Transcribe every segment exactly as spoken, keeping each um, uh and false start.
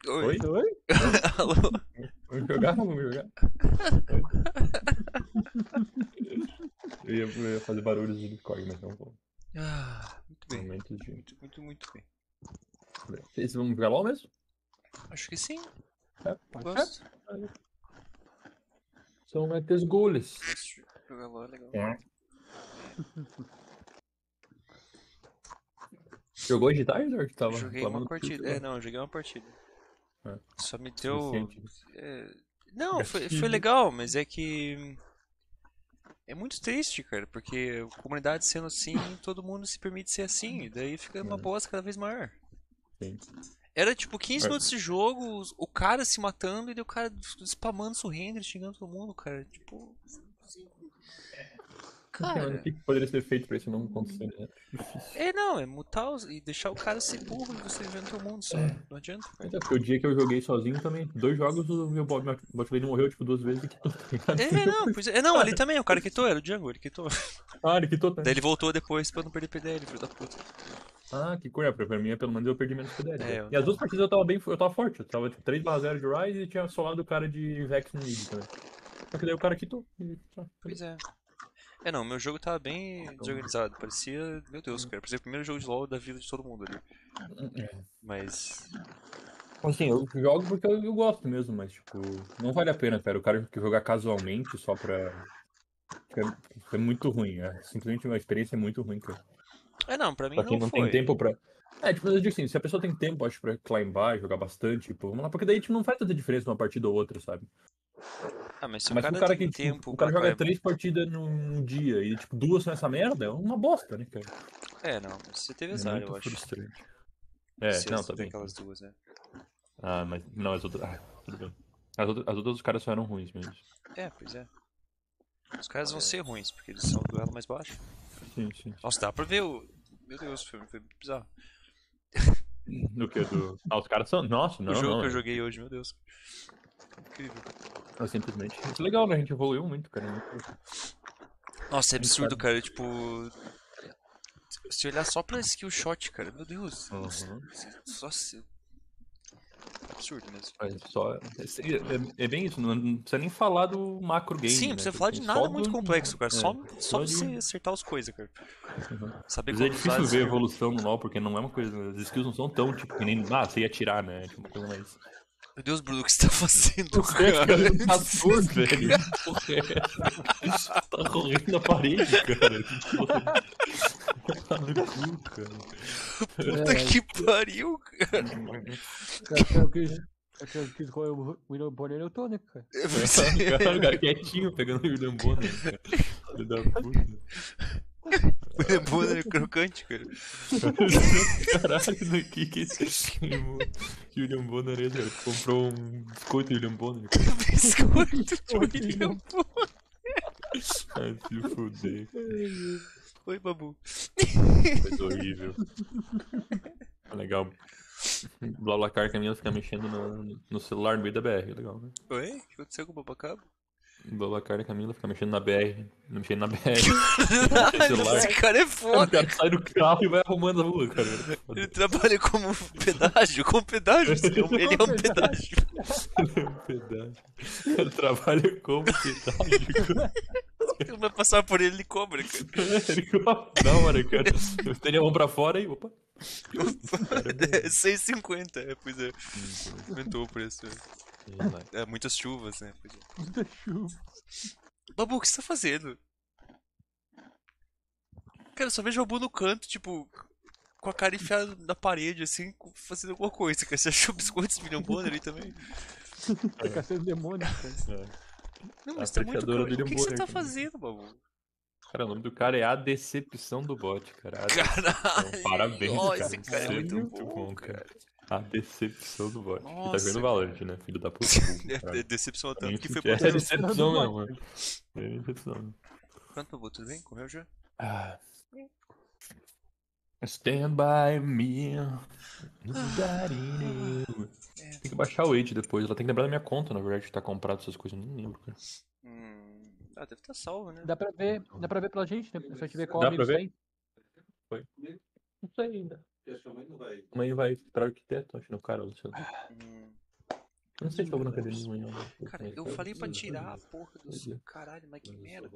Oi? Oi? Alô? Vamos jogar? Vamos jogar? Eu ia, eu ia fazer barulhos de Discord, mas não vou. Ah, muito bem. Momentos de... Muito, muito, muito bem. Vocês vão jogar LOL mesmo? Acho que sim. É, pode Gosto. ser. São metas goals. Gosto de jogar LOL, é legal. É. Jogou de tarde ou que tava Joguei uma reclamando? partida. É, não, eu joguei uma partida. É. Só me deu. Suficiente. é, Não, foi, foi Gatilho. legal, mas é que. É muito triste, cara, porque a comunidade sendo assim, todo mundo se permite ser assim, e daí fica uma É. bosta cada vez maior. Sim. Era tipo quinze É. minutos de jogo, os- o cara se matando e daí o cara spamando surrender, xingando todo mundo, cara. Tipo. Mano, o Cara. que que poderia ser feito pra isso não acontecer, né? Difícil. É, não, é mutar os- e deixar o cara ser burro e você vivendo teu mundo só. Não adianta, cara. Mas é porque o dia que eu joguei sozinho também, dois jogos, o meu bot meu bot lane morreu tipo duas vezes e quitou, tá ligado? É, não, pois é. É, não, ali também, o cara quitou, era o Django, ele quitou. Ah, ele quitou Daí também. ele voltou depois pra não perder P D L, filho da puta. Ah, que cor, pra mim, pelo menos eu perdi menos P D L. É, velho. eu E as duas não. partidas eu tava bem, eu tava forte, eu tava tipo três barra zero de Ryze e tinha solado o cara de Vex no mid também. Só que daí o cara quitou. E, tá, Pois é. É, não, meu jogo tava bem desorganizado. Parecia, meu Deus, cara, parecia o primeiro jogo de LoL da vida de todo mundo ali. Mas. Assim, eu jogo porque eu, eu gosto mesmo, mas tipo, não vale a pena, cara. O cara que jogar casualmente só pra. É, é muito ruim, é simplesmente uma experiência muito ruim, cara. É, não, pra mim Pra quem não não tem foi. tempo pra. É, tipo, eu digo assim, se a pessoa tem tempo, acho, pra climbar, jogar bastante, tipo, vamos lá, porque daí tipo, não faz tanta diferença uma partida ou outra, sabe? Ah, mas se o Mas pro cara cara tem que, tipo, tempo o pra cara joga climb. três partidas num dia e, tipo, duas são essa merda, é uma bosta, né, cara? É, não, mas você teve É azar, muito eu acho. frustrante. É, Se não, as- tá bem. daquelas duas, né? Ah, mas não, as outras. Ah, tudo bem. As outras, as outras os caras só eram ruins mesmo. É, pois é. Os caras vão ser ruins, porque eles são do elo mais baixo. Sim, sim. Nossa, dá pra ver o. Meu Deus, foi, foi bizarro. No que? Do. Ah, os caras são. Nossa, O não, jogo não. que eu É, joguei hoje, meu Deus. Incrível. é simplesmente. Muito legal, né? A gente evoluiu muito, cara. Muito... Nossa, é muito absurdo, sabe. cara. Tipo. Se olhar só pra skill shot, cara, meu Deus. Uhum. Só se. Absurdo mesmo. Mas só. É, é- é bem isso, não, não precisa nem falar do macro Sim, game, não né? precisa Tipo falar de assim, só nada do. muito complexo, cara. Só, É, só só de. você acertar as coisas, cara. Uhum. Saber Mas é quando usar difícil as ver skills. evolução no LoL, porque não é uma coisa. As skills não são tão, tipo, que nem. Ah, você ia atirar, né? Tipo, uma coisa mais. Meu Deus, Bruno, o que você tá fazendo, Você cara? cara, um trator, velho. Que porra é essa? Tá correndo na parede, cara. Que porra. Tá no cu, cara. Puta É, que pariu, cara. até eu quis, até eu quis roer o William Bonner, eu tô, né, cara? Você... O cara, o cara quietinho pegando o William Bonner, cara. Filho da puta. É Bonner crocante, cara. Caralho, no que que esse William Bonner é esse, cara? Comprou um biscoito William Bonner, cara. Biscoito de William Bonner. Ai, se fuder. Oi, babu. Coisa horrível. Legal. BlaBlaCar que a minha fica mexendo no, no celular no meio da B R, legal, né? Oi? O que aconteceu com o Babacabo? BlaBlaCar e a Camila fica mexendo na B R, mexendo na B R. celular. Esse cara é O foda. cara sai do carro e vai arrumando a rua, cara. Ele trabalha como pedágio. Como pedágio? Ele é um, ele é um pedágio. Ele é um pedágio. O cara trabalha como pedágio. Ele vai passar por ele, ele cobra, cara. Ele da hora, cara. Eu teria a mão pra fora e opa. É seis e cinquenta, é, pois é. Aumentou o preço. É, é muitas chuvas, né? Pois é. Muita chuva. Babu, o que você tá fazendo? Cara, eu só vejo o Babu no canto, tipo, com a cara enfiada na parede, assim, fazendo alguma coisa. Cara, você achou biscoitos de William Bonner ali também? Tá caçando demônio, cara. É. Não, mas A tá muito... apreciadora O do que, William que você Bonner tá também. fazendo, Babu? Cara, o nome do cara é A Decepção do Bot, cara. A Decepção. Caralho! Parabéns, Ó, cara. esse cara é Você muito bom, cara. A Decepção do Bot. Ele tá Nossa, jogando Valorant, né? Filho da puta. É, é decepção tanto que foi É pra decepção mesmo. É decepção. Quanto, Babu? Tudo bem? Correu já? Ah. Stand by me. Nobody knew. É. Tem que baixar o Age depois. Ela tem que lembrar da minha conta, na verdade, que tá comprado essas coisas. Eu nem lembro, cara. Hum... Ah, deve estar salvo, né? Dá pra ver, dá pra ver pela gente, né? Se a gente ver qual Dá amigo pra ver? tem. Foi. Não sei ainda. A mãe vai pra arquiteto, acho, no cara, Luciano. Hum... Não sei se eu vou na academia amanhã. Né? Cara, eu falei pra tirar a porra do... Caralho, mas que merda.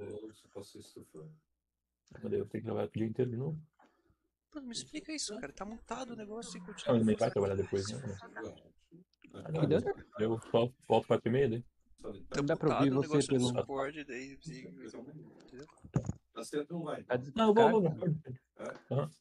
Mas daí eu tenho que trabalhar o dia inteiro de novo. Mano, me explica isso, cara. Tá mutado o negócio e Não, continua ele nem vai fazendo. trabalhar depois, né? Ah, não, Que deu? eu só volto quatro e meia daí. Tá Não dá pra ouvir mutado o você negócio do pelo. Discord, daí... Entendeu? Tá Não, eu vou, vou, descarga. vou. Aham.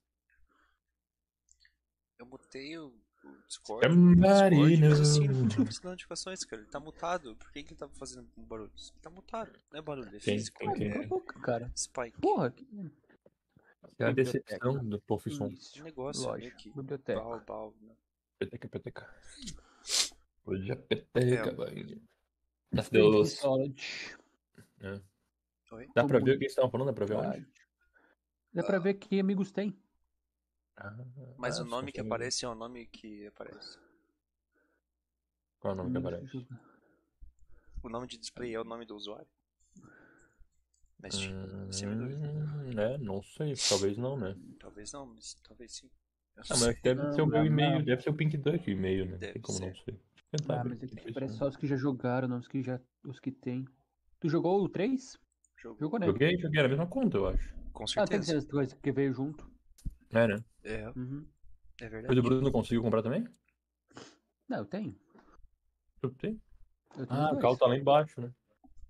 Eu mutei o, o Discord, o Submarino. Discord, mas assim, ele continua me dando notificações, cara. Ele tá mutado. Por que, que ele tá fazendo um barulho? Tá mutado. Não é barulho, é Quem, físico. quem, quem? É Cala a boca, cara. spike. Porra, que É a biblioteca. decepção do profissão. Um Início. negócio Loja. meio que... Biblioteca. Bal, bal, né? Peteca, peteca. Hoje é É, peteca, vai. Mas Fake Deus. Solid. É. Oi? Dá pra ver o que eles estavam falando? Dá pra ver onde? Dá pra ver que amigos tem. Ah, Mas ah, o nome só que tem- aparece é o nome que aparece. Qual é o nome que Amigos aparece? jogando. O nome de display é o nome do usuário? Na Steam? Sem dúvida. Hum, é, não sei. Talvez não, né? Talvez não, mas talvez sim. Eu Ah, não mas sei. deve Não, ser o meu não, e-mail. não. Deve ser o Pink Duck o e-mail, né? Deve Tem como não ser. ser. Tentar Ah, abrir mas aqui depois, parece né? só os que já jogaram, não os que já. Os que tem. Tu jogou o três? Jogou. Jogou, né? Joguei, joguei. Era a mesma conta, eu acho. Com Ah, tem que ser certeza. as coisas que veio junto. É, né? É, Uhum. é Mas o verdade. Bruno conseguiu comprar também? Não, eu tenho. Tu tem? Eu tenho Ah, os o carro dois. tá lá embaixo, né?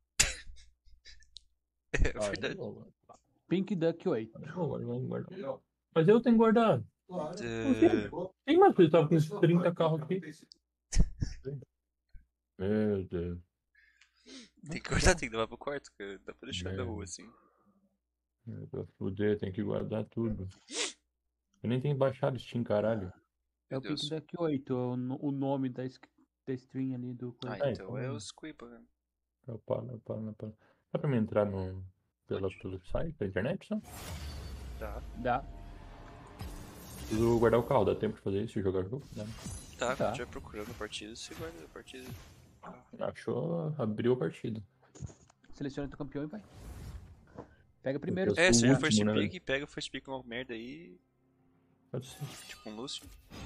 É Ah, verdade. eu vou, Pink Duck oito. eu vou guardar, vou guardar. Mas eu tenho guardado. É, Tem mais, você tava com uns trinta carros aqui. Meu Deus. Tem que guardar, tem que levar pro quarto, cara. Dá pra deixar na Merda. rua assim. Eu vou fuder, tem que guardar tudo. Eu nem tenho baixado Steam, caralho. É Meu o Pink Deus. Duck oito, o, no- o nome da, sk- da stream ali do Ah, coisa. Ah, então então é não. o Squipa, né? Opa, opa, opa. Dá pra me entrar no, pela, Pode. pelo site, pela internet, só? Tá. Dá. Preciso guardar o carro, dá tempo de fazer isso e jogar o jogo? Dá. Tá, Tá. quando estiver procurando a partida, você guarda a partida. Achou, abriu a partida. Seleciona teu campeão e vai. Pega primeiro. Eu É, sou se o já first último, né? pick, pega o first pick uma merda aí, Pode ser. tipo um Lúcio.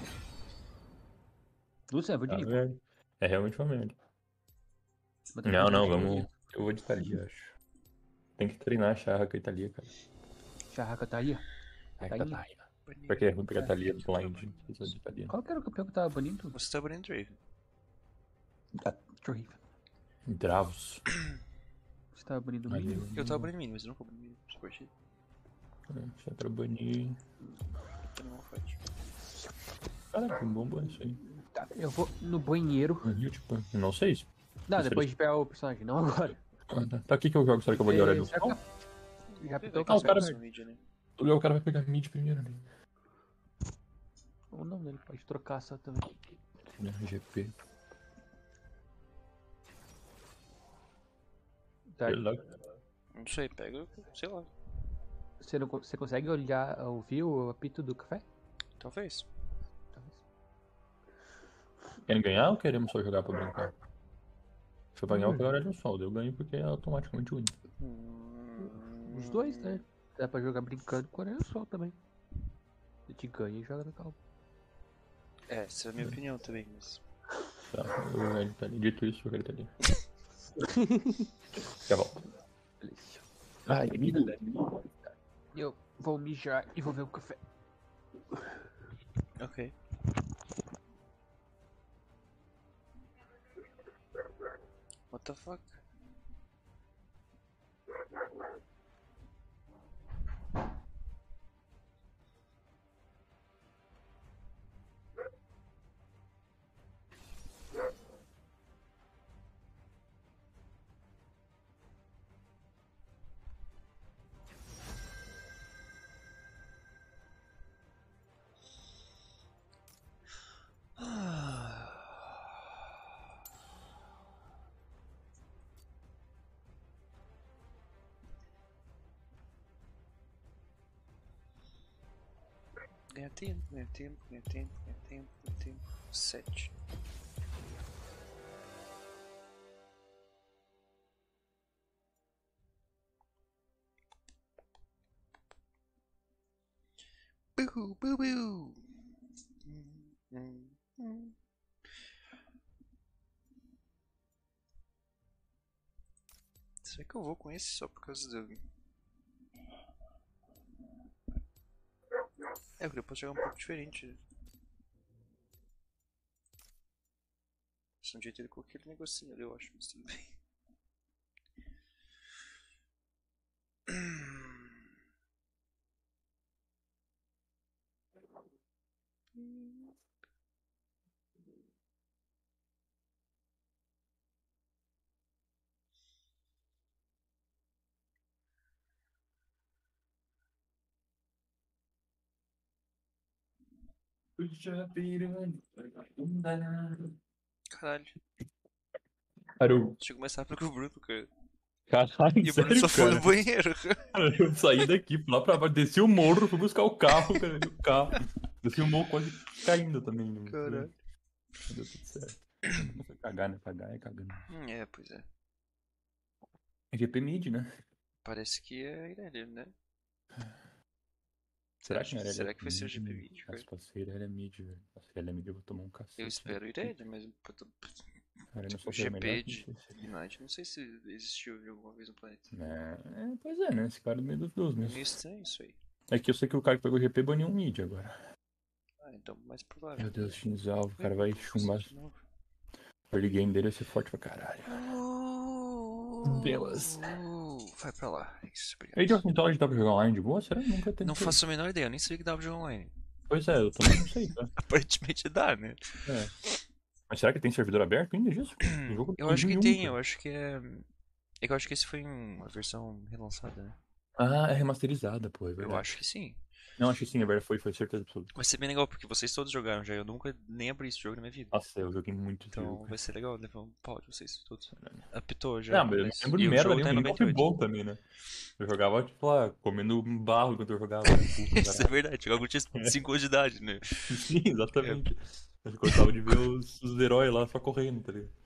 Lúcio, eu vou de Ah, Nico. é. É realmente uma merda. Mas tu Não, pode não, de vamos. Thalia. Eu vou de Thalia, acho. Tem que treinar a Charra com a Thalia, cara. Charraca tá aí. Ai, Tá tá aí. Thalia. Pra que é ruim pegar a Thalia blind? Precisa de Thalia. Qual que era o campeão que tava banido? Você tá banindo Draven. Ah, Draven. Dravos. Você tava banido Ali, mínimo? Eu tava banindo mini, mas eu não vou banir mini nessa partida. Só pra banir. Também não fight. Caraca, que bom isso aí. Tá, eu vou no banheiro. Banir, tipo, eu não sei se. Não, Isso depois de pegar o personagem, não agora. Ah, tá. Tá aqui que eu jogo, será que eu vou de horário? É, será que- Já apitou o Vai o cara- que no mid, né? O cara vai pegar mid primeiro, né? Ou não, ele pode trocar só também. Né, G P. Tá, Sei lá. Não sei, pega, sei lá. você, não, co- você consegue olhar, ouvir o apito do café? Talvez. Talvez. Querem ganhar ou queremos só jogar pra brincar? Se eu ganhar, eu Hum. quero horário sol. Eu ganho porque é automaticamente win. Hum... Os dois, né? Dá pra jogar brincando com o sol também. A gente ganha e joga no calma. É, essa é a minha opinião também, mas... Tá, eu vou ganhar de Thalia. Dito isso, eu quero Thalia. Já volto. Delícia. Ai, amigo. Eu vou mijar e vou ver o café. Ok. What the fuck? Ganha tempo, ganha tempo, ganha tempo, ganha tempo, ganha tempo. Sete. Boo, boo, boo. Hum, hum, hum. Será que eu vou com esse só por causa do... É, porque eu posso jogar um pouco diferente. Se um jeito ele coloquei aquele negocinho ali, eu acho, mas tudo bem. Caralho. Cara, eu... Chegou mais rápido que o Bruno, cara. Caralho, E o Bruno sério, só foi cara? no banheiro, cara. Cara, eu saí daqui, fui lá pra baixo, desci o morro, fui buscar o carro, cara, o carro. Desci o morro quase caindo também. Né? Caralho. Deu tudo certo. Não foi cagar, né? Cagar é cagando. Hum, é, pois é. G P Mid, né? Parece que é Irelia, né? Será que não era Será que vai ser o G P Mid, cara? Nossa, se ele é mid, velho. Se ele é mid, eu vou tomar um cacete. Eu espero Irelia, mas... Cara, Tipo, não sei se é G P melhor, de não sei se- Ignite, não sei se existiu alguma vez no planeta. É, é, pois é, né? Esse cara é meio dos dois É mesmo. meio estranho isso aí. É que eu sei que o cara que pegou o G P baniu um mid agora. Ah, então mais provável. Meu Deus, Shinzal, o cara vai chumbar. De novo. O early game dele vai ser forte pra caralho. Deus. Vai pra lá. Isso, obrigado. Age of Mythology dá pra jogar online de boa? Será? Nunca tentei. Não faço a menor ideia, eu nem sabia que dava pra jogar online. Pois é, eu também não sei, tá? Aparentemente dá, né? É. Mas será que tem servidor aberto ainda disso? O jogo Eu acho que dois mil e um, tem, cara. eu acho que é. É que eu acho que esse foi uma versão relançada, né? Ah, é remasterizada, pô, é verdade. Eu acho que sim. Não, acho que sim, é verdade, foi, foi certeza absoluta. Vai ser bem legal, porque vocês todos jogaram já. Eu nunca nem abri esse jogo na minha vida. Nossa, eu joguei muito esse Então jogo, cara. vai ser legal levar um pau de vocês todos. Apitou já. Não, mas eu não mas- lembro e de o merda jogo tá em nenhuma, nem foi noventa e oito. bom também, né? Eu jogava, tipo, lá, comendo barro enquanto eu jogava. Puta, Isso é caralho. verdade, jogava quando tinha cinco anos de idade, né? Sim, exatamente. Eu gostava de ver os, os heróis lá só correndo, tá ligado?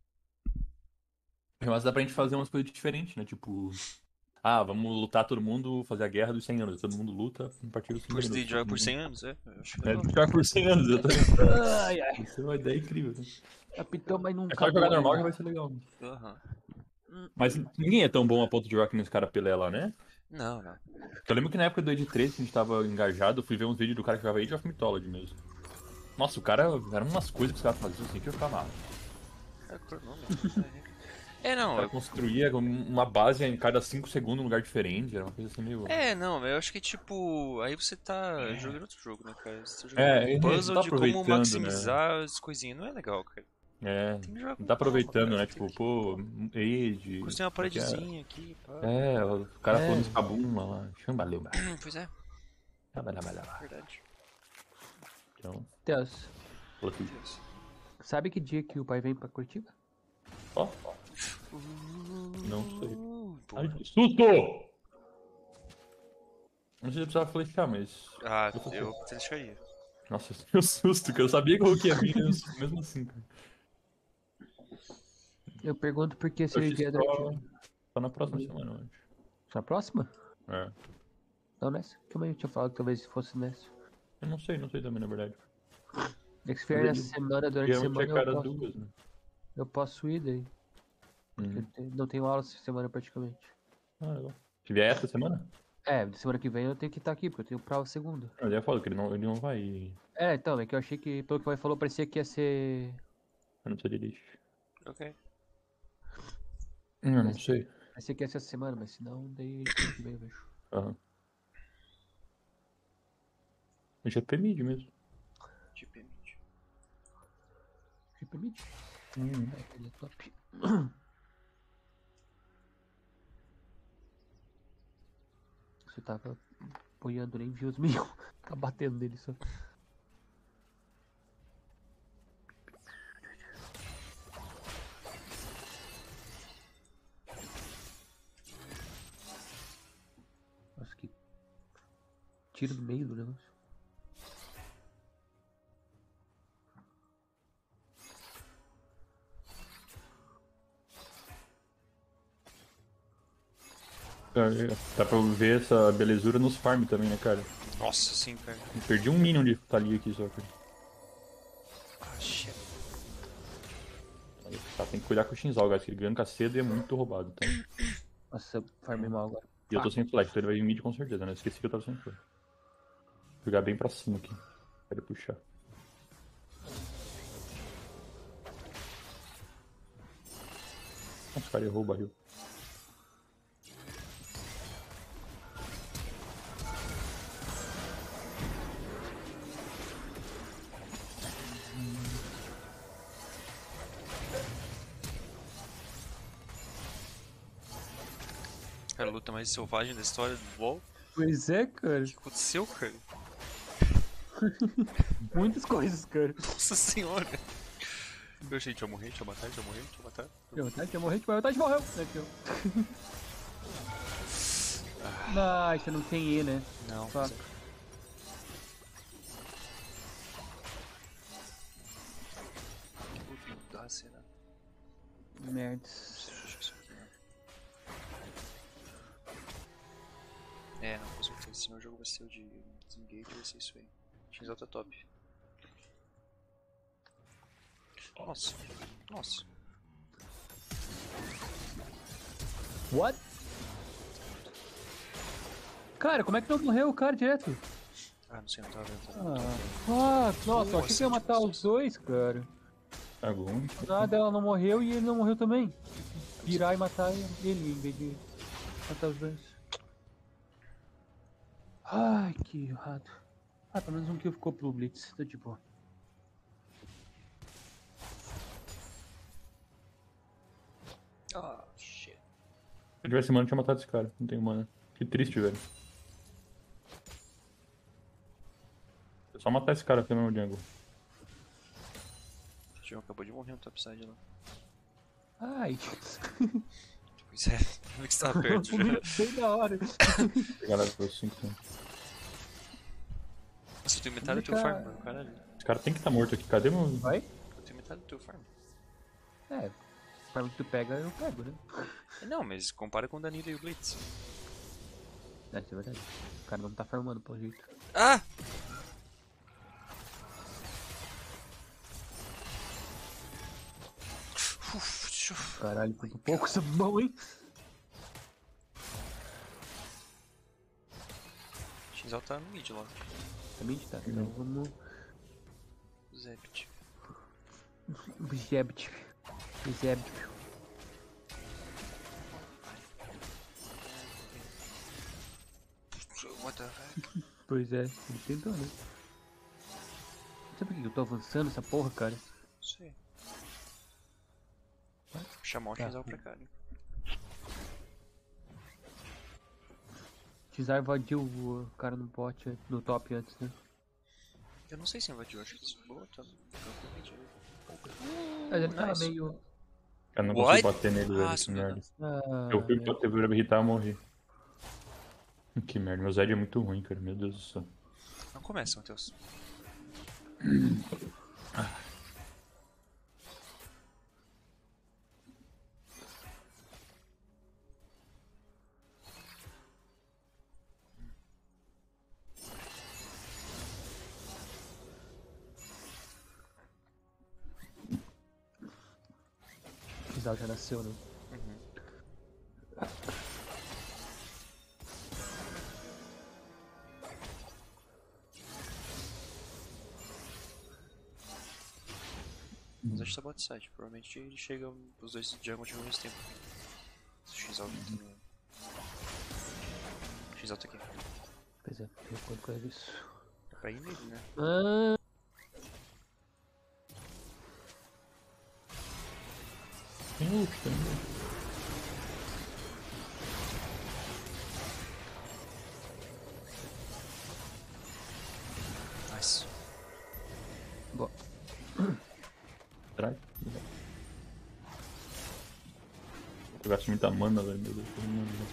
Mas dá pra gente fazer umas coisas diferentes, né? Tipo, ah, vamos lutar todo mundo, fazer a guerra dos cem anos. Todo mundo luta a partir dos Por cem de anos. jogar por cem anos, é? Eu acho que É, legal. jogar por cem anos, exatamente. Ai, ai. Isso é uma ideia incrível, né? Apitou, mas não É só jogar acabou normal que ainda. vai ser legal. Aham. Mas ninguém é tão bom a ponto de jogar que nesse cara Pelé lá, né? Não, não. Eu lembro que na época do Age três, que a gente tava engajado, eu fui ver uns vídeos do cara que jogava Age of Mythology mesmo. Nossa, o cara, eram umas coisas que os caras faziam assim que eu ficava mal. É cronômetro. É, O não. cara eu- construía uma base em cada cinco segundos num lugar diferente, era uma coisa assim meio... É, não, eu acho que tipo. Aí você tá jogando outro jogo, né, cara? Você tá jogando É, um ele puzzle tá de como aproveitando, né? maximizar as coisinhas. Não é legal, cara. É, Tem que jogar com tá aproveitando, calma, né? cara. Tipo, Tem que- pô, Age... Construir uma como é que é? paredezinha aqui, pá. É, o cara É. falando escabuma lá, chambalema. Pois é, Chambalema. verdade. Então, Deus, falou assim, Deus. sabe que dia que o pai vem pra Curitiba? ó, não sei. Uh, boa. Ai, que susto! Não sei se eu precisava flechar, mas... Ah, eu deixaria. Nossa, que susto, que eu sabia que eu ia vir, eu susto mesmo assim, cara. Eu pergunto porque se Eu ele acho vier que durante... só, só na próxima semana, eu acho. Na próxima? É. Não, nessa? Que eu tinha falado que talvez fosse nessa. Eu não sei, não sei também, na verdade. É que se vier Mas nessa semana, durante a Geralmente é semana, eu cada posso, duas, né? eu posso ir daí. Hum. Eu te- não tenho aula essa semana praticamente. Ah, legal. Se vier essa semana? É, semana que vem eu tenho que estar aqui, porque eu tenho prova segunda. Eu já falo que ele não, ele não vai. É, então, é que eu achei que, pelo que o pai falou, parecia que ia ser... Eu não precisa de lixo. Ok. Eu não sei. Parecia que ia ser essa semana, mas se não, daí semana que vem eu vejo. Aham. G P Mid mesmo. Te permite. Que permite? Hum. É, ele é top. Você tava apoiando, nem viu os mil. Tá batendo nele só. Nossa, que tiro no meio do negócio. Dá pra ver essa belezura nos farm também, né, cara? Nossa, sim, cara. Eu perdi um minion de Thalia aqui só, cara. Ah, shit. Tá, tem que cuidar com o Shinzal, guys, que ele ganha cedo e é muito roubado, tá? Nossa, eu farmei mal agora. E eu tô sem flash, então ele vai vir mid com certeza, né? Eu esqueci que eu tava sem flash. Vou jogar bem pra cima aqui. Quero puxar. Nossa, o cara errou o barril. Cara, a luta mais selvagem da história do LoL. Pois é, cara. O que aconteceu, cara? Muitas coisas, cara. Nossa senhora. Eu achei, deixa eu morrer, deixa eu matar, deixa eu morrer, deixa eu matar. Deixa eu matar, deixa eu morrer, deixa eu matar, morreu. Aqui, ó. Ah, você não tem E, né? Não. Fuck. Que dá, será? Merda. É, não, com certeza. Senão o jogo vai ser o de desengage, vai ser isso aí. X tá top. Nossa. Nossa. What? Cara, como é que não morreu o cara direto? Ah, não sei, não tava vendo. Ah, fuck. Nossa, eu achei que ia matar os dois, cara. Algum? Nada, ela não morreu e ele não morreu também. Virar e matar ele em vez de matar os dois. Ai, que errado. Ah, pelo menos um kill ficou pro Blitz, tá de boa. Ah, shit. Se eu tivesse mana, eu tinha matado esse cara. Não tenho mana. Que triste, velho. É só matar esse cara aqui no jungle. O João acabou de morrer no topside lá. Ai, Pois é, como é que você tava perto já? bem da hora. Pegar lá pelos cinco. Nossa, eu tenho metade do teu Fica- farm, mano, caralho. Esse cara tem que estar morto aqui. Cadê meu. Vai? Eu tenho metade do teu farm. É, farm que tu pega, eu pego, né? Não, mas compara com o Danilo e o Blitz. É, isso é verdade. O cara não tá farmando, pelo jeito. Ah! Uf, deixa Caralho, foi um pouco essa mão, hein? eu... X tá no mid lá. Também tá. Então vamos. Zept. Zebt. Zebt. What the heck? Pois é, ele tentou, né? Sabe por que eu tô avançando essa porra, cara? Não sei. Chamar o Tá. X pra cá, né? Tizar invadiu o cara no bot, no top antes, né? Eu não sei se invadiu, acho que isso boa, tá? Mas ele tava Nice. meio. Cara, não What? consigo bater nele, velho. Ah, Que sumiu, merda. Ah, Eu fui merda. bater pra ele irritar e morrer. Que merda, meu Zed é muito ruim, cara. Meu Deus do céu. Não começa, Matheus. Tizar já nasceu, né? Mas acho que tá bot side, provavelmente ele chega os dois jungle chegam ao mesmo tempo. Se o X L também. O X L tá aqui. Pois é, eu conto com isso. É pra ir nele, né? Ah, Tem ult também. Nice. boa. Trai. Eu gasto muita mana, velho. Meu Deus. Todo mundo.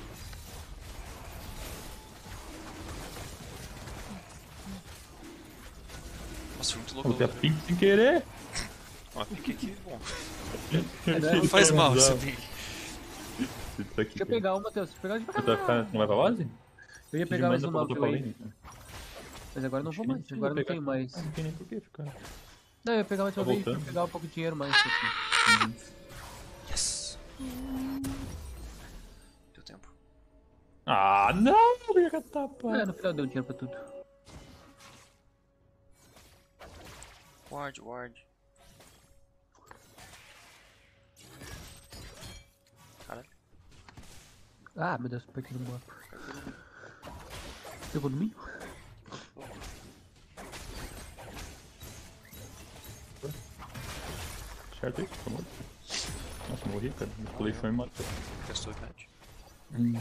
Nossa, foi muito louco. Coloquei a pique sem querer. Ó, pique aqui, bom. não Não faz mal esse Você pique. tá aqui, Deixa eu cara. pegar uma, Matheus. Pegar de Você vai ficar- não vai pra base? Eu ia Que pegar mais demais uma eu tô Play, falando, cara. mas agora não vou Acho que mais. nem Agora não precisa tenho pegar. mais. Ah, não tem nem por que ficar. Não, eu ia pegar mais uma Tá vez pra voltando? pegar um pouco de dinheiro mais. Aqui. Yes. Deu tempo. Ah, não! Eu ia catar, pá. É, no final deu dinheiro pra tudo. Ward, ward. Caralho. Ah, meu Deus, perdi no mapa. Pegou no mim? Certo isso? Tá morto. Nossa, morri, cara. Me pulei chão e matou. Gastou Ignite. Uhum.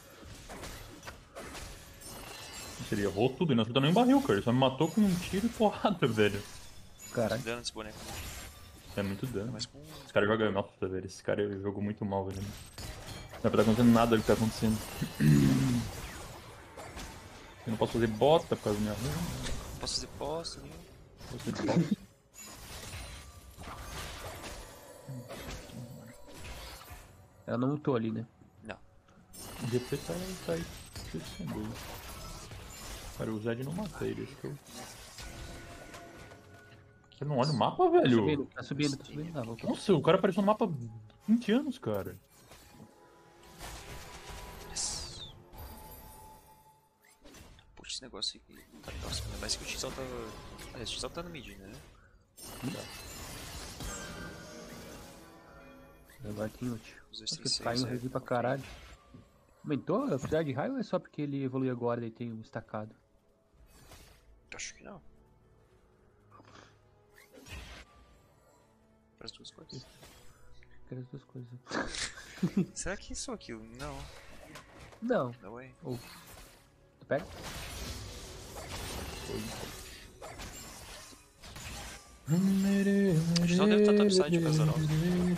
Ele errou tudo e não acertou nem um barril, cara. Ele só me matou com um tiro e porrada, velho. Caralho. Dano desse boneco. É muito dano. Mas com... Esse cara joga... Nossa, velho. Esse cara jogou muito mal, velho. Não é pra tá acontecendo nada do que tá acontecendo. Eu não posso fazer bota por causa da minha runa. Posso fazer posto, né? Posso fazer bota. Ela não lutou ali, né? Não. Depois tá, tá aí. Esquecendo. Cara, o Zed não mata ele. Acho que eu... Você não olha o mapa, Tá velho? subindo, tá subindo, tá subindo. Ah, voltou. Nossa, o cara apareceu no mapa há vinte anos, cara. Yes. Puxa, esse negócio aqui não tá legal. Mas que o X-Al tá... É, o X-Al tá no mid, né? Agora tem ult. Os dois tem Nossa, seis, caiu um é. review pra caralho. Aumentou a velocidade de raio ou é só porque ele evoluiu agora e tem um estacado? Acho que não. Para as duas coisas. Quero as duas coisas. Será que isso ou aquilo? Não. Não. Não é. Ou. Tu pega? A gente não deve estar topside por causa da nova.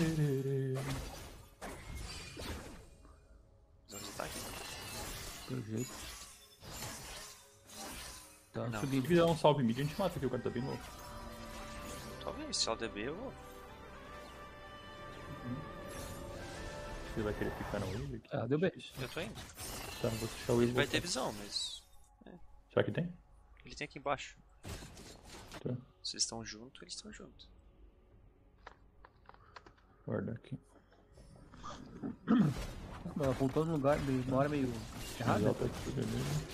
Usando os ataques. Pelo jeito. Tá Não. subindo. Se der um salve mid, a gente mata aqui, o cara tá bem louco. Talvez, se ela D B eu vou. Você vai querer ficar na wave aqui? Ah, deu bem. Eu tô indo. Tá, vou deixar o wave. Ele vai voltar. ter visão, mas. Será que tem? Ele tem aqui embaixo. Tá, Se eles estão juntos, eles estão juntos. guarda aqui. Ela apontou num lugar, meio- numa hora meio errada. Exalta aqui, beleza.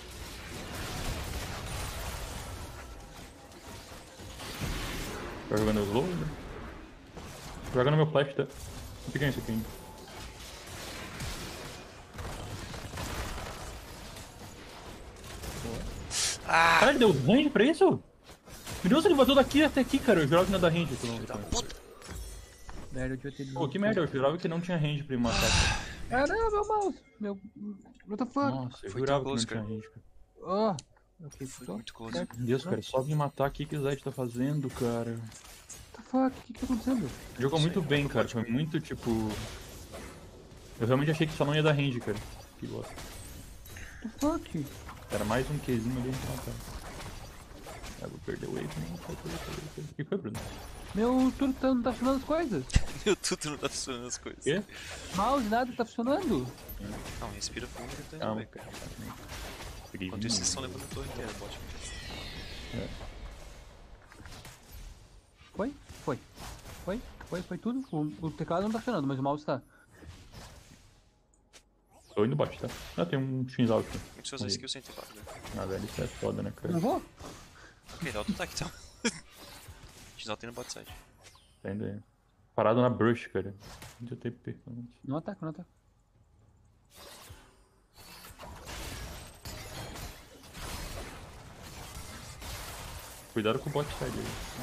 Tá jogando slow, né? Joga no meu flash, tá? Não fica isso aqui ainda. Ah! Caralho, deu range pra isso? Meu Deus, ele botou daqui até aqui, cara. Eu jurava que não ia dar range. Então, Da puta! Merda, eu devia ter. Pô, que merda, eu jurava que não tinha range pra me matar. Ah, não, meu mouse. Meu. What the fuck? Nossa, eu Foi jurava tão que close, não tinha cara. range, cara. Oh. Ok, Foi só. muito close. Certo. Meu Deus, cara, só vim matar aqui que o Zed tá fazendo, cara. What the fuck? O que que tá acontecendo? Jogou Sei, muito bem, não cara. pode Foi ver. muito tipo. Eu realmente achei que só não ia dar range, cara. Que bosta. What the fuck? Era mais um Qzinho ali pra matar. Ah, vou perder o wave, não vai perder, perder, perder. O que foi, Bruno? Meu tudo tá, não tá funcionando as coisas. Meu tudo não tá funcionando as coisas. Quê? Mouse, nada tá funcionando. Não, respira fundo e tenta Calma, resolver, cara. Peguei Enquanto vinho, isso, vocês estão né? levando a torre inteira, bot. Foi? Foi. Foi? Foi, foi tudo. O, o teclado não tá funcionando, mas o mouse tá. Tô indo bot, tá? Ah, tem um X alto. Tem que usar skill cento e quatro, né? Ah, velho, isso é foda, né, cara? Não vou? Ok, dá auto-ataque então. X-Al tem no bot side. Tá indo aí. Parado na brush, cara. Muito T P, pelo menos. Não ataca, não ataca. Cuidado com o bot side aí.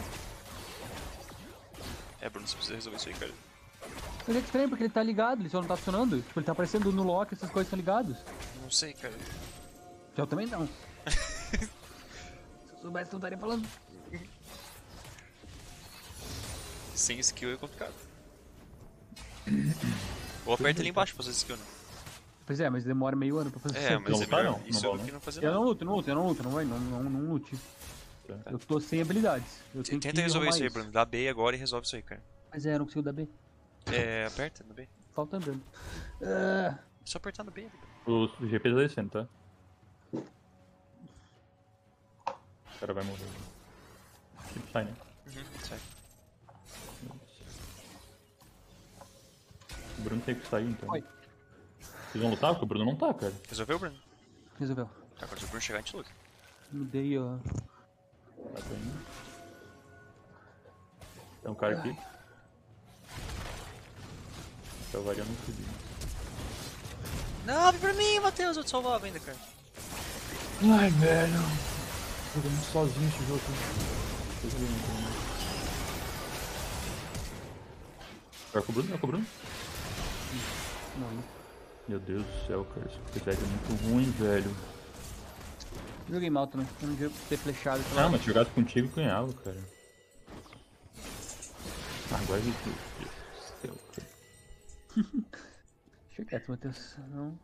É, Bruno, você precisa resolver isso aí, cara. Mas é estranho porque ele tá ligado, ele só não tá funcionando. Tipo, ele tá aparecendo no lock, essas coisas estão ligados. Não sei, cara. Eu também não. Se eu soubesse, não estaria falando. Sem skill é complicado. Ou aperta ali embaixo pra fazer skill, né? Pois é, mas demora meio ano pra fazer É, certo. mas Não é lutar, melhor não? isso Não do vai, que não fazer Eu nada. não luto, não luto, eu não luto, não vai, não, não, não lute. Tá. Eu tô sem habilidades. Eu tenho Tenta que resolver arrumar isso aí, Bruno. Dá B agora e resolve isso aí, cara. Mas é, eu não consigo dar B. É, aperta no B. Falta andando. Ah, É só apertar no B, Bruno. O G P tá descendo, tá? O cara vai morrer. Ele sai, né? Uhum, sai. O Bruno tem que sair, então. Oi. Vocês vão lutar? Porque o Bruno não tá, cara. Resolveu, Bruno? Resolveu. Tá, quando o Bruno chegar, a gente luta. Mudei, ó. Tá bem. Tem um cara aqui. Tá variando um pouquinho. Não, vem pra mim, Matheus, eu te salvava ainda, cara. Ai, velho. Jogando sozinho esse jogo. Tá cobrando? Tá cobrando? Não. Meu Deus do céu, cara. Esse deck é muito ruim, velho. Joguei mal também. Eu não devia ter flechado. Ah, mas se jogasse contigo, ganhava, cara. Ah, agora ele... Meu Deus do céu, cara. Deixa quieto, Matheus. Não.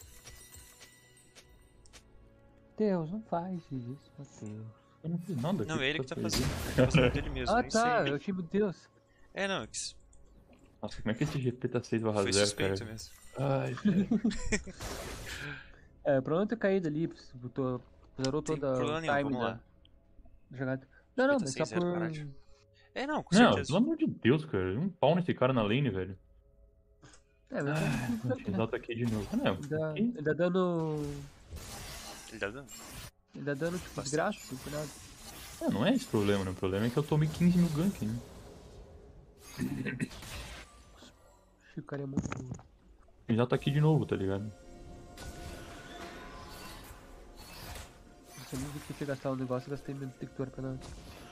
Deus, não faz isso, Matheus. Eu não fiz nada. Não, é ele que tá fazendo. fazendo. Tá fazendo dele mesmo, Ah, nem tá. sei. Eu time Deus. É, não, que Nossa, como é que esse G P tá seis barra foi zero, suspeito cara? mesmo. Ai, velho. É, pra não ter caído ali, botou, zerou Tem toda problema o nenhum, time vamos da, lá. da jogada. Não, não, Tá mas só seis zero, por... caralho. É, não, com Não, certeza. pelo amor de Deus, cara. Um pau nesse cara na lane, velho. É, mas Ah, é, exalta aqui de novo. Ah, não. ele, dá, aqui- ele dá dando... Ele tá dando? Ele dá dando, tipo, desgraça, não tem nada. Ah, não é esse o problema, né? O problema é que eu tomei quinze mil gank, né? O cara é muito... Exalta aqui de novo, tá ligado? Você nem viu que eu tinha gastado um negócio, eu gastei meu detector pra nada.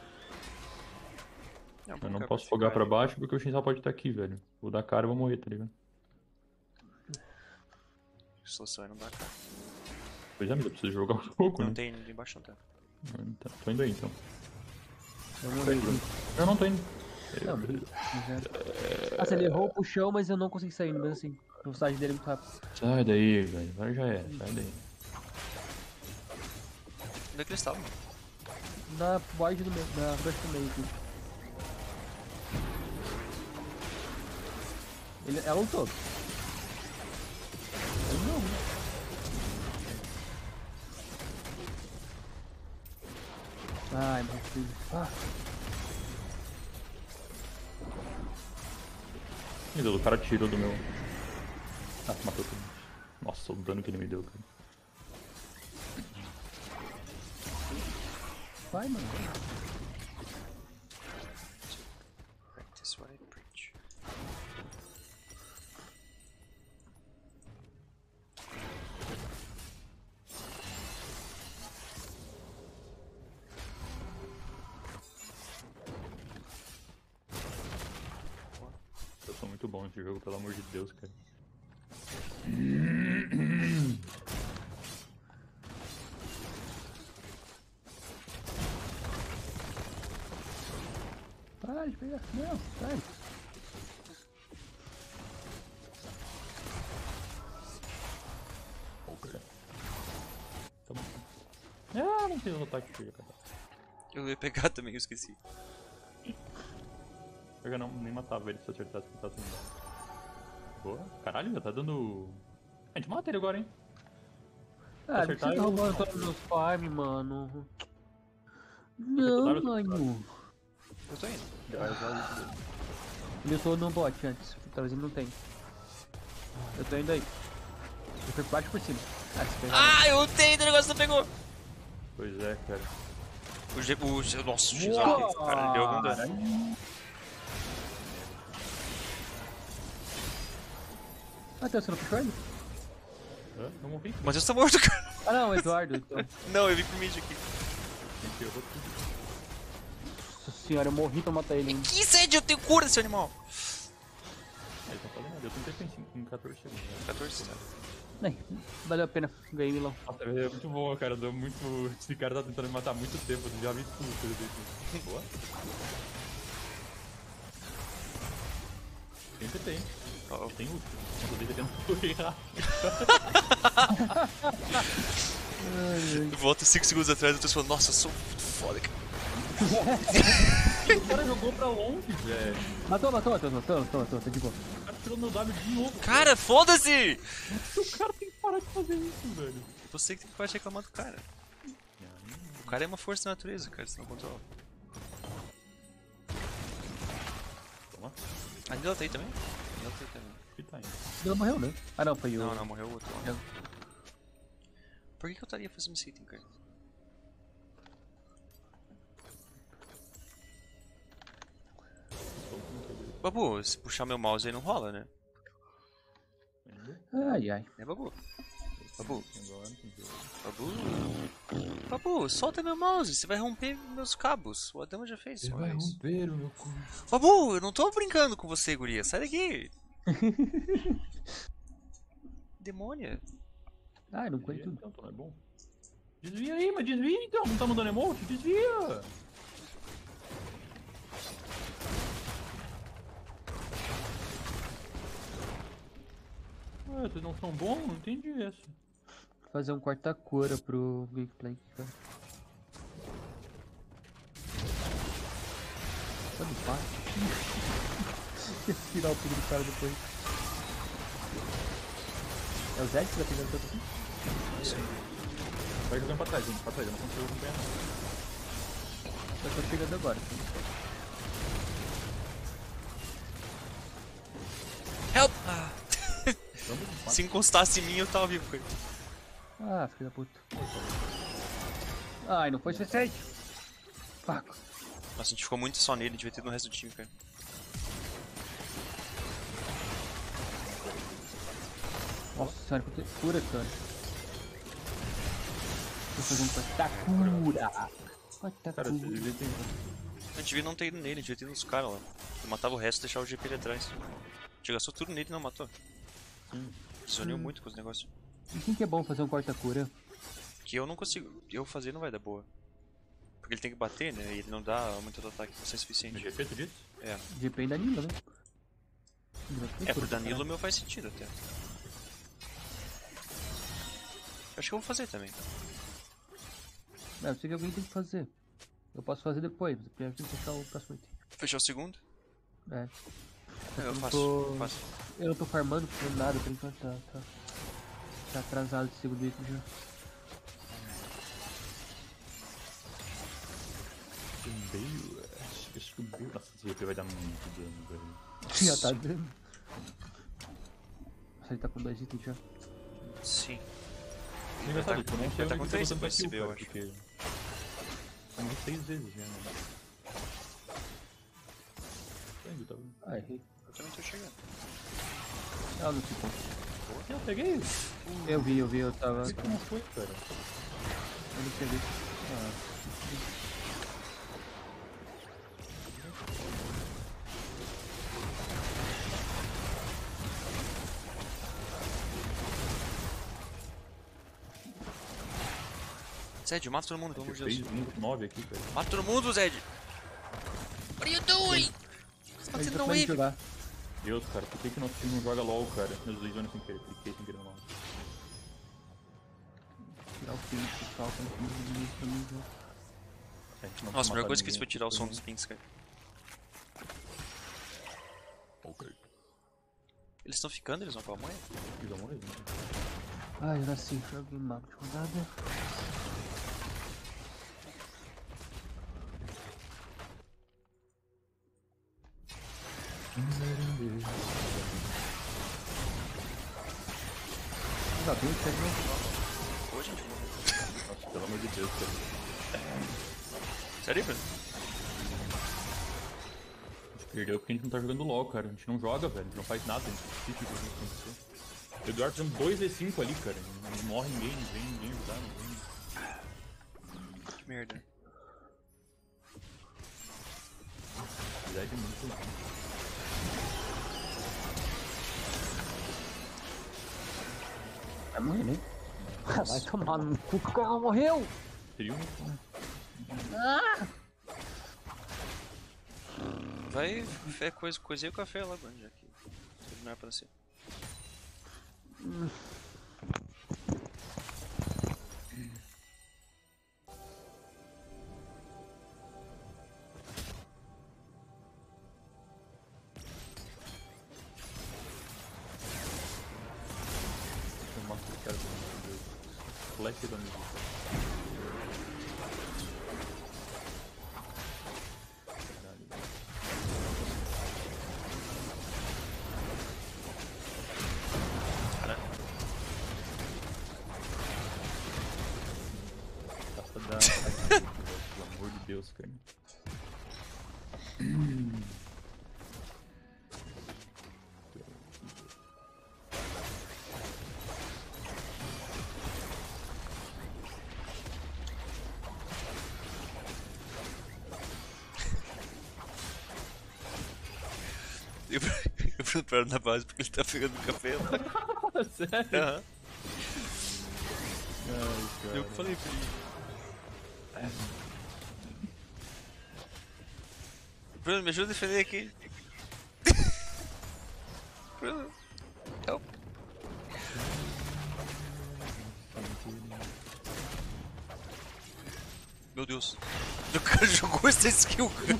É um Eu bom não cara posso pra fogar ficar. pra baixo porque o Shinzal pode estar aqui, velho. Vou dar cara e vou morrer, tá ligado? A solução é não dar cara. Pois é, mas eu preciso jogar um pouco, Não né? tem ninguém embaixo, não tá. Tá, tô indo aí, então. Eu não Tô indo, Bruno. Eu não tô indo. Não, mas é... Nossa, ele errou o puxão, mas eu não consegui sair, mesmo assim. A velocidade dele é muito rápida. Sai daí, velho. Agora já é. Sai daí. Onde é que eles estavam? Na void do meio, na brush do meio aqui. Ele, ela lutou. Ele não. Ai, meu filho. Ah. Meu Deus, o cara tirou do meu... Ah, matou tudo. Nossa, o dano que ele me deu, cara. Vai, mano. Practice what I preach. Eu sou muito bom nesse jogo, pelo amor de Deus, cara. Para de pegar. Não, sai. Pô, cara. Tá bom. Ah, não tem um ataque que chega, cara. Eu ia pegar também, eu esqueci. Eu já não nem matava ele se eu acertasse que ele tá sendo. Boa. Caralho, já tá dando... A gente mata ele agora, hein? Ah, não acertar, precisa eu- roubando todos os meus farm, mano. Secundário, Não, mano. Eu tô indo. Já, já... Ele usou no bot antes, talvez ele não tenha. Eu tô indo aí. Eu fui por baixo e por cima. Ah, se pegar. Ah, eu ultei, o negócio não pegou. Pois é, cara. O G... O G... Nossa, o X Uau! cara, ele deu algum dano. Matheus, você não puxou ele? Hã? Não morri? Mas eu tô morto, cara. Ah não, Eduardo. Então. Não, eu vi pro mid aqui. Gente, eu vou tudo. Nossa senhora, eu morri pra matar ele. Hein? Que sede, eu tenho cura desse animal. Eles não fazem nada, eu tentei em cinco, em quatorze segundos. Né? quatorze, tá? Nem, valeu a pena. Ganhei Milão. Nossa, é muito bom, cara. Deu muito... Esse cara tá tentando me matar há muito tempo. Eu já vi tudo coisa desse. Boa. Tem T P, hein? Oh, Tem ult. Inclusive, tentando correr rápido. volta cinco segundos atrás e eu tô falando, nossa, eu sou muito foda, cara. O cara jogou pra longe, velho. Matou, matou, matou, matou, matou, matou, tá de boa. O cara tirou meu W de novo. Cara, foda-se! O cara tem que parar de fazer isso, velho. Você que tem que parar de reclamar do cara. O cara é uma força da natureza, cara, você não controla. Toma. A Nila tá aí também? Eu tenho também. Que tá indo. Ela morreu, né? Ah, não, foi o... Não, não, morreu o outro lá. Eu- Por que, que eu estaria fazendo esse item, cara? Babu, se puxar meu mouse aí não rola, né? Ai, ai. É, Babu? Babu? Babu? Babu, solta meu mouse, você vai romper meus cabos. O Adama já fez isso uma Vai vez. romper o meu cu. Babu, eu não tô brincando com você, guria. Sai daqui. Demônia. Ai, não Desvia, conheço tudo. então, não é bom. Desvia aí, mas desvia então. Não tá mandando emote? Desvia. Ué, vocês não são bons? Não entendi essa. Fazer um corta-cura pro Gangplank, cara. Tá no pátio. Tirar o pulo do cara depois. É o Zed que tá pegando tanto assim? Vai jogando pra trás, gente. Pra trás, eu não consigo acompanhar não. Eu tô chegando agora. Help! Ah. Vamos, Se encostasse em mim, eu tava vivo, cara. Ah, filho da puta. Ai, não foi suficiente. Fuck. Nossa, a gente ficou muito só nele, devia ter no resto do time, cara. Nossa senhora, que cura, cara. Vou fazer um corta-cura. Cara, Corta-cura. você devia ter... A gente devia não ter ido nele, devia ter ido nos caras lá. Eu matava o resto e deixava o G P ali atrás. A gente gastou tudo nele e não matou. Sim. Desoneou Hum. muito com os negócios. E quem que é bom fazer um corta-cura? Que eu não consigo. Eu fazer não vai dar boa. Porque ele tem que bater, né? E ele não dá aumento do ataque, não é No suficiente. G P, tu disse? É. G P e Danilo, né? É, pro Danilo o meu faz sentido até. Acho que eu vou fazer também. Não, eu sei que alguém tem que fazer. Eu posso fazer depois, mas primeiro tem que fechar o próximo item. Fechar o segundo? É. É, eu não faço. tô- Eu faço. Eu não tô farmando por nada por enquanto, tá, tá, tá atrasado esse segundo item já. Escudeiro. Escudeiro. Nossa, esse G P vai dar muito dano, velho. Já tá dando. Nossa, ele tá com dois itens já. Sim. Engraçado, tu não Ele sei tá onde com que três tá botando C P, kill, eu cara, acho. porque... São seis vezes já, né? Tá indo, tá indo. Ah, errei. Eu também tô chegando. Ah, não ficou. Eu peguei. Eu vi, eu vi, eu tava. Por que não foi, cara? Eu não peguei. Ah. Zed, mata todo mundo, pelo amor de Deus. Fez um nove aqui, cara. Mata todo mundo, Zed! What are you doing? Você tá Ele fazendo tá no podendo wave? jogar. Deus, cara, por que que nosso time não joga LOL, cara? Meus dois anos sem querer, cliquei sem querer no mouse. Tirar o fim que falta no fim do vídeo pra mim já. A gente não Nossa, a precisa melhor matar coisa que isso ninguém foi tirar o aqui, som né? dos pings, cara. Ok. Eles estão ficando, eles vão pra mãe? Fiz amor, né? Ai, eu nasci, joguei mal de rodada. Já viu, você não? Hoje a gente morreu. Nossa, pelo amor de Deus, cara. Sério, velho? A gente perdeu porque a gente não tá jogando LOL, cara. A gente não joga, velho. A gente não faz nada, a gente assiste o que aconteceu. O Eduardo fazendo dois V cinco ali, cara. Não, não morre ninguém, não vem ninguém ajudar, não vem. Que merda. Zed é muito ruim. Vai morrer, né? Vai tomar no cu que o cara morreu! Seria um... Vai, é coisa, coisei o café lá, mano, já que não é pra ser. Eu mato esse cara, pelo amor de Deus. Flash do amigo. Caralho. cara. Eu fui pra na base porque ele tá pegando café lá. Sério? Aham. Ai, cara. Eu que falei pra ele. Bruno, me ajuda a defender aqui. Bruno, help. Meu Deus. O cara jogou essa skill, cara.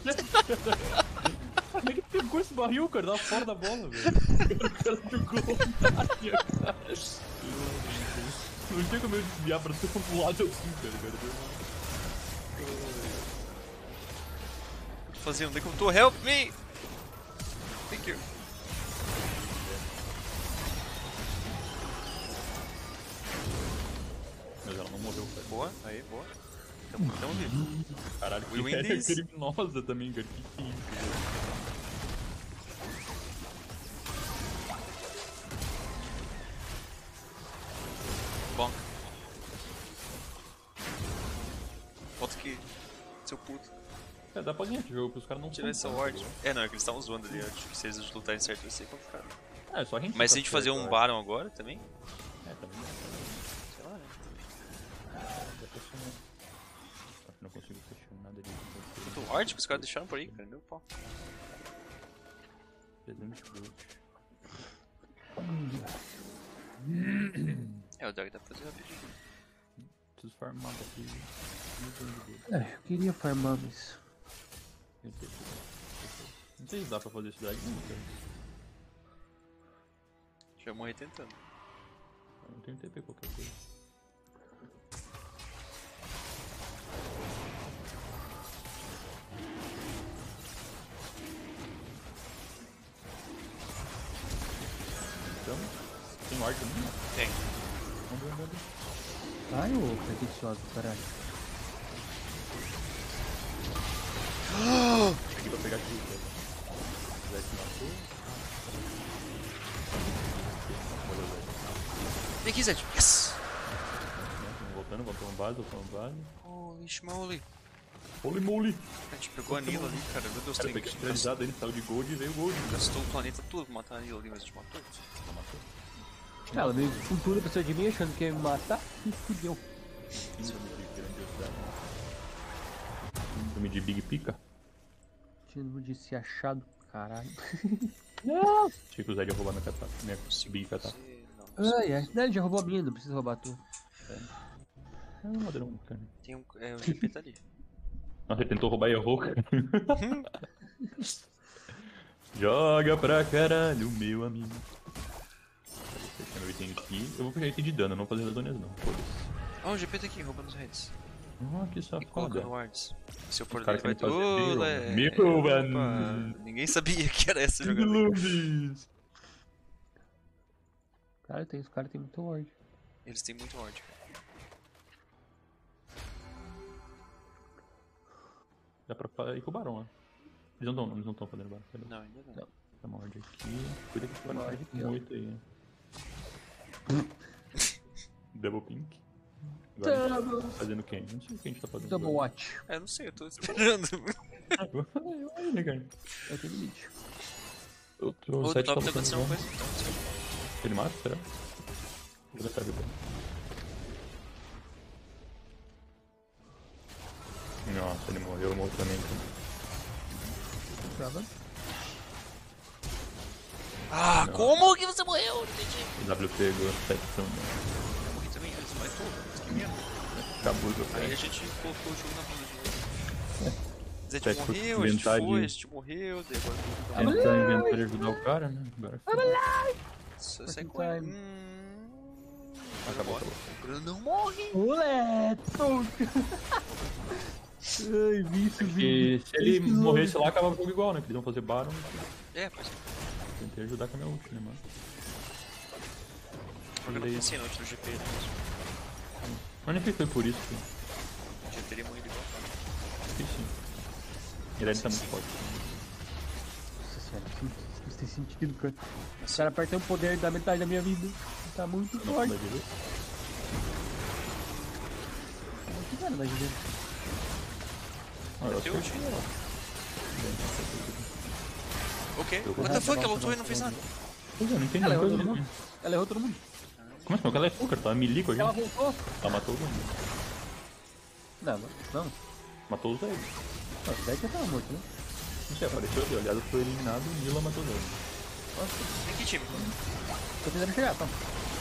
Como é que pegou esse barril, cara? Tava fora da bola, velho. O cara jogou na área, cara. Não tinha como eu desviar pra ser pro lado assim, cara. cara. Tô fazendo, onde é que eu tô? Help me! Thank you. Mas ela não morreu, cara. Boa, aí, boa. Tamo, tamo vivo. Caralho, We que win é this. criminosa também, cara. Que que é isso, cara? Bom. Volta aqui, seu puto. É, dá pra ganhar esse jogo, porque os caras não Tira essa tão ward. tanto, É, não, é que eles estavam zoando ali. Acho que se eles lutarem certo vai ser complicado. né? É, só a gente Mas se tá a gente fazer certo, um eu Baron agora também, acho. É, também. sei lá, né? Dá pra ser, né? Só que não consigo fechar nada ali. Muito ward que os caras deixaram por aí, cara. Meu pau. Presente gold. É, o Dark dá pra fazer rapidinho. Preciso farmar aqui. É, eu queria farmar, mas... Não sei se dá pra fazer isso daí, não, cara. Deixa eu morrer tentando. Eu não tenho T P qualquer coisa. Então, tem ward também? Tem. Vamos ver, vamos ver. Ai, ô pretencioso, caralho. Aqui pra pegar aqui, cara. Zé que matou. Olha o Zé. Vem aqui, Zed. Yes! Vamos voltando, voltando base, voltando base. Holy schmoly. Holy moly! A gente pegou a Nila ali, cara. Meu Deus, Cara, tem peguei que finalizado, ele saiu de gold e veio gold. gastou o planeta todo pra matar a Nila ali, mas a gente matou. Não matou. Ela veio com tudo pra cima de mim achando que ia me matar e fudeu. Síndrome de grandiosidade. Síndrome de Big Pica. Síndrome de se achado, caralho. Achei que o Zé ia roubar minha catapa. Minha Big catapa. Você- Não, não Ai, ai. Não, ele já roubou a minha, não precisa roubar a tua. É um ladrão, cara. tem um. É, o G P tá ali. Nossa, ele tentou roubar e errou, cara. Joga pra caralho, meu amigo. Fechando meu item aqui. Eu vou fechar item de dano, eu não vou fazer redondezas não. Foda-se. Ó, o G P tá aqui, roubando os heads. Ah, que E safada. colocando wards. Se eu pôr Os caras dele vai ter. querem fazer Olé! Meu, meu, Opa, mano. ninguém sabia que era essa jogada. Lubis. Cara, tem, os caras têm muito ward. Eles têm muito ward, cara. Dá pra fa- ir pro barão, né? Eles não estão, eles não estão fazendo barão. Beleza. Não, ainda não. Não. Dá uma ordem aqui. Cuida que Uma vai ordem ficar aqui, ó. muito aí. Double pink. Agora a gente tá fazendo quem? Não sei o que a gente tá fazendo. Double agora. watch. É, eu não sei, eu tô esperando. Olha ele, cara. Eu tenho limite. Outro Ou do set top tá lutando acontecendo agora. alguma coisa, então. não sei. Ele mata, será? Vou tentar ver. Nossa, ele morreu, eu morro também. Trava. Ah, como que você morreu? Não entendi. O W pegou sete também. Eu morri também, eles matou. Que merda. Acabou o Aí a jogo. gente colocou o jogo na mão de novo. Zé Sete te foi morreu, a gente inventar foi, de- a gente morreu, daí agora Tentar inventar e ajudar o cara, né? Agora foi. só sai com Time. Hum... Acabou, Morre. acabou. O Bruno não morre. Moletom! Ai, vício, E vício. se ele morresse lá, acabava o jogo igual, né? Que eles iam fazer Baron. É, pois é. Tentei ajudar com a minha ult, né, mano? Porque eu não pensei no outro G P, né? Mas nem foi por isso, que Já teria morrido igual. fiz sim. Irelia tá muito forte. Nossa senhora, isso não- isso tem sentido, cara. O cara perde o poder da metade da minha vida. Tá muito Não forte. vai ver. Não fizeram mais dele. Ah, eu Teu acertei. ult. O quê? Eu What the fuck? Ela lutou e não fez nada. Pois é, não entendi. Ela Não errou coisa todo nenhuma. mundo. Ela errou todo mundo. Como é que ela é full, cara? Tá melee com a gente. Ela voltou. Ela matou todo mundo. Não, não. Não, Matou os Zed. não o Zed já tava morto, né? Não sei, apareceu ali. Aliás, foi eliminado e Nila matou o Zed. Vem aqui, time. Tô tentando chegar, tá?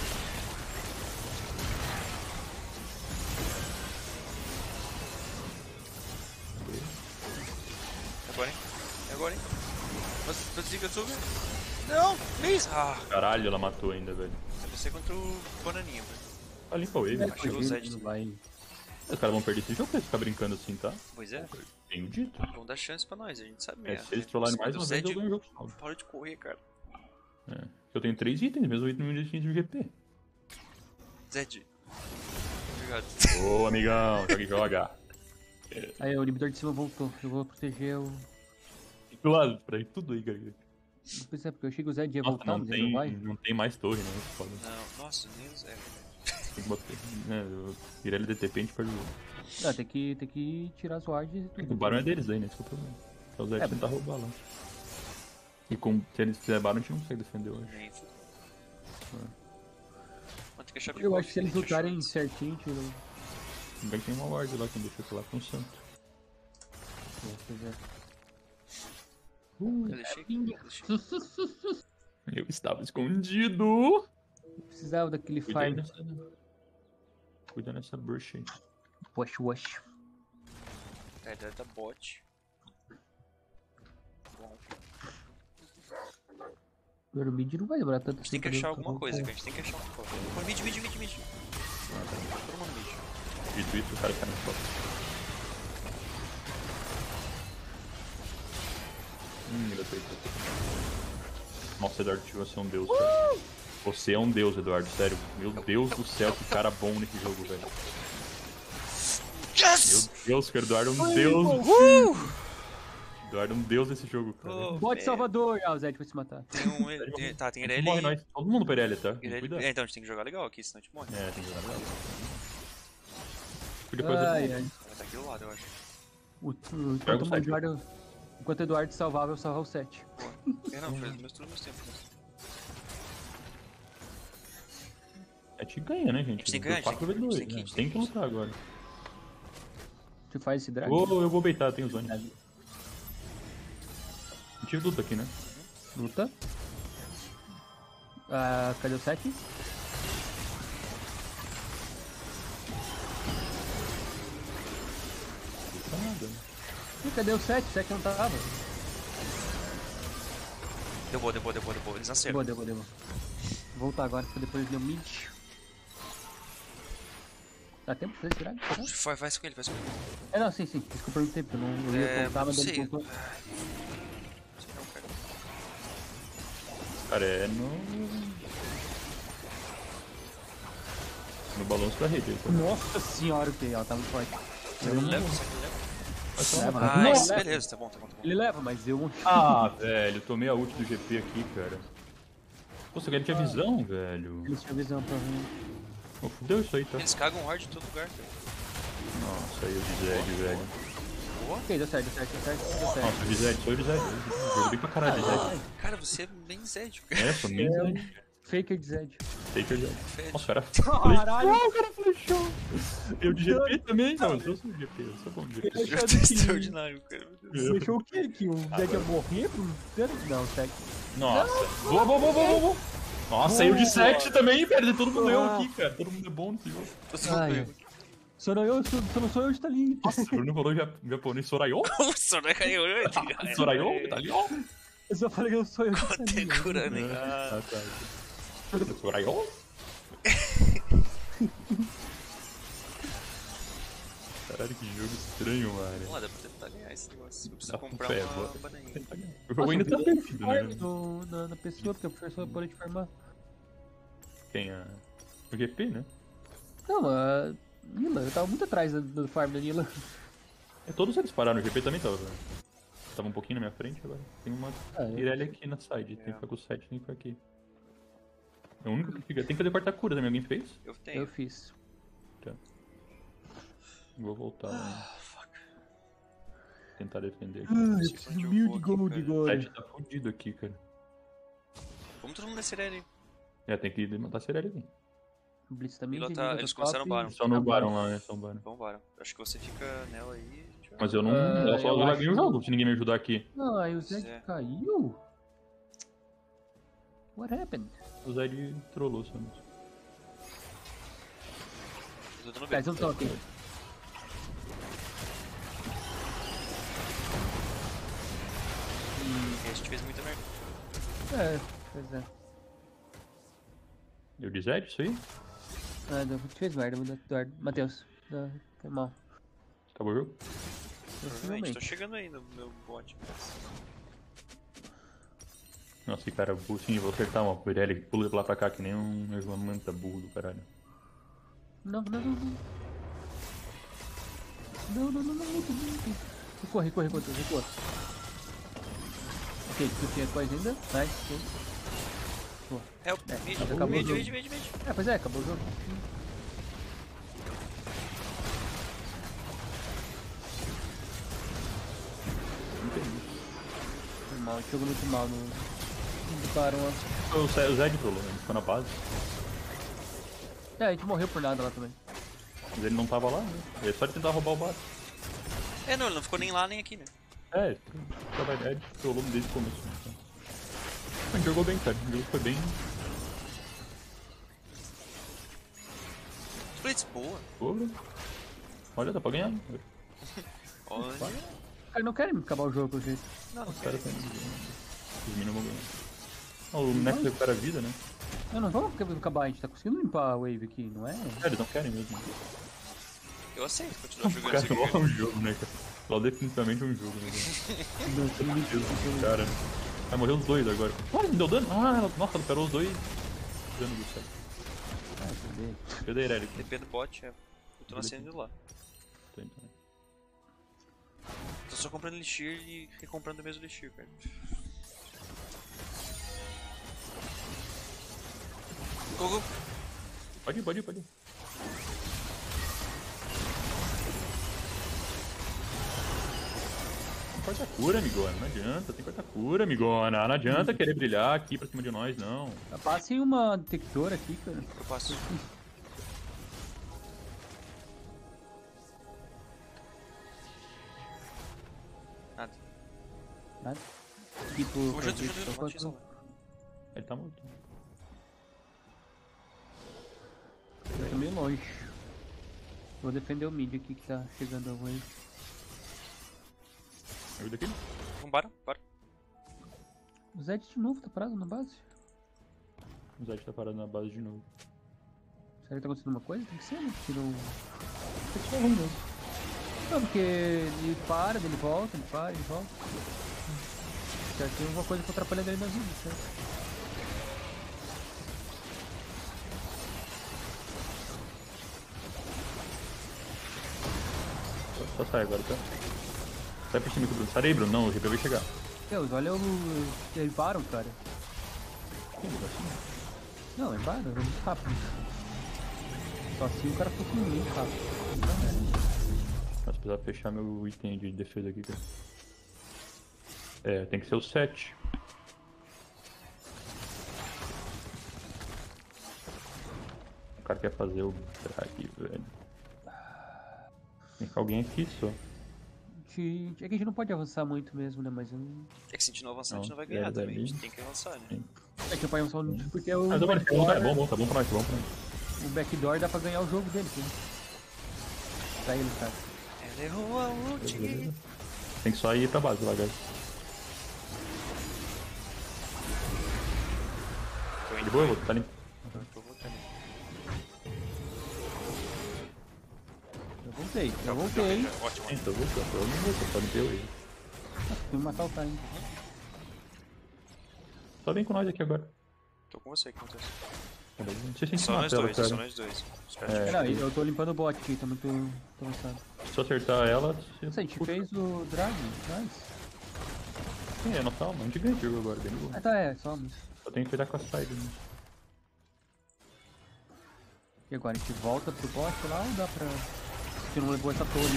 Agora, hein? Agora, hein? Nossa, tô desligando. Não! Please! Ah, Caralho, ela matou ainda, velho. eu pensei contra o Bananinha, velho. Tá limpa a wave. Achei o Zed. Não vai. Os caras vão perder esse jogo pra eles ficarem brincando assim, tá? Pois é, Tenho dito. vão dar chance pra nós, a gente sabe É, mesmo. se eles trollarem mais uma O vez, eu Zed ganho o jogo salvo. para de correr, cara. É. Eu tenho três itens, mesmo item de do G P. Zed. Obrigado. Ô, amigão, joga e joga. Aí, o inibidor de cima voltou. Eu vou proteger o. Do lado, pra ir tudo aí, cara. Pois é, porque eu achei que o Zed ia Nossa, voltar, não mas ele não tem, vai. não tem mais torre, né? Foda. Não, nossa, nem o Zed. Tem que botar. É, eu virar ele D T P a gente perde o jogo. Não, tem que, tem que tirar as wards e tudo. O Barão é deles aí, né? Esse que é o problema. Então o Zed É, tentar roubar lá. E com, se eles fizerem Barão, a gente não consegue defender hoje. Nem fudeu. Mas tem que achar Eu acho que se eles gente achou lutarem isso. certinho, tira. Também tem uma ward lá que deixa eu lá com o Santo. Pois é. Eu deixei, eu deixei. Eu estava escondido! Eu precisava daquele Cuida aí farm. nessa. Cuida nessa bruxa aí. Wash, wash. É, deve dar bot. Bom, Agora o mid não vai demorar tanto. a gente tem que achar alguma coisa, cara. A gente tem que achar uma coisa. Pô, mid, mid, mid, mid. Todo mundo mid. Dito isso, o cara cai no top. Hum, ainda tô aí. Nossa, Eduardo, você é um deus, cara. Você é um deus, Eduardo, sério. Meu Deus do céu, que cara bom nesse jogo, velho. Meu Yes! Deus, cara, Eduardo é um deus. Uh! Eduardo é um deus nesse jogo, cara. Oh, Bote velho. Salvador! Ah, o Zed foi se matar. Tem um. Tem, tá, tem Irelia Morre aí. nós. Todo mundo pra Irelia, tá? Irelia- Cuidado. É, então a gente tem que jogar legal aqui, senão a gente morre. É, tem que jogar legal. Cuida coisa Ai, de ai. Vai estar aqui do lado, eu acho. O, o, Pega enquanto, o o sete. Eduardo, enquanto o Eduardo salvava, eu salvava o sete. É, não, faz meus tudo meus tempos. A gente ganha, né, gente? A gente tem que ganhar, a gente quatro tem que- vezes dois, a gente tem que- né? A gente tem que lutar agora. Tu faz esse drag? Ô, eu vou beitar, tem o Zone. A gente luta aqui, né? Luta. Ah, cadê o sete? Luta nada. né? Ih, cadê o sete? O sete não tava. Deu boa, deu boa, deu boa, deu boa. Eles acertam. Deu, deu, deu. Vou voltar agora, porque depois deu mid. Dá tempo pra esse drag? Vai, vai com ele, vai com ele. É, não, sim, sim. Desculpa, eu perguntei, porque eu não eu ia É, voltar, não mas ele sei. voltou. Ai, não sei não, cara. Cara, é no... No balanço da rede aí, tá? Nossa senhora, o que ela tá muito forte. Eu não Leva, levo. será que ele leva? Leva, Ah, não, isso, leva. beleza, tá bom, tá bom, tá bom. Ele leva, mas eu não. Ah, velho, tomei a ult do G P aqui, cara. Nossa, ele tinha visão, velho. Eles tinham visão pra mim. Oh, fudeu isso aí, tá? Eles cagam hard em todo lugar, cara. Nossa, aí o Zed, velho. Boa. Ok, deu certo, deu certo, deu certo, deu certo. Nossa, o Zed, sou o Zed. Jogo bem pra caralho, Zed. Cara, você é bem Zed, cara. É, sou bem É um Zed. faker de Zed. Taker Zed. Fede. Nossa, o cara... Caralho! Ah, o cara flechou. Eu de G P também? Não, eu sou G P, eu sou bom de G P. Ele Eu achou tô que- extraordinário, cara. Meu Deus. Você achou o quê? Que o Zed ia morrer pro... Não, certo. Nossa. Boa, boa, boa, boa, boa. Nossa, saiu de sete também, velho. Todo mundo eu aqui, cara. Todo mundo é bom nesse jogo. Tô só Ai, ganhando. só não eu, só, só não sou eu, está ali. Nossa, o Bruno falou ja- japonês Soraiô? Nossa, não é caiu, né? Soraiô? Tá ali, ó. Eu só falei que eu sou eu. que está ali. Contemporâneo, hein? Ah, Ah, tá. Soraiô? Caralho, que jogo estranho, mano. vamos lá, dá pra tentar ganhar esse negócio. Eu preciso Dá comprar pra- é, uma bora. bananinha. O jogo ainda tá Nossa, perdido, né? farm no- na, na pessoa, porque o professor pode te farmar. Tem a... o G P, né? Não, a Nila, eu tava muito atrás do, do farm da Nila. É, todos eles pararam, o G P também tava. Tava um pouquinho na minha frente, agora tem uma Ah, eu- Irelia aqui na side. Tem É. que ficar com o sete, tem que ficar aqui. É o único que fica. Tem que fazer corta-cura também, alguém fez? Eu tenho. Eu fiz. Vou voltar lá. Ah, fuck. Tentar defender aqui. Ah, eu preciso de mil de gold O sete tá fudido aqui, cara. Vamos todo mundo nesse Irelia. É, tem que matar a Cirelli aqui. O Blitz também. Mila tem tá- Mila eles top começaram o Baron. Só no Ah, Baron lá, né? Só no Baron. Vambora. Acho que você fica nela aí. a gente vai- Mas eu não. Ah, ela só eu vai acho- ganhar o jogo se ninguém me ajudar aqui. Ah, e o Pois Zed é. caiu? What happened? O Zed trollou, Samus. Eu tô dando Tá, eles B. não estão aqui. E a gente fez muita merda. É, pois é. Deu de Zed, isso aí? Ah, não, fez merda, Eduardo. Matheus, ah, foi mal. Acabou o jogo? Provavelmente. Tô Possivelmente. chegando aí no meu bot. Nossa, que cara burro. Sim, vou acertar uma Irelia que pula de lá pra cá que nem um manta burro do caralho. Não, não, não, não. Não, não, não, não, não, não. Recua, recua, recua, recua. Ok, tu tinha coisa ainda? Nice, ok. Boa. Help, É, mid, mas acabou mid, o jogo. mid, mid, mid. É, pois é, acabou o jogo. Foi mal, a gente jogou muito mal no... no Baron lá. O Zed o Zed trollou, né? Ele ficou na base. É, a gente morreu por nada lá também. Mas ele não tava lá, né? Ele é só de tentar roubar o base. É, não, ele não ficou nem lá nem aqui, né? É, na verdade, trollou desde o começo. Né? Então. A gente jogou bem, cara. O jogo foi bem. Blitz, boa. Boa. Olha, dá pra ganhar. Olha. Os caras não querem acabar o jogo pelo jeito. Não, não Os quero. caras têm. Os meninos vão ganhar. Ah, o Nex recupera a vida, né? Não, não vamos acabar, a gente tá conseguindo limpar a wave aqui, não é? É, eles não querem mesmo. Eu aceito continuar O jogando cara isso LOL é aqui. um jogo, né, cara? LOL definitivamente é um jogo, né? Não, tô me Deus do cara, né? Vai morrer os dois agora. Olha, não deu dano? Ah, ela, nossa, ela parou os dois. Dano do céu. Ah, cadê? Cadê a Irelia aqui? D P do bot, é. Eu tô nascendo lá. Tô indo também. Tô só comprando Elixir e recomprando o mesmo Elixir, cara. Go, go. Pode ir, pode ir, pode ir. Tem corta-cura, amigona. Não adianta, tem corta-cura, amigona. Não adianta querer brilhar aqui pra cima de nós, não. Passem uma detectora aqui, cara. Eu passo. Nada. Nada. Tipo, Vamos junto, junto, junto. Bate isso, Ele tá morto. eu tô meio longe. Vou defender o mid aqui que tá chegando a wave. É o daquele? Vambora, bora. O Zed de novo tá parado na base? O Zed tá parado na base de novo. Será que tá acontecendo uma coisa? Tem que ser, né? Porque não... Tá só ruim mesmo. Não, porque ele para, ele volta, ele para, ele volta. Já tem alguma coisa que tá atrapalhando ele na vida, certo? Só, só sai agora, tá? Sai por cima com o Bruno. Sai aí, Bruno. Não, o R P vai chegar. Deus, olha o... Eles param, cara. Como assim? Não, ele para, é muito rápido. Só assim o cara fica muito rápido. Não, é. Nossa, precisava fechar meu item de defesa aqui, cara. É, tem que ser o sete. O cara quer fazer o drag, velho. Tem que alguém aqui só. Gente, é que a gente não pode avançar muito mesmo, né? Mas eu não... É que se a gente não avançar, a gente Não, não vai ganhar é, também. A gente dali. tem que avançar, né? Sim. É que eu pai só porque é o Mas agora, backdoor, tá bom, bom, tá bom pra nós, tá bom pra nós. o backdoor dá pra ganhar o jogo dele, sim. Pra ele, cara. Ela errou a ult. Tem que só ir pra base lá, guys. Tô indo, De boa, eu vou tá limpo. tô voltando. Eu voltei, eu Já voltei. já, Ótimo. Sim, tô voltando, eu não vou, só limpei eu aí. Fui matar o time. Só vem com nós aqui agora. Tô com você, o que acontece? Não sei se a gente Só mata nós ela, dois, cara. só nós dois. Os caras É. de- Não, eu tô limpando o bot aqui, tá muito, muito avançado. Se eu acertar ela, você... Nossa, a gente Puxa. fez o drag, nice. Sim, é nossa alma, a gente ganha esse jogo agora, bem bom. Ah, tá, é, só mas... Só tem que cuidar com a side, né? E agora a gente volta pro bot lá ou dá pra... que não levou essa torre.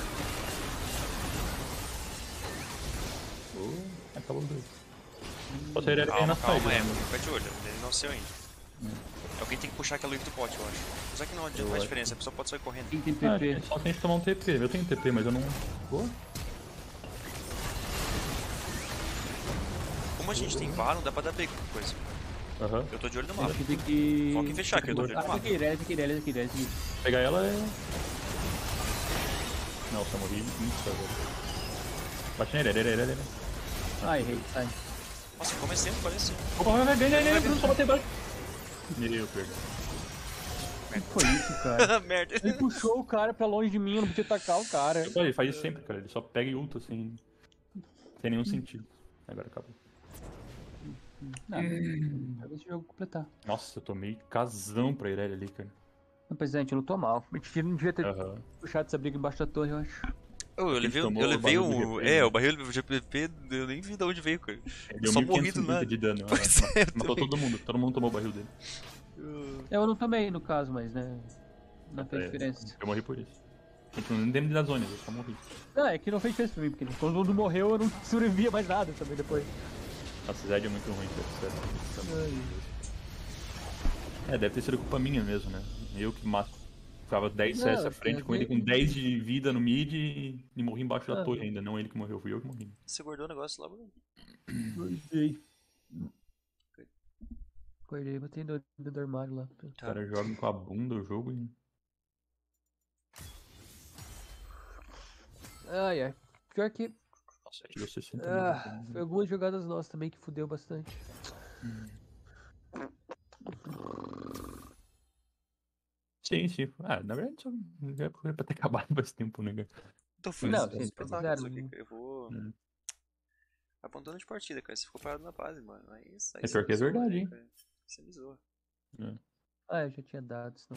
Oh, acabou os dois. Só seria ganhar Calma, na calma, side, é, né? fica de olho, ele não saiu ainda. Hum. Alguém tem que puxar aquela wave do bot, eu acho. Apesar que não adianta Eu faz acho. diferença, a pessoa pode sair correndo. Quem tem Ah, P P? só tem que tomar um T P. Eu tenho T P, mas eu não... Boa. Como a gente tem Baron, dá pra dar B com coisa. Aham. Eu tô de olho no A mapa. gente tem que... Foca em fechar, que eu tô de olho Ah, no tem mapa. que ir, tem que ir, tem que ir, tem que ir. Pegar ela é... Nossa, eu morri insta, velho. Bate nele, ele, ele, ele. Ah, errei, sai. Nossa, como é sempre, parece. Opa, vai, vai, ganha, ganha, ganha, só bater baixo. Meu, perdão. O que foi isso, cara? Merda. Ele puxou o cara pra longe de mim, eu não podia atacar o cara. Olha, ele faz isso sempre, cara. Ele só pega e ulta sem... Sem nenhum sentido. Agora acabou. Não, pega esse jogo completar. Nossa, eu tomei casão pra Irelia ali, cara. Não, pois é, a gente lutou mal. A gente não devia ter Aham. puxado essa briga embaixo da torre, eu acho. Eu, eu gente levei, tomou eu o levei barril do um. G P, É, né? o barril do G P P, eu nem vi de onde veio, cara. Ele deu Só mil morri quinhentos do nada. de dano. Pois aham. é, Matou também. todo mundo. Todo mundo tomou o barril dele. Eu não tomei, no caso, mas, né, não fez É, diferença. Eu morri por isso. Gente, não nem da zona, eu só morri. Não, é que não fez diferença pra mim, porque quando todo mundo morreu, eu não sobrevivia mais nada também depois. Nossa, Zed é muito ruim, cara. Sério. É, deve ter sido culpa minha mesmo, né? Eu que mato. Ficava dez Não, C S à tem frente a com ele ver- com dez de vida no mid e, e morri embaixo da Ah. torre ainda. Não ele que morreu, fui eu que morri. Você guardou o negócio lá, Bruno? Guardei. Guardei, botei no, no armário lá. Os Tá. caras jogam com a bunda o jogo e... Ai, ai. Pior que Nossa, tirou sessenta ah, mil. foi algumas jogadas nossas também que fudeu bastante. Sim, sim. Ah, na verdade só é pra ter acabado faz tempo, né, cara? Então foi Não, esse sim, espetáculo isso fizeram, aqui, cara. Eu vou. Hum. Abandonando de partida, cara. Você ficou parado na base, mano. Aí, isso aí É você pior me que é zoa, verdade, né, hein? cara? Você me zoa. É. Ah, eu já tinha dado, senão.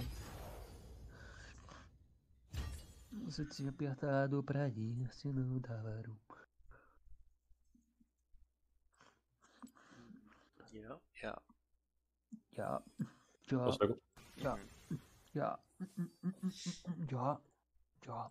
Você tinha apertado pra ir, senão dava um. Yeah. Yeah. Já, já, Posso pegar? já, já, já, já.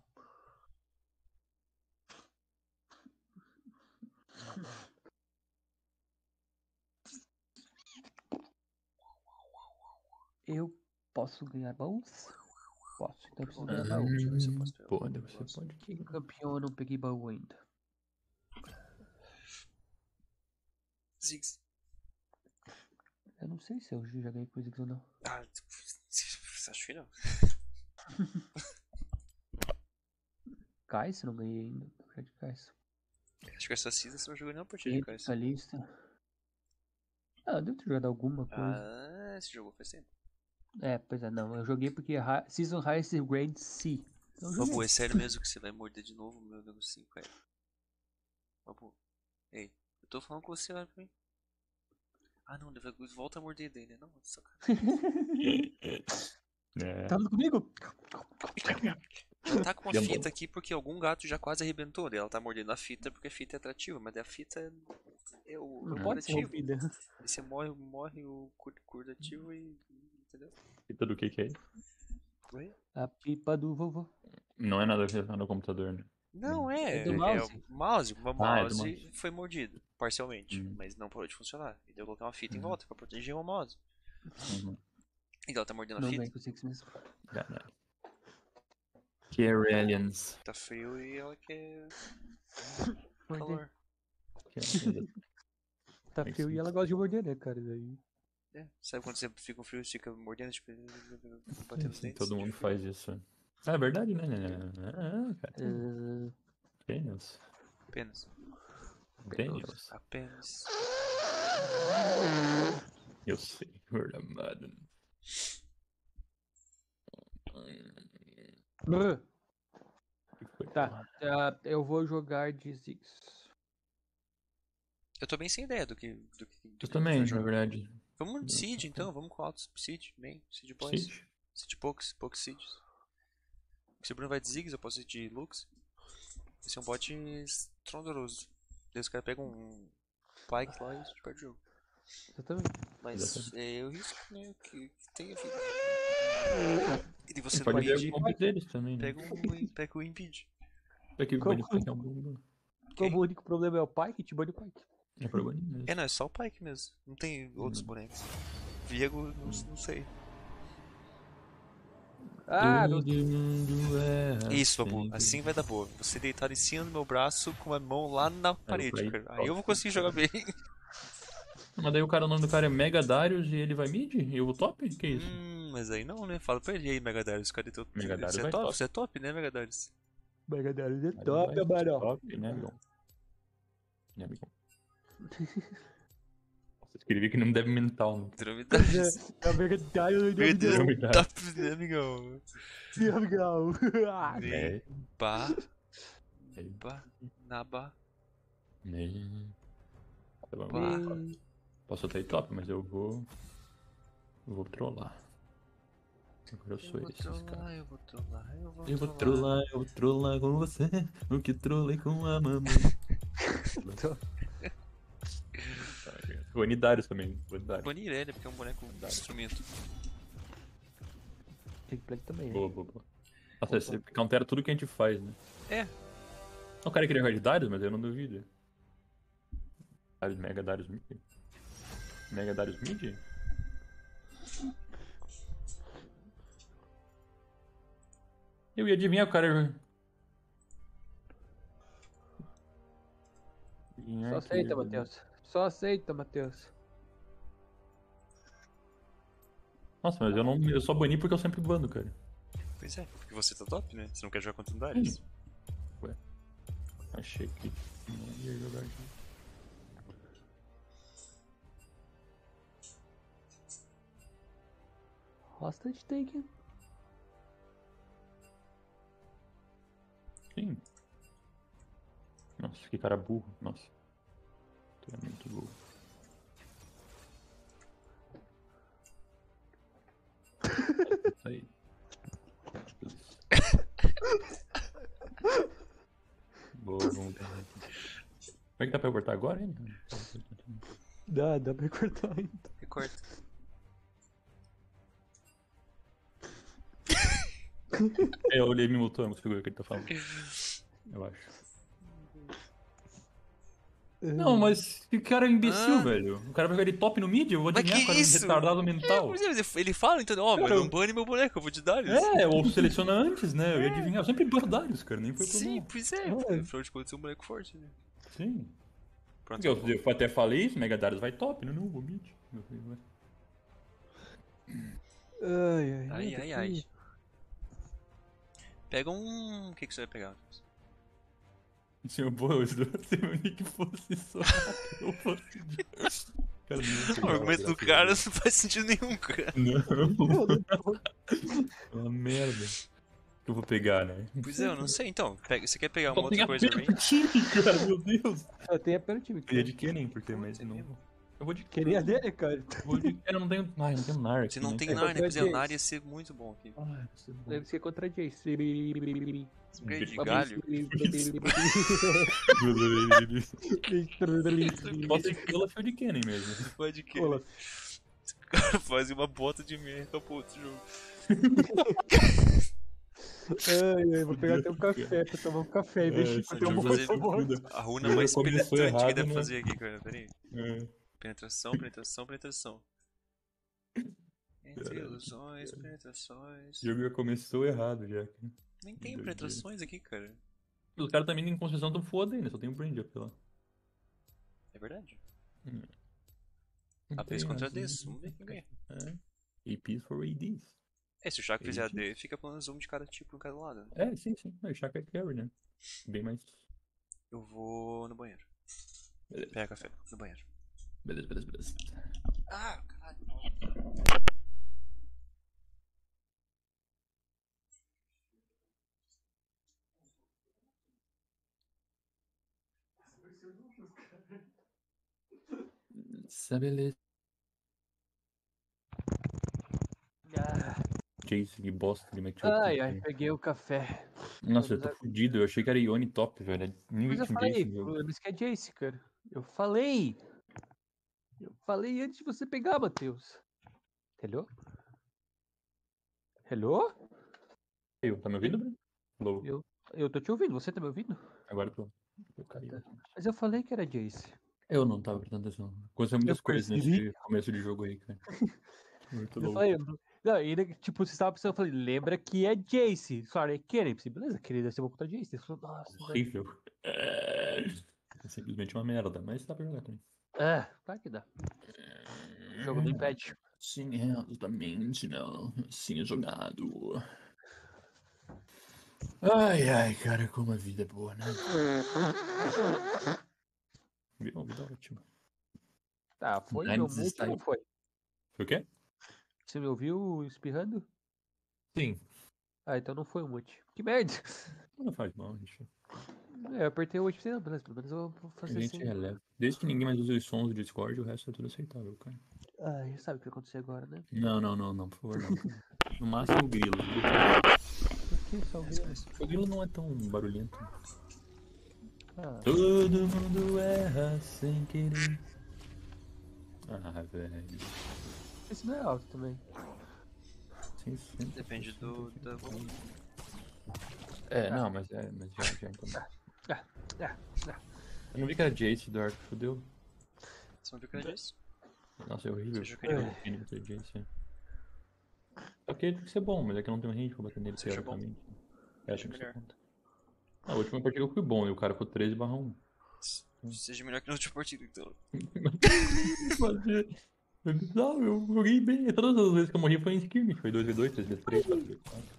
Eu posso ganhar baús? Posso, então eu preciso ganhar baú. Deixa eu ver se eu posso pegar um Pode, você negócio. pode. Que campeão eu não peguei baú ainda? Ziggs. Eu não sei se eu já ganhei com o Ziggs ou não. Ah, você acha que não? Kai'Sa não ganhei ainda. Já de Kai'Sa. Acho que essa season você não jogou nenhuma partida de Eita, Kai'Sa. essa lista. Ah, devo ter jogado alguma coisa. Ah, esse jogou faz tempo. É, pois é, não. Eu joguei porque Hi- Season Highest Grade C. Então eu joguei. Babu, é sério mesmo que você vai morder de novo o meu negocinho, cara? Babu, ei, eu tô falando com você, olha pra mim. Ah não, deve- volta a morder daí, né? Não, sacanagem. É. Tá falando comigo? Ela tá com uma Demorou. fita aqui porque algum gato já quase arrebentou. Daí ela tá mordendo a fita porque a fita é atrativa, mas daí a fita é, é o, Não é o pode ser curativo. rompida. E você morre, morre o cur- curativo e. Entendeu? Fita do que que é? Oi? A pipa do vovô. Não é nada relacionado ao computador, né? Não, é. É do É mouse? o mouse. O meu Ah, é do mouse mouse. foi mordido, parcialmente. Hum. Mas não parou de funcionar. E daí eu coloquei uma fita em Uhum. volta pra proteger o mouse. Uhum. E daí ela tá mordendo a Não fita. ganhei com o Six mesmo. Caralho. Carelians. Tá frio e ela quer Morder. calor. Tá Makes frio e sense. ela gosta de morder, né, cara? Daí... É, sabe quando você fica com frio e fica mordendo, tipo, batendo os Sim, dentes? todo mundo Tipo, faz isso. Ah, é verdade, né? Ah, cara. Uh, Daniels. Apenas. Daniels. Apenas. Eu sei. Word of Madden. uh, Que foi? tá, tá, eu vou jogar de Ziggs. Eu tô bem sem ideia do que. Do que do Eu que também, vai na jogar. verdade. Vamos de Seed então, vamos com altos Seed, bem, Seed Boys. Siege? Seed Pokes, Pokes Seeds. Se o Bruno vai de Ziggs, eu posso ir de Lux. Vai ser um bot estrondoroso. Daí os caras pegam um Pike lá e a gente perde o jogo. Exatamente. Mas é o risco, né? Que, que tem a vida. E daí você Pode no ver mid, o comp deles também, né? pega um, pega o Impede. Aqui o Como- Bunny Pike é um bom. Como o único problema é o Pike, te bane o Pike. É pra Bunny mesmo. É, não, é só o Pike mesmo. Não tem outros Hum. bonecos. Viego, não, não sei. Ah, não. Todo mundo é Isso, Babu. sempre. Assim vai dar boa. Você deitar em cima do meu braço com a mão lá na parede, pra ir cara. Aí top. eu vou conseguir jogar bem. Mas daí o cara, o nome do cara é Mega Darius e ele vai mid? E eu vou top? Que isso? Hum, mas aí não, né? Fala pra ele aí, Megadarius. Cadê teu... Megadarius Você é vai top? top. Você é top, né, Megadarius? Mega Darius é Vai top, mano. Top, né, amigão? Né, amigão? Nossa, escrevi que não deve mental, né? Dromedários. É o Mega Darius, Meu Deus, Dromedários. top, né, amigão? legal. É, Ba, é, ba, naba, é. Tá bom. ba. Posso até ir top, mas eu vou. Eu vou trollar. Agora eu Eu sou vou esses caras. trollar, eu vou trollar, eu vou Eu vou trollar. trollar, eu vou trollar com você. O que trolei com a mamãe. Vanidários também. Vanidários. Banir ele, porque é um boneco de instrumento. Tem play também, né? Boa, boa, boa. Nossa, você countera tudo que a gente faz, né? É. O cara queria jogar de Darius, mas eu não duvido. Darius, Mega Darius Mid? Mega Darius Mid? Eu ia adivinhar o cara. Só aceita, Matheus. Só aceita, Matheus. Nossa, mas eu não. Eu só bani porque eu sempre bando, cara. Pois é, porque você tá top, né? Você não quer jogar contra o Darius. Ué. Achei que não ia jogar aqui. Hostage taken. Sim. Nossa, que cara burro. Nossa. Tu é muito burro. Isso aí. Boa, vamos lá. Como é que dá pra eu cortar agora, hein? Dá, dá pra cortar ainda. Recorta. É, eu olhei e me mutou, não consigo ver o que ele tá falando. Eu acho. Não, mas que cara imbecil, Ah. velho. O cara vai jogar de top no mid, eu vou Mas adivinhar que o cara é um isso? retardado mental. Mas ele- ele fala então, ó, mas Cara, não bane meu boneco, eu vou de Darius. É, ou seleciona antes, né? Eu ia adivinhar. Eu sempre bano Darius, cara, nem foi Sim, problema. pois é, porque afinal de contas é um boneco forte, né? Sim. Pronto, Eu, acabou. eu até falei isso, Mega Darius vai top, não, não, vou mid. Ai, ai, Ai, tá ai, ai. aqui. Pega um... O que, que você vai pegar? Se o Boas se o Nick fosse só eu fosse de... Cara, não ia O pegar, argumento do graças a cara Deus. não faz sentido nenhum, cara. Não. É uma merda. Que eu vou pegar, né? Pois é, eu não sei. Então, pega- você quer pegar uma Só tem outra a coisa pena aí? pro time, cara, meu Deus. Só tem a pelo time. Eu ia de Kennen, porque, mas é não... mesmo? Eu vou de... Queria dele, cara. Eu vou de... Eu não tenho... Ai, não tenho Narc, Você não né, tem cara? Narnia, pois é, o Jace. Narnia ia ser muito bom aqui. Ai, você não... Deve ser contra Jace. Um ganho de Babu. galho. Posso ir pela Field Kennen mesmo. Pode que. Olá. O cara faz uma bota de merda pro outro jogo. Ai, ai, vou pegar até um café pra tomar um café e É, mexer esse com o teu jogo moço. vai ser moço. A runa jogo mais começou penetrante que errado, deve né? fazer aqui, cara. Pera aí. É. Penetração, penetração, penetração. Entre ilusões, penetrações. O jogo já começou errado, já. Nem tem Doideira. penetrações aqui, cara. Os caras também nem construção tão foda ainda, só tem um Brand up lá. É verdade. Não A P tem, contra assim, Ds, vamos ver quem ganha. É. A Ps for A Ds. É, se o Chaco fizer A Eita. D, fica pelo menos um de cada tipo em cada lado. né? É, sim, sim. O Shaka é carry, né? Bem mais. Eu vou no banheiro. Beleza, Pega café, no banheiro. beleza, beleza. beleza. Ah, caralho. Essa beleza. Ah, Jace, que bosta de matchup. Ai, ai, peguei o café. Nossa, eu Mas, tô fudido. Eu achei que era Ione top, velho. Nem vi mas que eu tinha um falei, Jace o no jogo. problema é que é Jace, cara. Eu falei! Eu falei antes de você pegar, Matheus. Hello? Hello? Eu, tá me ouvindo, Bruno? Hello. Eu, eu tô te ouvindo, você tá me ouvindo? Agora eu tô. Eu caí. Tá. Mas eu falei que era Jace. Eu não tava prestando atenção. Aconteceu muitas Eu coisas percebi. nesse começo de jogo aí, cara. Muito Eu louco. falei, não, e ainda, tipo, você estava pensando, eu falei, lembra que é Jace. Sorry, é Kenny. Beleza, querida, você vai contra Jace. Ele falou, nossa, velho. Horrível. É... é simplesmente uma merda, mas dá pra jogar também. É, claro que dá. O jogo não impede. Sim, é, exatamente, não. Sim, é jogado. Ai, ai, cara, como a vida é boa, né? Vida, vida ótima. Tá, foi meu Nice mute ou não style. foi? Foi o quê? Você me ouviu espirrando? Sim. Ah, então não foi o mute. Que merda! Não faz mal, gente. É, eu apertei o mute, não, beleza, pelo menos eu vou A fazer gente sem. releva. Desde que ninguém mais use os sons do Discord, o resto é tudo aceitável, cara. Ai, sabe o que vai acontecer agora, né? Não, não, não, não, por favor, não, cara. No máximo o grilo. Por que só o grilo? O grilo não é tão barulhento. Ah, Todo mundo erra sem querer. Ah, velho. esse não é alto também. Cem, cem por Depende cento do, aqui. da volume. É, não, mas é, mas já, já então. Ah, ah, ah. Eu não vi que era Jace, Dark, fodeu. Você não viu o que era disso? Nossa, é horrível. Você jogou Eu Kenny contra Jace. Só que ele tem que ser bom, mas é que eu não tenho range pra bater nele, Você jogou? teoricamente. É, Seja tem que ser melhor. conta. A última partida eu fui bom, e o cara ficou treze barra um. Seja melhor que na última partida, então. Não, eu joguei bem. Todas as vezes que eu morri foi em skirmish. Foi dois v dois, três v três, quatro v quatro.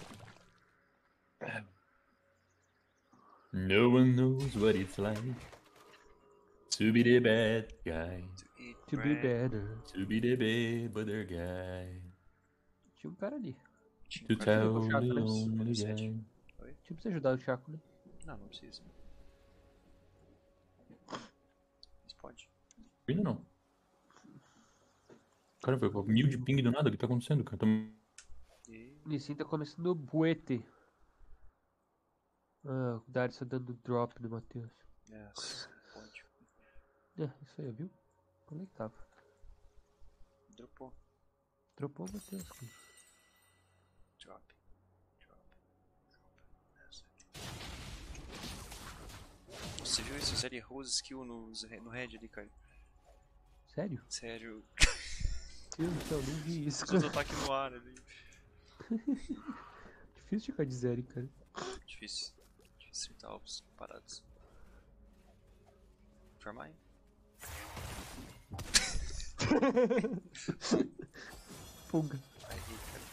No one knows what it's like to be the bad guy. To eat To be bread. better. To be the bad other guy. Tinha um cara ali. Tinha To um cara tell o Chaco, the né? only sete. guy. Oi? Tinha pra você ajudar o Chaco, né? Não, não precisa. Mas pode. Ainda não. Cara, foi mil de ping do nada. O que tá acontecendo, cara? Tamo... E... O Nissin tá começando o buete. Ah, o Darius tá dando drop no Matheus. Yes, pode. É, isso aí, viu? Como é que tava? Dropou. Dropou o Matheus. cara. Drop. Drop. Drop. Yes. Você viu isso? Zeri errou os skills no, no red ali, cara. Sério? Sério. Meu Deus do céu, não vi isso, Fez cara. o ataque no ar ali. Difícil ficar de zero, cara. Difícil. Difícil acertar alvos parados. For mine. Fuga. Aí, cara.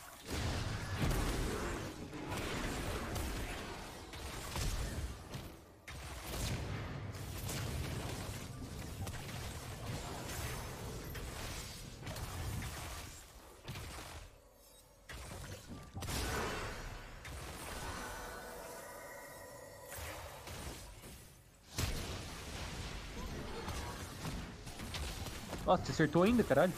Nossa, você acertou ainda, caralho?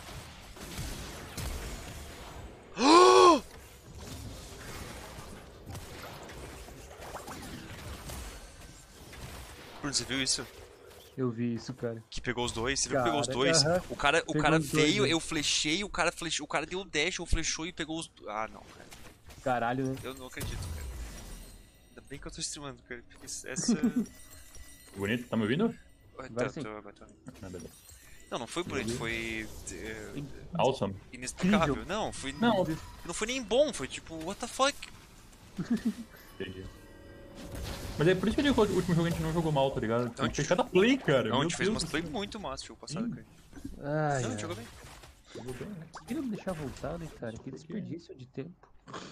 Bruno, você viu isso? Eu vi isso, cara. Que pegou os dois? Você viu que pegou os Cara, dois? aham. O cara, o Pegou cara os dois, veio, né? eu flechei, o cara flechou, o cara deu o dash, eu flechou e pegou os... Ah, não, cara. Caralho, né? Eu não acredito, cara. Ainda bem que eu tô streamando, cara. Porque essa... Bonito, tá me ouvindo? Ah, Agora tá, sim. tô, agora tô. Ah, beleza. Não, não foi bonito, foi... é, Awesome. inexplicável. Incrível. Não, foi... Não, Não foi nem bom, foi tipo, what the fuck? entendi. Mas é por isso que eu digo que o último jogo a gente não jogou mal, tá ligado? A gente fez cada play, cara. Não, a Meu gente fez Deus umas do play céu. muito massa o jogo passado, cara. Ai, Não, a ai. gente jogou bem. Jogou bem, né? Por que não me deixar voltar, né, cara? Que desperdício de tempo.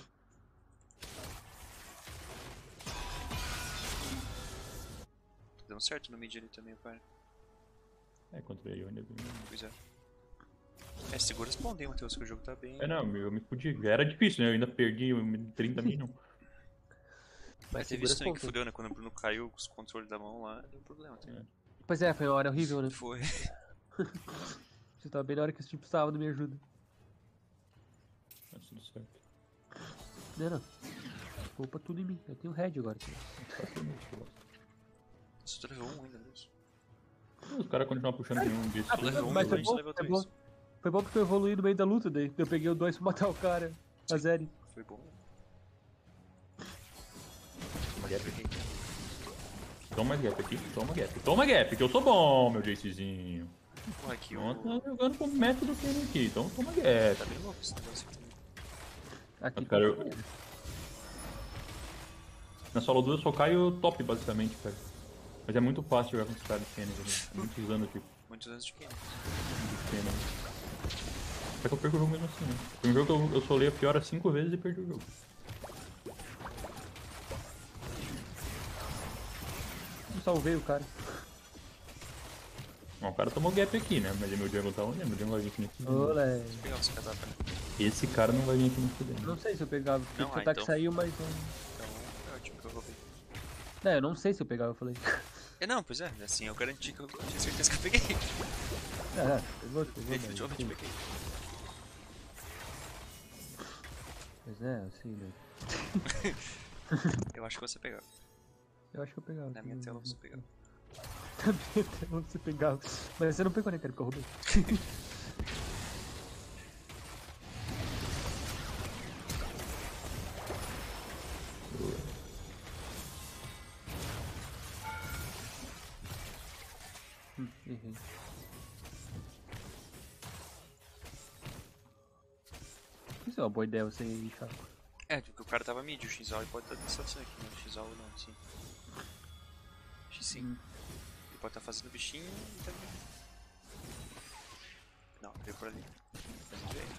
Tá dando certo no mid ali também, cara. É, contra ele eu ainda vi. Pois é. É, segura as pondem, Matheus, que o jogo tá bem... É, não, eu me fudi. Já era difícil, né? Eu ainda perdi trinta minions. Mas teve segura isso as também que pontas. fudeu, né? Quando o Bruno caiu com os controles da mão lá, deu problema também. Pois é, foi uma hora horrível, né? Foi. Você tava bem na hora que esse tipo precisava da minha ajuda. Tá tudo certo. Não, não. Poupa tudo em mim. Eu tenho red agora. Você só levou um ainda mesmo. Os caras continuam puxando nenhum disso. Ah, levou um, mas foi depois bom, levou foi dois. bom. Foi bom porque eu evoluí no meio da luta daí. Eu peguei o dois pra matar o cara. A Zeri. Foi bom. Toma gap aqui. Toma gap aqui. Toma gap. Toma gap, que eu sou bom, meu Jacezinho. Porra, aqui Então, o... tá jogando com o método que ele aqui, então toma Tá gap. bem louco esse negócio aqui. Aqui Mas, cara, tem- eu... Na solo duas eu só caio top, basicamente, cara. Mas é muito fácil jogar com esse cara de Kennedy, né? É muitos anos de, Muitos anos de quem? de Kennedy. Só que eu perco o jogo mesmo assim, né? Foi um jogo que eu, eu solei a Fiora cinco vezes e perdi o jogo. Eu salvei o cara. Bom, o cara tomou gap aqui, né? Mas meu jungle tá onde? Meu jungle vai vir aqui nesse Olé. Vou pegar você cadar pra... Esse cara não vai vir aqui nesse dentro. Não sei se eu pegava. Porque Não, o ah, ataque então. saiu, mas não. Então, é o time que eu roubei. Não, eu não sei se eu pegava, eu falei. É, não, pois é. Assim, eu garanti que eu tinha certeza que eu peguei. Ah, pegou, pegou. mas, Definitivamente sim. peguei. Mas é, assim, né? Eu acho que você pegava. Eu acho que eu pegava. Na minha tela você pegava. Na minha tela você pegava. Mas você não pegou, né, cara? Que eu roubei. Hum, errei. Isso é uma boa ideia você ir, Chaco. É, porque o cara tava mid, o X A O pode estar distração aqui, né? O X A O não, sim. X sim. Hum. Ele pode estar fazendo bichinho e também. Não, veio por ali. Mas não veio.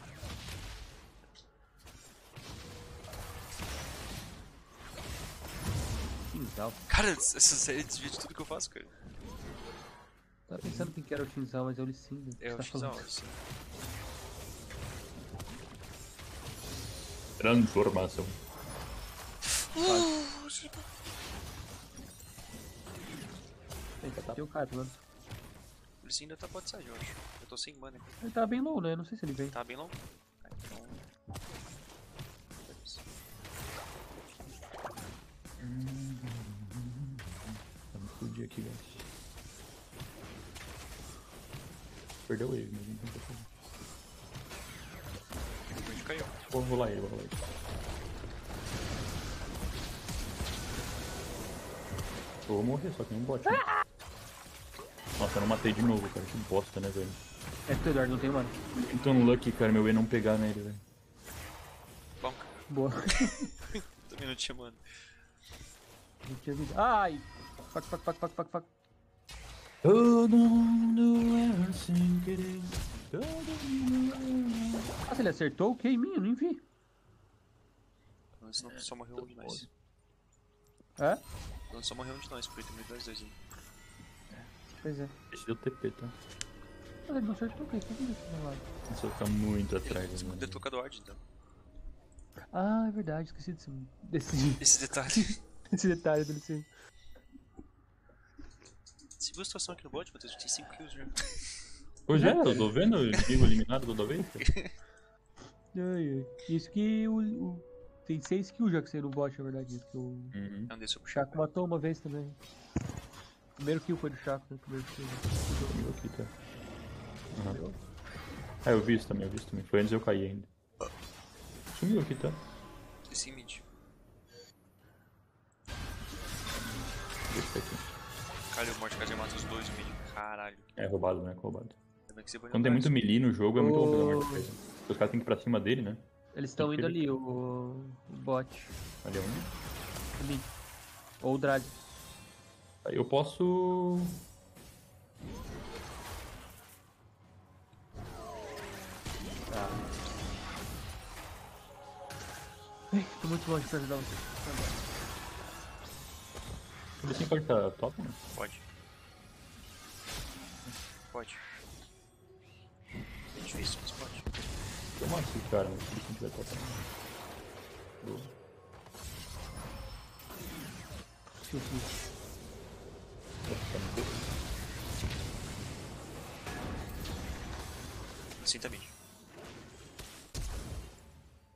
Shinzal. Cara, essa série desvia de tudo que eu faço, cara. Tava pensando quem que era o Shinzal, mas é o Lee Sin, né? É Você o tá X A O, falando. sim. Transformação. Eita, tá. Tem o cara, mano. Ele sim ainda tá pode sair, eu acho. Eu tô sem mana aqui. Ele tá bem low, né? Não sei se ele vem. Tá bem longo? Ah, então. Vamos explodir aqui, guys. Perdeu ele, mas não tem o que fazer. A gente caiu. Vou rolar ele, vou rolar ele. Eu vou morrer, só que nem um bot. Né? Nossa, eu não matei de novo, cara. Que bosta, né, velho? É tu, Eduardo, não tem mano. Tô unlucky, cara, meu E não pegar nele, velho. Bom, Boa. também não tinha mana. Não tinha visto. Ai! Fuck, fuck, fuck, fuck, fuck, fuck. Todo mundo é assim querer. Todo mundo Nossa, ele acertou o que em mim? Eu nem vi. Então senão só morreu um de nós. É? Então só morreu um de nós, porque tem dois dois aí. Pois é. Esse deu T P, tá? Mas ele não acertou o que? Tá vendo aqui do lado? Isso fica muito atrás, Ele mano. deve tocar do Ward, então. Ah, é verdade, esqueci desse, desse, Esse detalhe. desse detalhe dele sim. Você viu a situação aqui no bot, Matheus? A gente tem cinco kills já. Pois é, eu tô vendo o Digo eliminado toda vez, cara. Ai, ai. Isso que o, o- tem seis kills já que saiu no bot, na verdade. Isso que o Uhum. Não, desceu pro Chaco Chaco. matou uma vez também. Primeiro kill foi do Chaco, né? Primeiro kill. Sumiu aqui, tá? Uhum. Ah, eu vi isso também, eu vi isso também. Foi antes eu cair ainda. Sumiu aqui, tá? Esse mid. Esse aqui. Cara, o Mordekaiser mata os dois mid. Caralho. É roubado, né? Roubado. Ainda bem que você banhou Quando tem o muito braço. melee no jogo, é muito bom pegar Ô. o Mordekaiser. Os caras têm que ir pra cima dele, né? Eles estão Tem indo que- ali, o, o bot. Ali é um. Ali. Ou o Drag. Aí eu posso. Tá. Ai, tô muito longe pra ajudar você. Ele assim pode estar top, né? Pode. Pode. É difícil, mas pode. Eu mato esse cara, mas se ele não tiver top. né? Boa. Deixa eu ver. Vou ficar no boca. Assim também.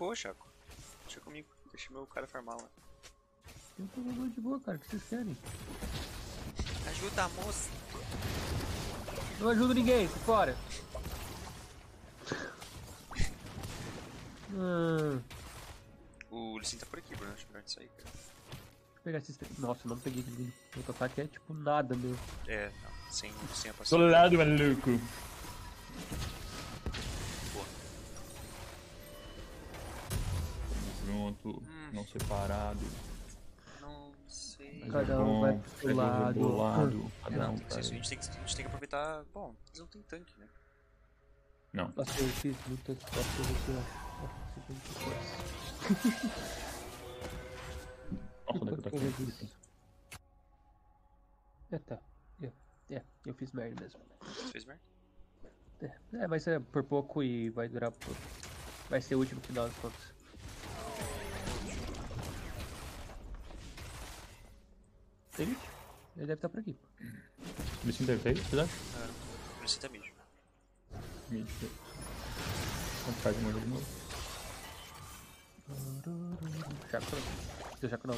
boa, Chaco. Deixa comigo. Deixa meu cara farmar lá. Eu tô de boa, cara. O que vocês querem? Ajuda a moça. Não ajudo ninguém, sai fora. Ah, O Lee Sin tá por aqui, Bruno. Acho melhor disso aí, cara. deixa eu pegar esses três. Nossa, eu não peguei ninguém. Meu ataque é tipo nada, meu. É, não. Sem, sem a Tô passiva. lado, maluco. Boa. Junto, Hum. não separado. Não sei. Cada um vai pro seu lado. Rebolado, É, cada não, um tem que ser vai- isso. A gente tem que, a gente tem que aproveitar. Bom, eles não tem tanque, né? Não. Nossa, eu fiz muitas fotos pra você, ó. Nossa, gente, que coisa. Nossa, onde é que eu tô Quanto que eu aqui? fiz? É, tá. É, é, eu fiz merda mesmo. Você fez merda? É, é, mas é por pouco e vai durar por... Vai ser útil no final das contas. Tem limite? Ele deve estar por aqui. O Lee Sin deve ter, você acha? Ah, o Lee Sin tá mid. Mid. Vamos ficar de molho de novo. Chaco não. Seu Chaco não.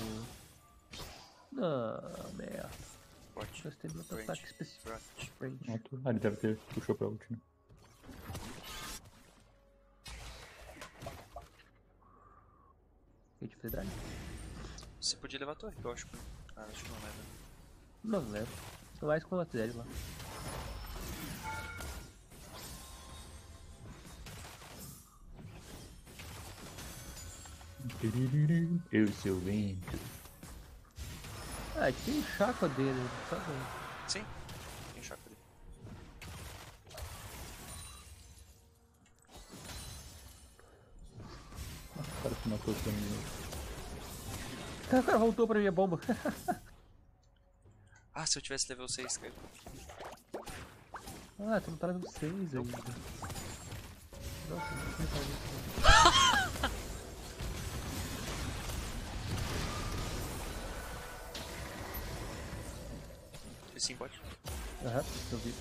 Não, merda. Forte. Gostei do outro Range. ataque específico. Forte. Range. Matou. Ah, ele deve ter. Puxou pra ult, né? Hit fazer drag? Você podia levar a torre, eu acho. Ah, acho que não leva. Não leva. Tô mais com o Latrell lá. Eu seu vento. Ah, tem o Chaco dele, sabe? Sim. Tem choque ali. O cara que matou o caminho. O cara voltou pra minha bomba. Ah, se eu tivesse level seis, cara. Ah, tu não tá level seis ainda. Nossa, não sei fazer isso. Lee Sin pode. Aham, eu vi.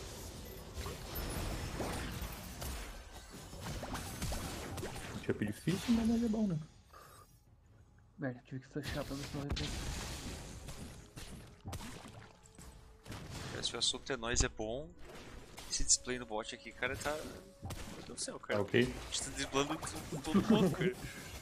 Tipo difícil, mas é bom, né? Merda, tive que flechar pra ver se não arrependo. Cara, se o assunto é nós é bom. Esse display no bot aqui, cara, tá. Meu Deus do céu, Tá cara. ok? A gente tá driblando com todo mundo, cara.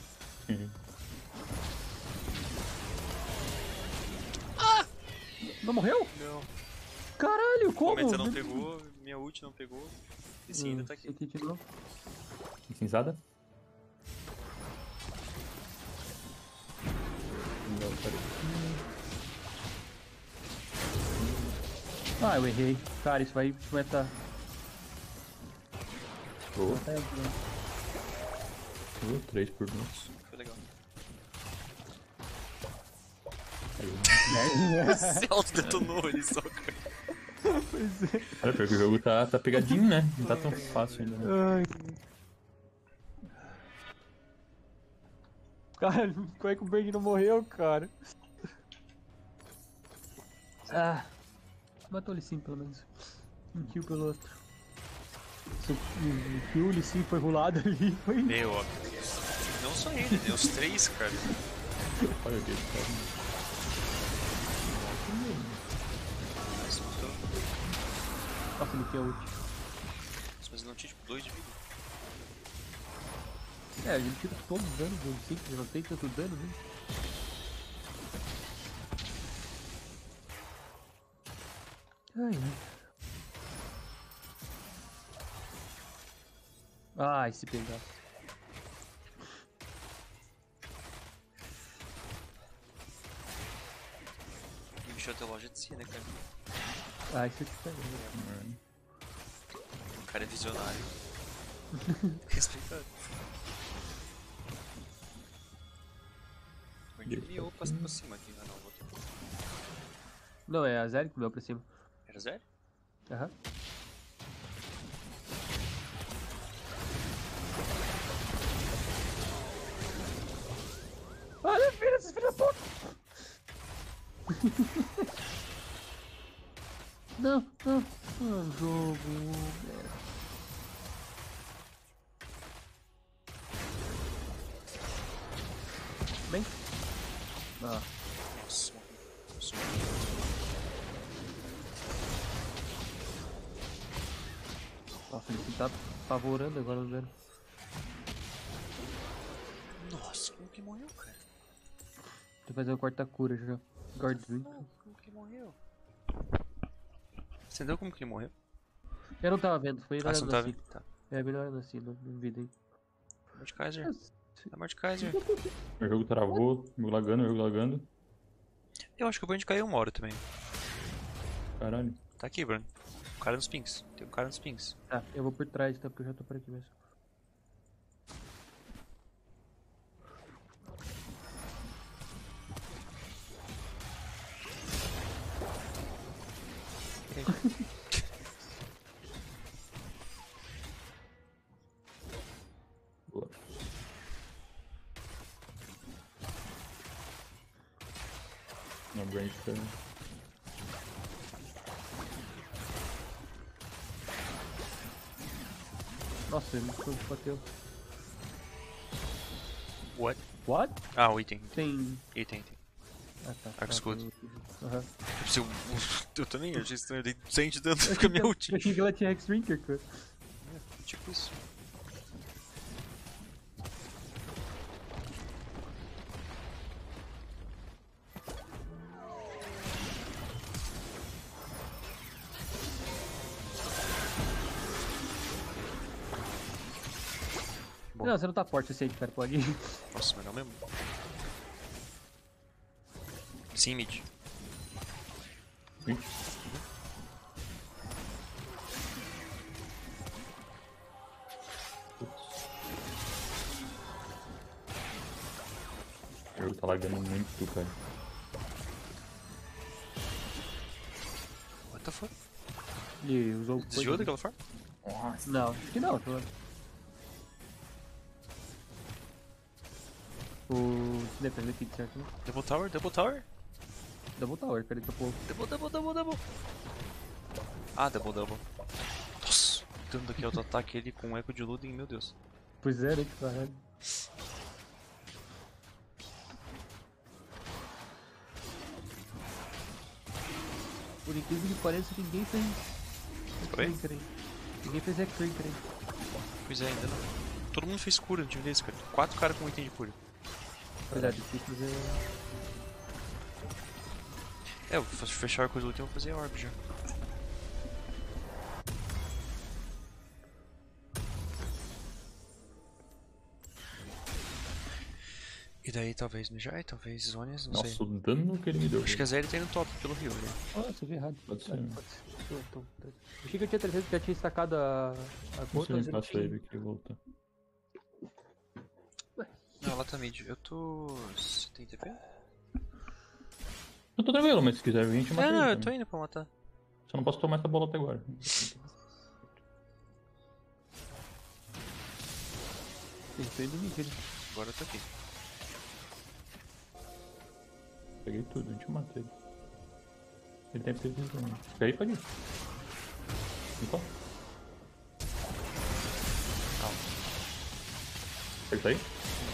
Não morreu? Não. Caralho, O como? Cometa não pegou, minha ult não pegou. Esse ainda tá aqui. Aqui de novo. Cinzada? Não, peraí. Ah, eu errei. Cara, isso vai, isso vai tá. Boa. Tá entrando. Boa, três por noite. Foi legal. Merda. Você autodetonou ele só, cara. Pois é. Olha, pior que o jogo tá, tá pegadinho, né? Não tá tão fácil ainda, né? Ai. Cara, como é que o Berg não morreu, cara? Ah. Matou o Lee Sin, pelo menos. Um kill pelo outro. Se o o kill, o Lee Sin foi rolado ali, foi... Meu, ó. Não só ele, né? Os três, cara. Olha o que esse cara. Acertou. Nossa, ele tinha ult. Mas não tinha tipo dois de vida. É, a gente tira todos os danos do Lee Sin, que não tem tanto dano, né? Ai, ai. Ai, se pegar. E o bicho até loja de si, né, cara? Ai, se eu te pegar. O cara é visionário. Respeitado. Onde ele miou pra pra cima aqui. Ah, não, vou ter. Não, é a Zeri que meu pra cima. Era zero? Aham. Olha, filha, esses filhos da puta! Não, não, não, jogo. merda. Bem? Ah, Nossa, morri. Nossa, nossa, ele tá apavorando agora o zero. Nossa, como que morreu, cara? Tô fazendo corta-cura já. Guard drink. Como, como que morreu? Você entendeu como que ele morreu? Eu não tava vendo, foi Ah, melhor você não não tá assim. vendo? Tá. É melhor não assim, não, não vi nem. Mordekaiser. É Mordekaiser. O jogo travou, o jogo lagando, o jogo lagando. Eu acho que o Brand caiu uma hora também. Caralho. Tá aqui, Brand. O cara nos pings. Tem um cara nos pings. Tá, eu vou por trás, tá? Porque eu já tô por aqui mesmo. Boa. Não, Brand tá... Nossa, ele me bateu. What? What? Ah, o item. Tem. Item, item. Ah tá. Arco escudo. Aham. Eu, preciso... eu também, eu achei estranho. Eu dei cem de dano com a minha ult. Eu achei que ela tinha X-Drinker, cara. É, tipo isso. Bom. Não, você não tá forte o suficiente, cara, pode ir. Nossa, mas não mesmo. Sim, mid. Ih, O jogo tá lagando muito, cara. What the fuck? Ele usou o Desviou daquela forma? Nossa. Não, acho que não, tô... O... Depende aqui, certo? Né? Double tower, double tower. Double tower, cara, daqui a pouco. Double, double, double, double. Ah, double, double. Nossa, dando aqui auto-ataque ele com um eco de Luden, meu Deus. Pois é, né, que caralho. Por incrível que pareça, ninguém fez... Oi? X-Drinker aí. Ninguém fez X-Drinker aí. Pois é, ainda não. Todo mundo fez cura de vez, cara. Quatro caras com item de cura. Pois é, difícil fazer... É, eu vou fechar a coisa do último e vou fazer a orb já. E daí talvez Mijai, talvez Zonias, não Nossa, sei. o dano que ele me deu. Acho que a Zeri tá indo top pelo Rio, né? Nossa, eu vi errado. Pode ser. Ah, pode ser. Eu tô- tô- Achei que eu tinha trezentos, já tinha estacado a, a Não conta, sei mas onde eu não passa ele tinha. que ele volta. Não, ela tá mid. Eu tô... Você tem T P? Eu tô tranquilo, mas se quiser vir, a gente mata É, não, ele eu tô também. indo pra matar. Só não posso tomar essa bola até agora. Tem que ir no mid, ele. Agora eu tô aqui. Peguei tudo, a gente mata ele. Ele deve ter visão. Pega aí, pode ir. Opa. Calma. Aperta aí?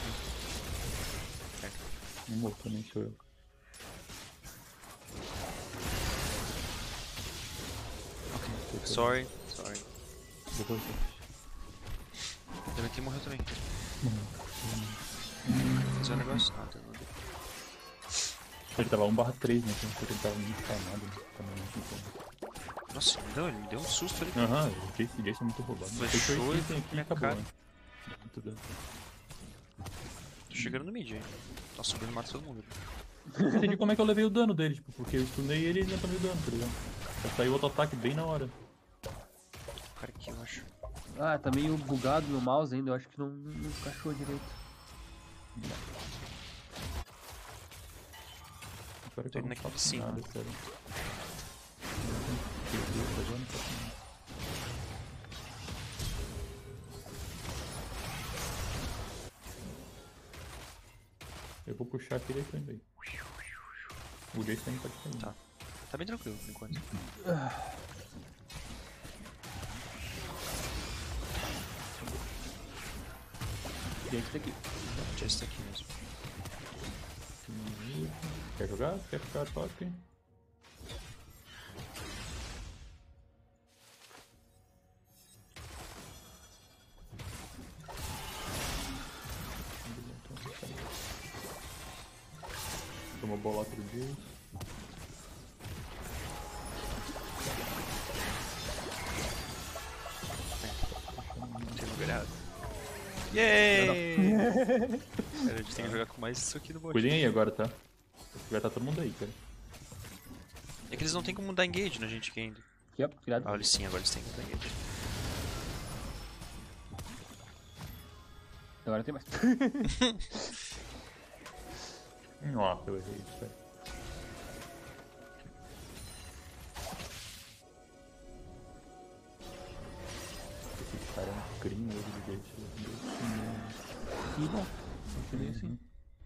Certo. Não vou, também sou eu. Ok. Sorry, sorry. Depois eu. Deve que morreu também. Fazer um negócio? Ah, tá bom. Ele tava um barra três, né? Então ele tava muito calmado. Né? Também muito. Nossa, não, ele me deu um susto ali. Aham, o Jace, o Jace é muito roubado. Flechou e e tem aqui e minha acabou, cara. né? Dá muito dano. Tô chegando no mid aí. Nossa, o Bruno mata todo mundo. Eu entendi como é que eu levei o dano dele, tipo, porque eu stunei ele e ele não tomei o dano, tá ligado? Já saiu outro ataque bem na hora. O cara aqui, eu acho. Ah, tá meio bugado no mouse ainda, eu acho que não, não encaixou direito. Espero que Tô eu indo não aqui de faça cima. nada, sério. Eu não faço nada. Eu vou puxar aquele aí também. O Jace também pode cair. Tá. Tá bem tranquilo por enquanto. Gente, tá aqui. Já está aqui mesmo. Quer jogar? Quer ficar top? Toma bola outro dia. Tem lugar errado. Yay! Cara, a gente tem que jogar com mais isso aqui no bot. Cuidem aí agora, tá? Vai estar todo mundo aí, cara. É que eles não tem como dar engage na gente aqui ainda. Aqui, ó, cuidado. Ah, eles sim, agora eles têm que dar engage. Agora tem mais. Nossa, eu errei isso, velho. Esse cara é um crime, ele deixa. Ih, bom. Continuei assim.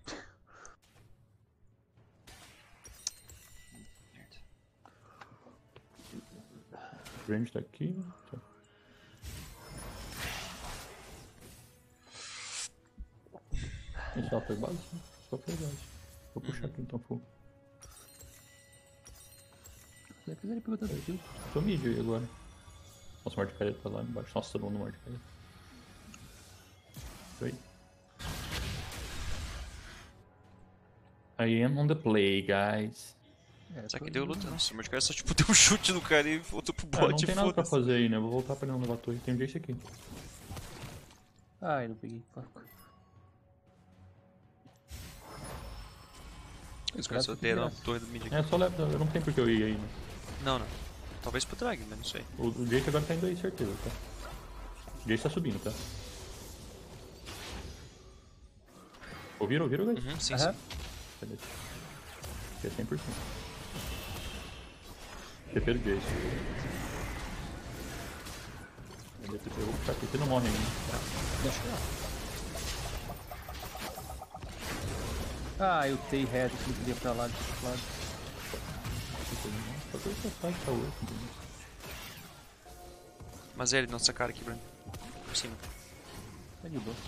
O range tá aqui. Tá. E só foi base? Só foi base. Vou puxar aqui então, full. Se quiser, ele pegou tanto kill. Tô mid aí agora. Nossa, o Mordecai tá lá embaixo. Nossa, todo mundo no Mordecai. Foi. I am on the play, guys. É, Será tô que deu indo. luta? Nossa, o Mordecai só tipo deu um chute no cara e voltou pro Ah, não bot tem e nada pra foda-se. fazer aí, né? Vou voltar pra ele não levar torre. Tem um Jace aqui. Ai, não peguei. Fuck. Os caras só deram a torre do mid aqui. É, só leva. Eu não tem porque eu ir aí, né? Não, não. Talvez pro drag, mas não sei. O, o Jace agora tá indo aí, certeza, tá? O Jace tá subindo, tá? Ouviram? Ouviram, guys? Uhum, sim, Aham. sim. Cadê? Aqui é cem por cento. T P do Jace. Eu vou ficar aqui, você não morre ainda. Deixa eu Ah, eu tei reto, que não queria pra lá, deixa pra lá. Só que eu só faço pra outro, entendeu? Mas é ele, nossa cara aqui, Bruno. Por cima. Tá de boa.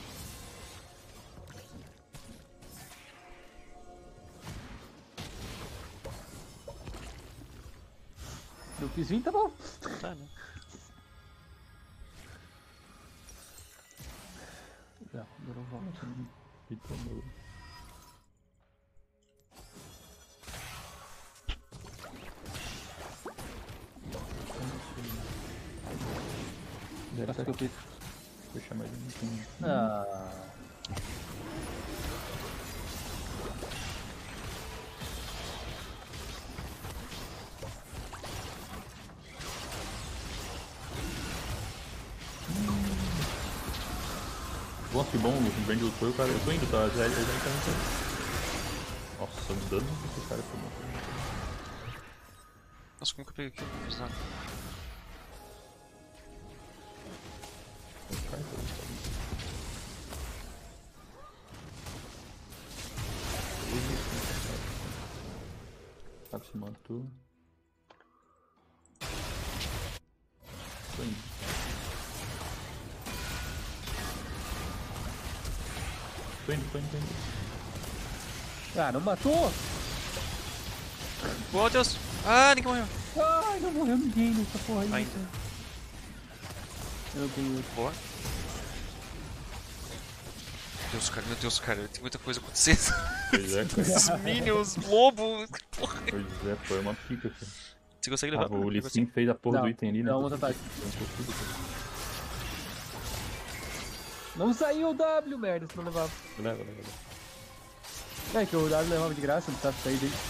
Eu quis vir, tá bom. Tá, né? Já, durou volta. E tomou. Passa que eu fiz. Vou chamar ele um. Ah. Nossa, que bom, o Brand lutou e o cara. Eu tô indo, tá? Já, já, já, já. Nossa, o dano que esse cara tomou. Nossa, como que eu peguei aquilo? Não fiz nada. Tá aproximando tudo. Tô indo. Tô indo, tô indo, tô indo. Ah, não matou? Oh, Deus! Ah, ninguém morreu. Ai, não morreu ninguém nessa porra aí. Ainda. Eu tenho outro. Boa. Meu Deus, cara, meu Deus, cara, tem muita coisa acontecendo. Pois é, cara. Esses minions, lobo. Porra. Pois é, foi uma pica, cara. Você consegue Ah, levar? o Lee Pega Sin fez a porra Não, do item ali, né? não, outra ataque. Não saiu o W, merda, se não levava. Leva, leva, leva. É que o W levava de graça, não precisava sair dele.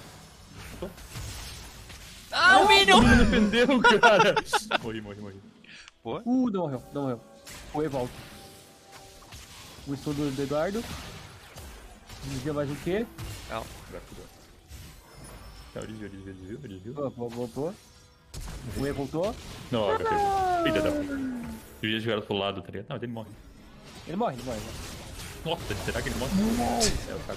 Ah, o minion! Me defendeu, cara! Morri, morri, morri. Boa. Uh, não morreu, não morreu. Foi, volta. O stun do do Eduardo. Desvia mais o quê? Não. Vai, cuidado. Tá, desviou, desviou, desviou, desviou. Boa, boa, boa, boa. O E voltou. Não, H P. Filha da puta. Devia jogar pro lado, tá ligado? Não, mas ele morre. Ele morre, ele morre. Ele morre. Nossa, será que ele morre? É, o cara.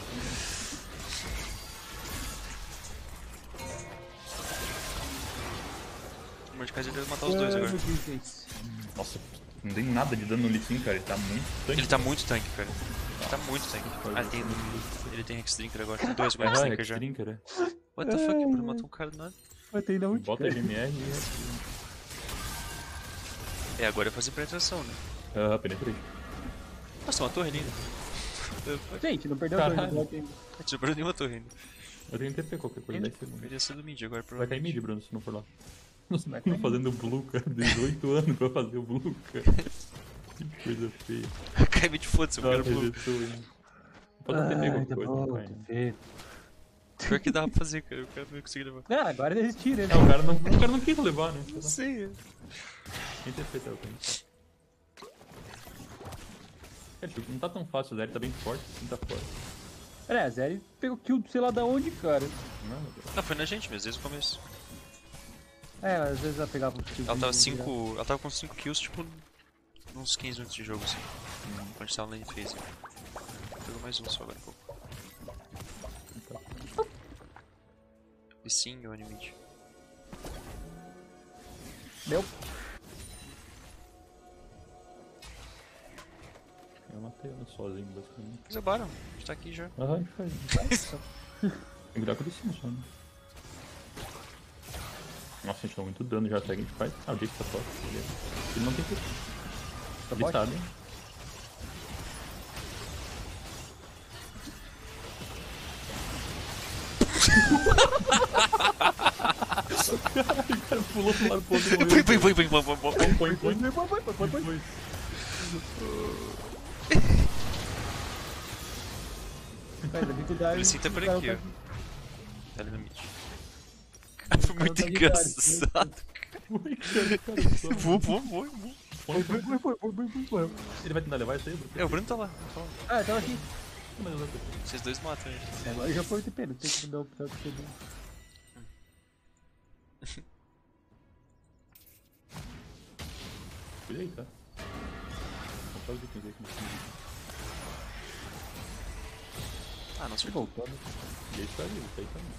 O Mordecai deve matar os dois Ah, agora. meu Deus, gente. Nossa, não dei nada de dano no Lee Sin, cara. Ele tá muito tanque. Ele tá muito tanque, cara. tá muito tanque. Pode Ah, tem. ser. Ele tem Hexdrinker agora. Tem dois com Ah, Hexdrinker é já. Drinker, é. What the fuck? O Bruno matou um cara do nada. Matei na ult, Bota cara. G M R e Hexdrinker. É, agora é fazer penetração, né? Ah, penetrei. Nossa, uma torre linda. Gente, não perdeu Caralho. dois no bloco ainda. A gente não perdeu nenhuma torre ainda. Eu tenho T P qualquer coisa, dez segundos. Podia ser do mid agora, Vai cair provavelmente. mid, Bruno, se não for lá. Vai Não cair. fazendo blue, cara. dezoito anos pra fazer o blue, cara. Que coisa feia. Cai mid, foda-se, eu quero Nossa, blue. resetou, hein. Pode ter pego Ai, qualquer tá coisa, bom, não cai, T né? P. Pior que dá pra fazer, cara. Eu quero conseguir levar. Ah, agora eles tiram, né? Não, o cara não, o cara não quis levar, né? Não sei. Quem T P tá o tempo? É, tipo, não tá tão fácil, o Zé tá bem forte, assim tá forte. É, a Zeri pegou kill sei lá da onde, cara. Não, meu Deus. Não, foi na gente mesmo, desde o começo. É, às vezes ela pegava uns kills. Ela tava e- cinco. Ela tava com cinco kills, tipo, uns quinze minutos de jogo, assim. Quando a gente tava na lane phase. Pegou mais um só agora, pouco. E sim, o anime. Meu. Eu matei ela sozinho, basicamente. Mas é Baron, a gente tá aqui já. Aham, a gente faz. Tem que dar com o de cima só, né? Nossa, a gente tá muito dano já, até a gente faz. Ah, o Jake tá top. Ele não tem que. Tá Ele bot? sabe. Caralho, o cara pulou pro lado pro outro e morreu. Põe, põe, põe, põe, põe, põe, põe. Põe, põe, põe. Põe, põe, põe, põe, põe. Põe. Cara, tem que dar- Ele sim tá por o cara aqui, tá- ó. Ela no mid. Cara, foi muito tá de engraçado. Põe, cara, cara, só. Vou, vou, vou, vou. Põe, Põe, põe. põe, põe, põe, põe, põe. Ele vai tentar levar isso aí, Bruno? É, o Bruno tá lá. tá lá. Ah, tava aqui. Mas eu não sei. Vocês dois matam ele. É, agora já foi o T P, não tem que dar o pra T P. Cuida aí, tá? Vou fazer o que tem aqui no fundo. Ah, não acertou. Voltou, né? E aí tá ali, tá aí também.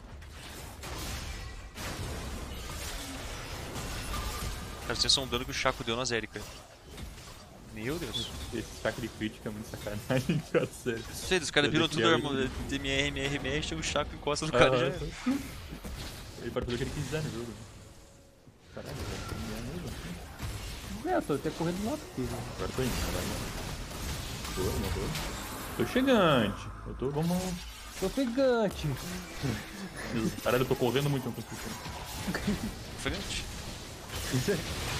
Cara, vocês são um dano que o Chaco deu na Zérica. Meu Deus. Esse saco de crítica é muito sacanagem, cara, sério. Sei, os caras Eu viram deixei tudo ali. arma- D M R, M R, M R, chega o Chaco e encosta no cara e já Ah, era. ele pode fazer o que ele quiser no jogo. Caralho, velho, tem minha mesmo. É, eu tô até correndo lá porque, né? Agora tô indo, caralho. Tô, não tô. Tô chegante. Eu tô, vamos... Tô pegante. Caralho, eu tô correndo muito, não consigo. Frente. Isso é.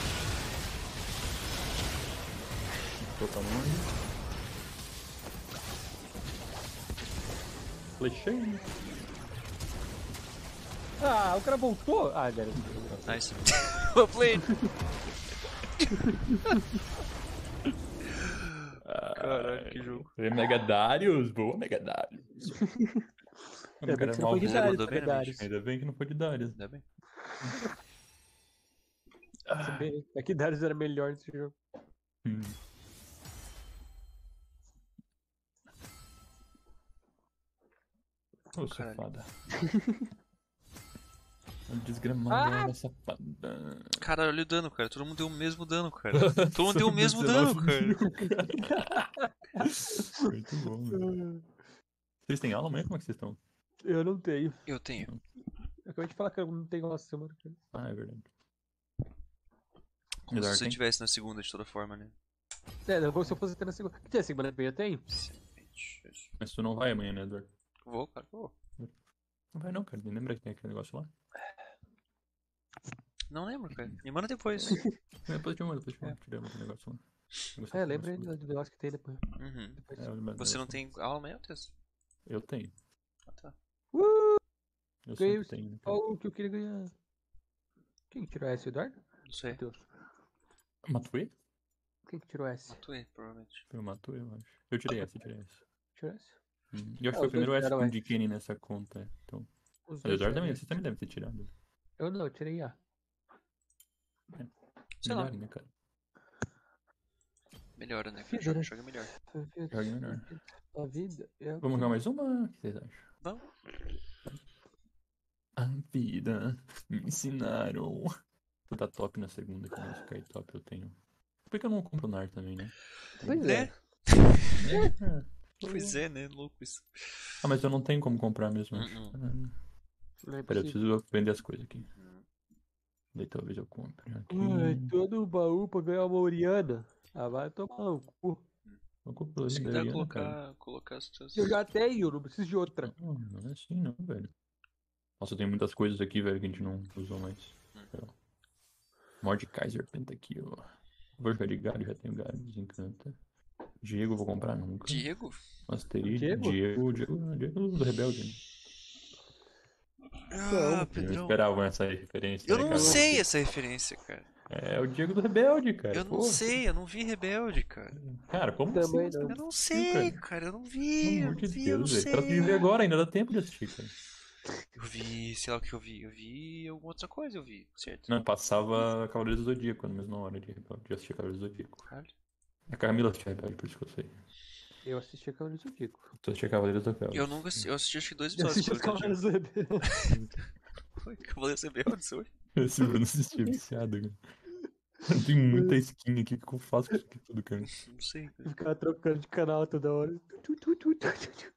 Tô tamanho. Flechei. Ah, o cara voltou? Ah, garoto. Nice. Well played. Caralho, que jogo. É Megadarius, boa Megadarius. Ainda bem que você não foi de Você Darius, mandou bem, foi né, Darius. Ainda bem que não foi de Darius. Ainda bem. É que Darius era melhor nesse jogo. Hum. Ô, Caralho. safada. Desgramada, Ah! safada. Caralho, olha o dano, cara. Todo mundo deu o mesmo dano, cara. Todo mundo deu o mesmo dano, cara. Muito bom, velho. Vocês têm aula amanhã? Como é que vocês estão? Eu não tenho. Eu tenho. Eu acabei de falar que eu não tenho uma semana. Cara. Ah, é verdade. Como Melhor se você tem? tivesse na segunda de toda forma, né? É, não vou se eu fosse ter na segunda. Que dia segunda que vem eu tenho? Mas tu não vai amanhã, né, Eduardo? Vou, cara, vou. Não vai não, cara. Nem lembra que tem aquele negócio lá? Não lembro, cara. Me manda depois. Depois eu te mando, depois eu te mando. Tiramos aquele negócio lá. Negócio É, lá, lembra aí negócio do negócio que tem depois. Uhum. depois. lá. É, eu lembro do Você não negócio tem aula amanhã, Tess? lá. Eu tenho. Ah, tá. Uh! Eu Ganhei sempre o- tenho. né, cara? Olha o que eu queria ganhar. Quem que tirou S, Eduardo? Não sei. Matheus. Matuei? Quem que tirou S? Matuei, provavelmente. Eu matuei, eu acho. Eu tirei essa, eu tirei essa. Tirou S? Uhum. E eu acho que Ah, foi o os primeiro dois S tiraram de Kenny nessa conta. é. Então. Os Mas o dois Eduardo tiraram também, S. você também deve ter tirado. Eu não, eu tirei A. Sei lá. Melhor, né, cara? Melhora, né? Vida, Joga, né? joga melhor. Joga melhor. A vida é o Vamos que- jogar mais uma? O que vocês acham? Vamos. A vida me ensinaram. Tu tá top na segunda, que não cair top eu tenho. Por que eu não compro o Nar também, né? Pois Né? é. É. Pois é, né? Louco isso. Ah, mas eu não tenho como comprar mesmo. Hum, acho. hum. Ah, Não é Pera, eu possível. preciso vender as coisas aqui. Daí talvez eu compre aqui. Ai, todo baú pra ganhar uma Oriana. Ah, vai tomar no cu. Não compro Acho que da dá Ariana, cara. colocar, colocar as tuas... Eu já tenho, não preciso de outra. Não, não é assim não, velho. Nossa, tem muitas coisas aqui, velho, que a gente não usou mais. Hum. Mordekaiser Pentakill. Vou jogar de galho, já tenho galho, desencanta. Diego, vou comprar nunca. Diego? Mastery, Diego? Diego, Diego, Diego do Rebelde. Né? Ah, Não, Eu Pedrão. esperava essa referência, Eu né, não cara? sei essa referência, cara. É o Diego do Rebelde, cara. Eu não Pô, sei, eu não vi Rebelde, cara. cara, como Também assim? não. Eu não Assistiu, sei, cara? cara. Eu não Pelo vi, eu amor não de vi, eu não Deus, velho. Trata de ver sei. agora, ainda dá tempo de assistir, cara. Eu vi, sei lá o que eu vi. Eu vi alguma outra coisa, eu vi, certo? Não, passava Cavaleiros do Zodíaco na mesma hora de Rebelde. De assistir Cavaleiros do Zodíaco. Caralho. A Camila assistia Rebelde, por isso que eu sei. Eu assisti a Cavaleiros do Zodíaco. Tu assistia Cavaleiros do Rebelde. Eu nunca assisti, eu assisti acho que dois Eu episódios. assisti os pelo que eu Cavaleiros do Rebelde. Foi Cavaleiros Rebeldes hoje? Esse Bruno assistia viciado, cara. Tem muita skin aqui, o que eu faço com isso aqui tudo, cara? Não sei, cara. Ficava trocando de canal toda hora. Tu, tu, tu, tu, tu.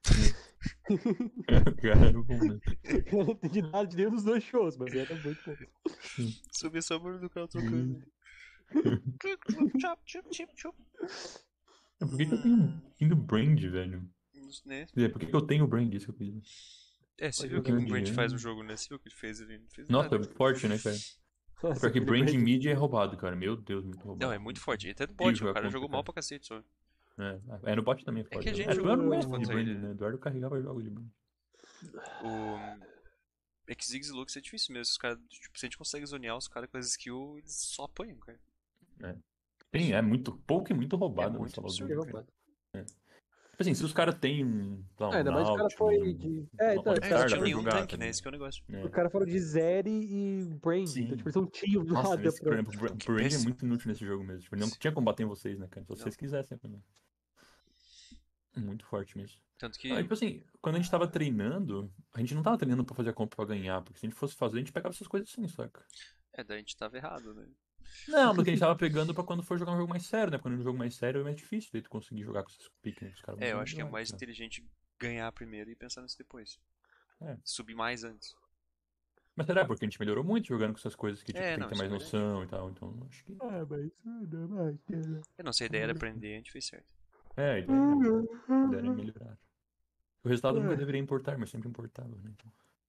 Cara, bom, né? Eu não entendi nada de nenhum dos dois shows, mas era muito bom. Subi só o barulho do cara trocando. Chop, chop, chop, chop. Por que, que eu tenho skin do Brand, velho? Né? Quer dizer, por que, que eu tenho o Brand? Isso que eu quis dizer. É, você Pode viu o que jogar o Brand dinheiro. faz no jogo, né? Você viu o que ele fez ali? Não fez Nossa, nada. é forte, né, cara? Nossa, Pior que aquele Brand Brand- Mid é roubado, cara. Meu Deus, muito roubado. Não, é muito forte. Até no Incrível bot, o jogar cara contra, jogou cara. mal pra cacete só. É, é no bot também é forte. que a gente É, jogou Eduardo muito gosta de contra Brand, ele, né? né? Eduardo carregava jogos de Brand. O. É que Ziggs e Lux é difícil mesmo. Os caras, tipo, se a gente consegue zonear os caras com as skills, eles só apanham, cara. Tem, é muito pouco e muito É roubado muito no absurdo, Salvador. Roubado. Tipo assim, se os caras têm um, sei lá, Ah, um ainda mais o cara Nautilus, foi um- de- É, então, uma os É, caras eles Star, dá tinham pra nenhum jogar, tanque, tá né? ligado? Esse que é o negócio. É. O cara falou de Zeri e Brand. Sim. Então, tipo, eles não tinham Nossa, nada esse, por pra... exemplo, Bra- Que Brand é péssimo. muito inútil nesse jogo mesmo. Tipo, não tinha como bater em vocês, né, cara? Se vocês quisessem. Né? Muito forte mesmo. Tanto que. Não, e, tipo assim, quando a gente tava treinando, a gente não tava treinando pra fazer a compra pra ganhar, porque se a gente fosse fazer, a gente pegava essas coisas assim, saca? É, daí a gente tava errado, né? Não, porque a gente tava pegando pra quando for jogar um jogo mais sério, né? Quando um jogo mais sério é mais difícil daí tu conseguir jogar com esses piques, né? Os caras vão É, eu jogar acho que é melhor, mais né? inteligente ganhar primeiro e pensar nisso depois. É. Subir mais antes. Mas será? Porque a gente melhorou muito jogando com essas coisas que tipo, É, tem não, que ter isso mais é verdade. noção e tal, então acho que. Ah, mas não mais. Eu não sei, a ideia era aprender, a gente fez certo. É, a ideia era, a ideia era melhorar. O resultado nunca deveria importar, mas sempre importava, né? Então...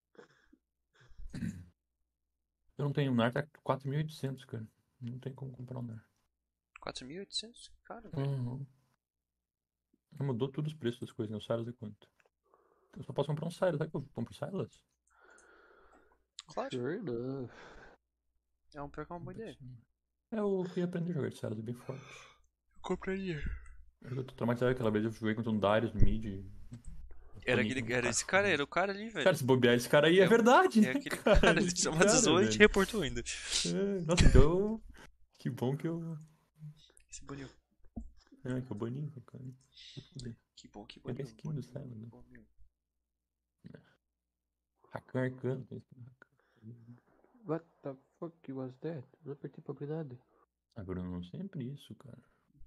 Eu não tenho, o Nar tá quatro mil e oitocentos, cara. Não tem como comprar um Nar. quatro mil e oitocentos? Cara, velho. Uhum. Mudou tudo os preços das coisas, né? O Silas é quanto? Eu só posso comprar um Silas, sabe que eu compro Silas? Claro. Sure enough. É um pior que é uma boa ideia. É, eu queria aprender a jogar de Silas, é bem forte. Eu compraria. Eu tô traumatizado aquela vez, eu joguei contra um Darius no mid. e- Era, Tony, aquele, um era esse cara, era o cara ali, velho. Cara, se bobear esse cara aí é, É o- verdade, É né, aquele cara? cara, ele Esse traumatizou cara, e te velho. reportou ainda. É, nossa, então. Que bom que eu. Esse baniu. É, que eu bani, cara. Fudeu. Que bom que Pega baniu. a skin do baniu, Silas, né? baniu. Hakan Arcano. tem skin do Hakan. What the fuck was that? Não apertei pra abrir nada. Ah, Bruno, sempre isso, cara.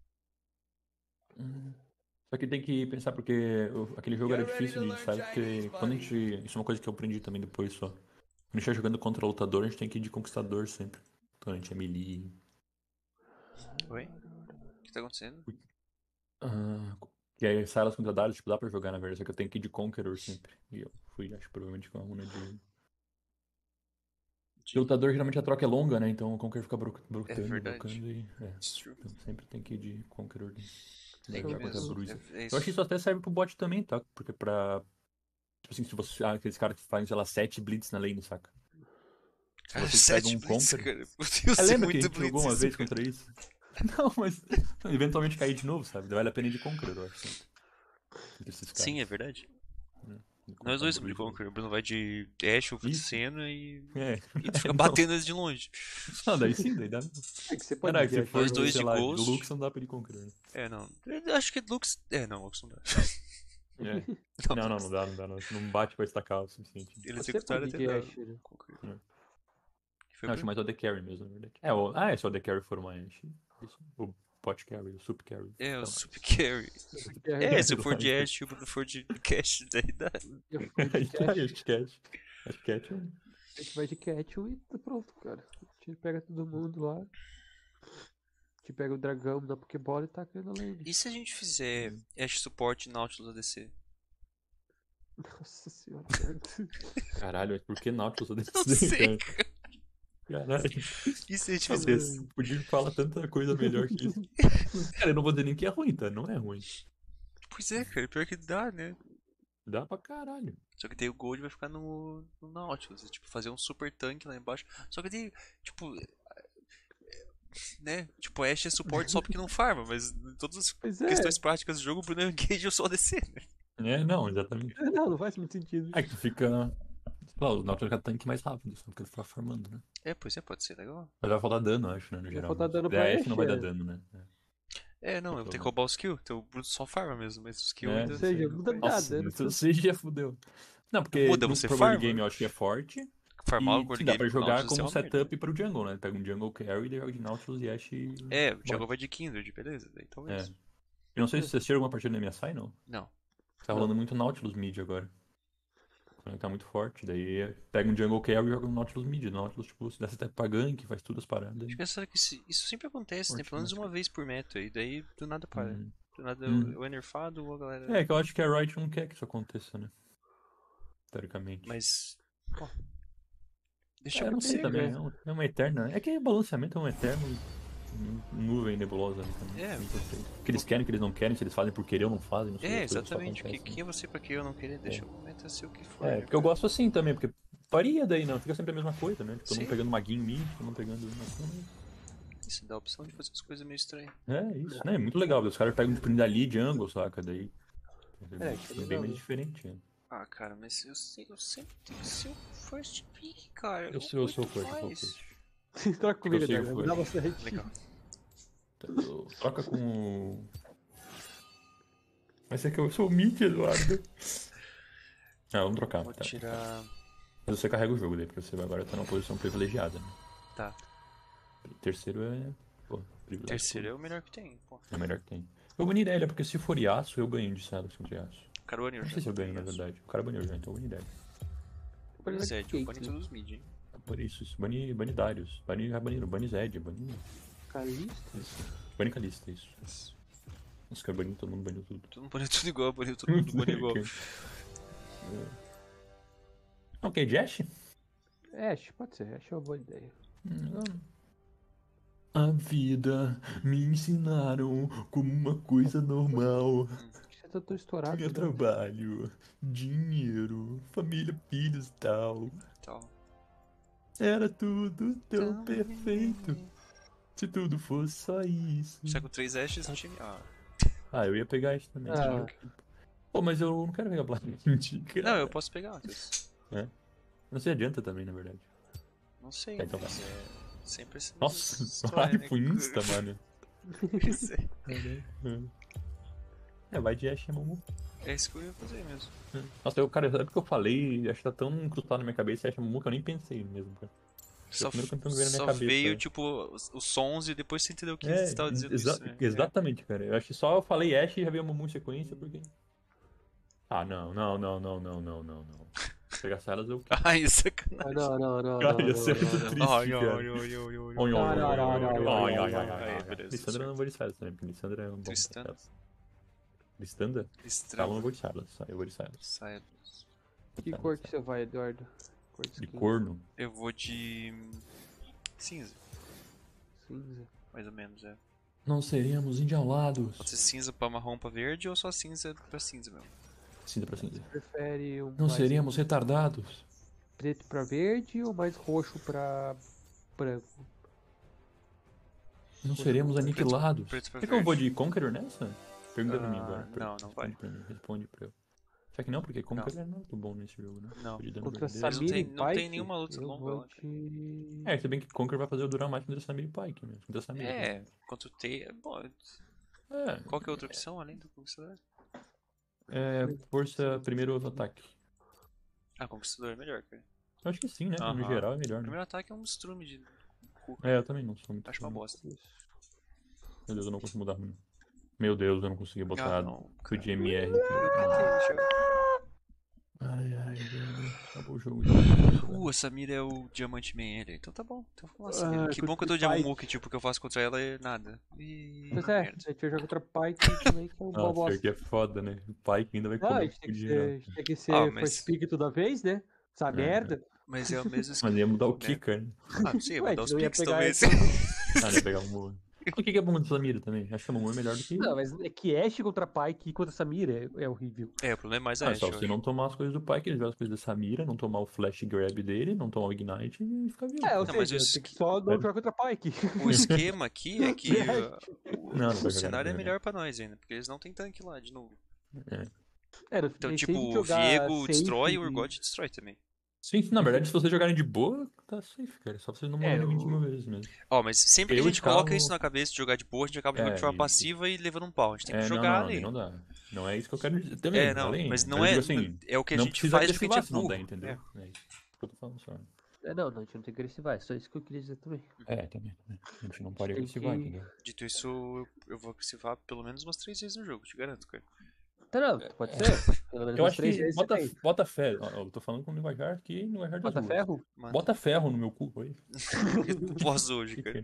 Hum. Só que tem que pensar porque o- aquele jogo era difícil de sabe? Porque quando a gente. Isso é uma coisa que eu aprendi também depois só. Quando a gente tá jogando contra o lutador, a gente tem que ir de conquistador sempre. Então a gente é melee. Oi? O que tá acontecendo? Ah, e aí Silas contra Darius, tipo, dá pra jogar na verdade, só que eu tenho que ir de Conqueror sempre. E eu fui, acho que provavelmente com a runa de. Porque o lutador geralmente a troca é longa, né? Então o Conqueror fica bro- brocando, verdade. brocando e. É. It's true. Então sempre tem que ir de Conqueror. De... Tem de que jogar contra a mesmo. Bruiser. É, é Eu acho que isso até serve pro bot também, tá? Porque pra. Tipo assim, se você. Ah, aqueles caras que fazem, sei lá, sete blitz na lane, saca? Se Cara, vocês sete pegam um blitz, counter. cara. Eu Ah, sei lembra que a muito gente blitz jogou uma isso, vez cara. contra isso? Não, mas eventualmente cair de novo, sabe? Vale a pena ir de Conqueror, eu acho. Sempre. Entre esses caras. Sim, é verdade. De Nós dois contra somos de Bruiser. Conqueror. O Bruno vai de Ashe ou Isso. Senna e. É. E tu fica Não. batendo eles de longe. Não, daí sim, daí dá. É que você pode Caraca, se viajar for, Nós dois sei de lá, Ghost. de Lux não dá pra ir de Conqueror. Né? É, não. Eu acho que Lux. É, não, Lux não dá. É. Não, não, não dá, não dá. Não, não bate pra estacar o suficiente. Ele Você executar pode até de dá. Ashe, né? Conqueror. É. Que foi Eu acho Bruno? mais o The Carry mesmo, na verdade. É, o... Ah, é só o The Carry for uma Ashe. Isso. O pot carry, o sup carry. É, o Então, Sup Carry. É, se eu for de Ash, se eu for de Cash, daí dá. Eu fui de Aí tá, cat, acho que cat. Acho que cat é um- a gente vai de cat e tá pronto, cara. A gente pega todo mundo lá. A gente pega o dragão da Pokébola e taca ele na lane. E se a gente fizer Ash Support e Nautilus A D C? Nossa senhora, certo. Caralho, mas por que Nautilus Não desse sei, cara? Caralho. E se a gente Meu fizer... Deus, podia falar tanta coisa melhor que isso. Cara, eu não vou dizer nem que é ruim, tá? Não é ruim. Pois é, cara, pior que dá, né? Dá pra caralho. Só que daí o Gold vai ficar no, no Nautilus, é, tipo, fazer um super tanque lá embaixo. Só que daí, tipo, né? Tipo, Ash é suporte só porque não farma, mas em todas as Pois é. questões práticas do jogo, o Bruno Engage eu só A D C, né? É, não, exatamente. Não, não faz muito sentido. É que tu fica. Sei lá, os Nautilus ficam tanque mais rápido, só porque tu fica farmando, né? É, pois é, pode ser legal. Mas vai faltar dano, acho, né? No Vai geral. faltar Mas dano se puder pra Ashe, não vai dar Ashe, é. dano, né? É, não, eu vou ter que roubar o skill, então o Bruno só farma mesmo, mas o skill É, ainda... Ou seja, muda Nossa, nada. Né? então você já fudeu. Não, porque Muda, no você pro farma. early game eu acho que é forte. Farmar o E Gold sim, dá Game pra com o jogar Nautilus é como uma merda. setup pro jungle, né? Pega um jungle carry, daí joga de Nautilus e Ashe. É, o bot. Jungle vai de Kindred, beleza, daí talvez. É. Eu não sei se vocês assistiram alguma partida da M S I, não. Não. Tá rolando muito Nautilus mid agora. Ele tá muito forte, daí pega um jungle carry e joga um Nautilus mid. O Nautilus, tipo, se dá setup pra gank, faz tudo as paradas. Acho que essa- que isso, isso sempre acontece, né? Forte, Pelo menos né? uma vez por meta, e daí do nada para. Hum. Do nada Hum. ou é nerfado ou a galera... É, que eu acho que a Riot não quer que isso aconteça, né? Teoricamente. Mas... Ó, deixa É, eu não sei acontecer, também, cara. é um- é uma eterna. É que balanceamento é um eterno nu- nuvem nebulosa ali também. É. Não sei. O que eles querem, o que eles não querem, se eles fazem por querer ou não fazem, não sei. É, as coisas só exatamente. Que, acontecem. quem é você pra que eu não querer? Deixa o meta ser o que for. É, né, porque eu cara? gosto assim também, porque varia daí, não. Fica sempre a mesma coisa, né? Tipo, todo Sim. mundo pegando maguinho mid, todo mundo pegando. Assim, Isso dá a opção de fazer as coisas meio estranhas. é, isso, né? É muito legal. Os caras pegam tipo dali jungle, saca? Daí. É, É, isso é bem legal, mais né? diferente. né? Ah, cara, mas eu, sei, eu sempre tenho que ser o first pick, cara. Eu sou, eu sou o aguento first, eu sou o mais. first. Troca comigo, sei o Dragon. que Dá foi. bastante. Legal. Eu- Troca com o. Mas é que eu sou o mid, Eduardo. Ah, vamos trocar. Vou Tá. tirar... Mas você carrega o jogo daí, porque você agora tá numa posição privilegiada, né? Tá. Terceiro é. Pô, privilégio. Terceiro é o melhor que tem, pô. É o melhor que tem. Eu vou Irelia, porque se for Yasuo, eu ganho de Celos contra Yasuo. Caruani, Não sei se eu ganho, na verdade. O cara baniu já, então eu vou Irelia. Bani Zed, eu Cake, bani né? todos os mid, hein. Por isso, isso. Bani, bani Darius. Bani, já baniram. Bani Zed, bani. Calista? Isso. Bani Kalista, isso. Os caras baniram, todo mundo baniu tudo. Todo mundo baniu tudo igual, baniu todo mundo baniu igual. Ok, Jash? Ash, pode ser. Ash é uma boa ideia. A vida me ensinaram como uma coisa normal. Você tá tão estourado. Tinha né? trabalho, dinheiro, família, filhos e tal. Então, Era tudo tão perfeito. Se tudo fosse só isso. está com três Ashes no time. Ah, Ah, eu ia pegar isso também. Ah. Pô, mas eu não quero pegar Blind, cara. não, eu posso pegar, Matheus. Não se adianta também, na verdade. Não sei, É, então mas é sempre essa Nossa, história, vai pro né? Insta, mano. Pois é. É, vai de Ashe, Momo. É isso que eu ia fazer mesmo. Nossa, eu, cara, sabe o que eu falei? Acho que tá tão incrustado na minha cabeça, Ashe Momo, que eu nem pensei mesmo, cara. Só, primeiro cantando veio na minha só cabeça, veio, né? tipo, os, os sons e depois você entendeu o que É, você estava dizendo exa- isso, né? exatamente, cara. Eu acho que só eu falei Ashe e já veio uma em sequência, porque... Ah, não, não, não, não, não, não, não, não. Se pegasse elas, eu... É. Ai, Ah, sacanagem. não, não, não. Cara, não, ia ser não, muito não, triste, não. Ai, ai, cara. ai, ai, ai, ai. Oi, oi, oi, Não, oi, não, oi, não, oi, não, oi, não, oi, não, oi, não, oi, não. oi, Aí, oi. beleza, Lissandra eu não vou de Silas também, porque Lissandra é um bom... Tristanda. Listanda? Tá, eu Estrela. não vou de Silas, eu vou de Silas. Saia. Que cor que você vai, Eduardo? Cor de De skin. corno? Eu vou de. Cinza, Cinza. mais ou menos, é. Não seremos enjaulados. Pode ser cinza pra marrom pra verde ou só cinza pra cinza mesmo. Cinza pra cinza. Prefere um Não mais seremos retardados. preto pra verde ou mais roxo pra branco? Não seremos Preto- aniquilados. preto pra Será que eu vou verde. de Conqueror nessa? Pergunta pra mim Ah, agora. não, não Responde vai. pra mim, responde pra eu. Será que não? Porque Conqueror é muito bom nesse jogo, né? Não. De dano Contra verdadeiro. Mas não tem- Samir e não tem Pike, nenhuma luta eu longa, vou né? de... É, se bem que Conqueror vai fazer eu durar mais contra Samir e Pike mesmo. Contra Samir. É, quanto tem. É bom. É, Qual que é a outra opção além do Conquistador? é força primeiro ataque. Ah, Conquistador é melhor, cara. Eu acho que sim, né? No Aham. geral é melhor, O né? primeiro ataque é um strume de cu. É, eu também não sou muito Acho uma fã. bosta. Isso. Meu Deus, eu não consigo mudar a runa. Meu Deus, eu não consegui botar Ah, não, o cara. D M R. Eu tentei já. Ai, ai, velho. Acabou o jogo. já. Uh, a Samira é o Diamante Man ele. Então tá bom. Então vamos lá, Ah, Samira. Que com bom que eu tô de Spike. Amumu, que tipo, o que eu faço contra ela é nada. Ih, Pois é, merda. a gente vai jogar contra Pyke também, que é um Nossa, pior bosta. que é foda, né? O pai que ainda vai Não, a comer um gente tem cu que de ser, a geral. gente tem que Ah, ser mas- first pick toda vez, né? Essa É. merda. Mas é o mesmo Mas esquema. ia mudar o né? Kicker, né? Ah, não sei, Ué, vou dar a os gente não ia piques pegar talvez. Ah, ia pegar um. O que que é bom do Samira também? Acho que a Mumu é melhor do que. Não, mas é que Ashe contra Pyke e contra Samira é, é horrível. É, o problema é mais Ah, a é Ashe, só eu você acho. não tomar as coisas do pai, que ele joga as coisas da Samira, não tomar o flash grab dele, não tomar o ignite e ficar vivo. É, ou Não, mas seja, o tem que esqui- só não É. jogar contra Pyke. O esquema aqui é que Verdade. uh, o, Não, não vai o jogar, cenário não é vai melhor pra nós ainda, porque eles não tem tanque lá de novo. É, não Então, tem tipo, que o jogar Viego safe destrói e o e- Urgot destrói também. Sim, na verdade, se vocês jogarem de boa, tá safe, cara. Só vocês não É, morrerem vinte o- mil vezes mesmo. Ó, mas sempre que a Eu de gente coloca carro- isso na cabeça de jogar de boa, a gente acaba jogando de É, forma isso. passiva e levando um pau. A gente tem que É, não, jogar não, daí ali. não dá. Não é isso que eu quero dizer também. É, não, além, mas não eu é, digo assim, é o que a não gente precisa faz porque a gente agressivar é se não burro. der, entendeu? É. É isso que eu tô falando só. É, não, não, a gente não tem que agressivar, é só isso que eu queria dizer também. É, também, também. A gente não pode tem agressivar, que- entendeu? Dito isso, eu, eu vou agressivar pelo menos umas três vezes no jogo, te garanto, cara. Tá, não, pode ser. Pelo menos Eu umas acho três que vezes bota, você tem. bota fé. Ó, eu tô falando com o linguajar aqui, linguajar das Bota ruas. ferro? Mano, Bota ferro no meu cu, oi. pós hoje, cara.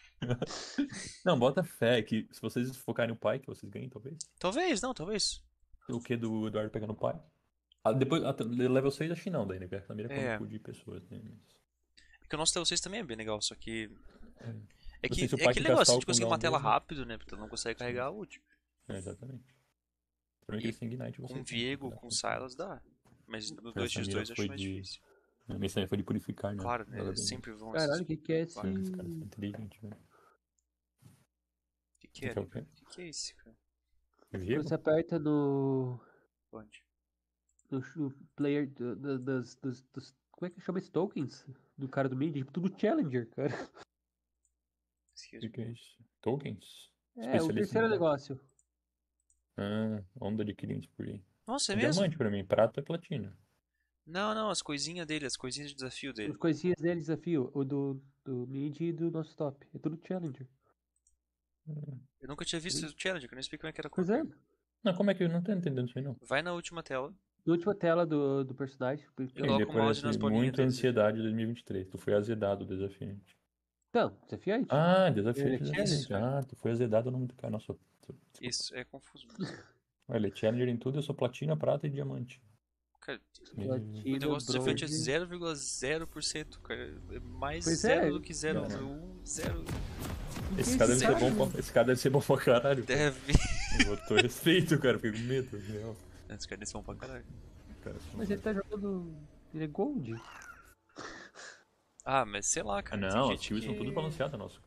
Não, bota fé que se vocês focarem no pai, que vocês ganhem, talvez. Talvez, não, talvez. O que do Eduardo pegar no pai. Ah, depois, até level seis acho que não, daí, né? Porque a mira É. come cu de pessoas, né? Mas- Porque o nosso T L seis também é bem legal, só que. É. É Não que sei se o é pai aquele que negócio, gastar a o gente conseguir cooldown matar ela dele. rápido, né? Porque ela não consegue carregar a ult. É, exatamente. Pra mim que E ele sem Ignite, você Com Viego, com Silas dá. Mas no Essa dois contra dois mira eu foi acho mais de- difícil. A missão foi de purificar, né? Claro, né? Joga Eles bem. sempre vão. Caralho, o que que é esse... Claro, Os caras são inteligentes, velho. O que, que é, Que é o ali, quê? velho? O que, que é esse, cara? Viego? Quando você aperta no... Onde? no, no player do- do- das, dos, dos... Como é que chama esse tokens? Do cara do mid? Tipo, tudo Challenger, cara. O Esqueci. que, que é isso? Tokens? É, o Especialista terceiro em- negócio. Ah, onda de clientes por aí. Nossa, é É mesmo? diamante pra mim, prata e platina. Não, não, as coisinhas dele, as coisinhas de desafio dele. As coisinhas dele, desafio. O do, do mid e do nosso top. É tudo Challenger. Eu nunca tinha visto o Challenger, que eu não explico como é que era a cor. Pois é. Não, como é que eu não tô entendendo isso aí, não? Vai na última tela. Na última tela do, do personagem. Eu Ele coloco o mouse aparece nas bolinhas muita dele. ansiedade dois mil e vinte e três. Tu foi azedado, desafiante. Então, desafiante. Ah, desafiante, Ele é desafiante. challenger? Ah, tu foi azedado o nome do cara. Nossa, eu- desculpa. Isso é confuso. mesmo. Olha, ele é challenger em tudo, eu sou platina, prata e diamante. Cara, Meu- o Platina, negócio do desafiante é bronze. zero vírgula zero por cento, cara. É mais Pois zero é. do que zero Não, vírgula um, zero. Esse cara deve ser Zero. bom pra, esse cara deve ser bom pra caralho. Deve. Eu tô respeito, cara, fiquei com medo. Real. Esse cara desse bom pra caralho. Cara, Mas ele tá jogando. Ele é gold? Ah, mas sei lá, Ah, cara. tem não, as gente kills são que- tudo balanceadas, nossa.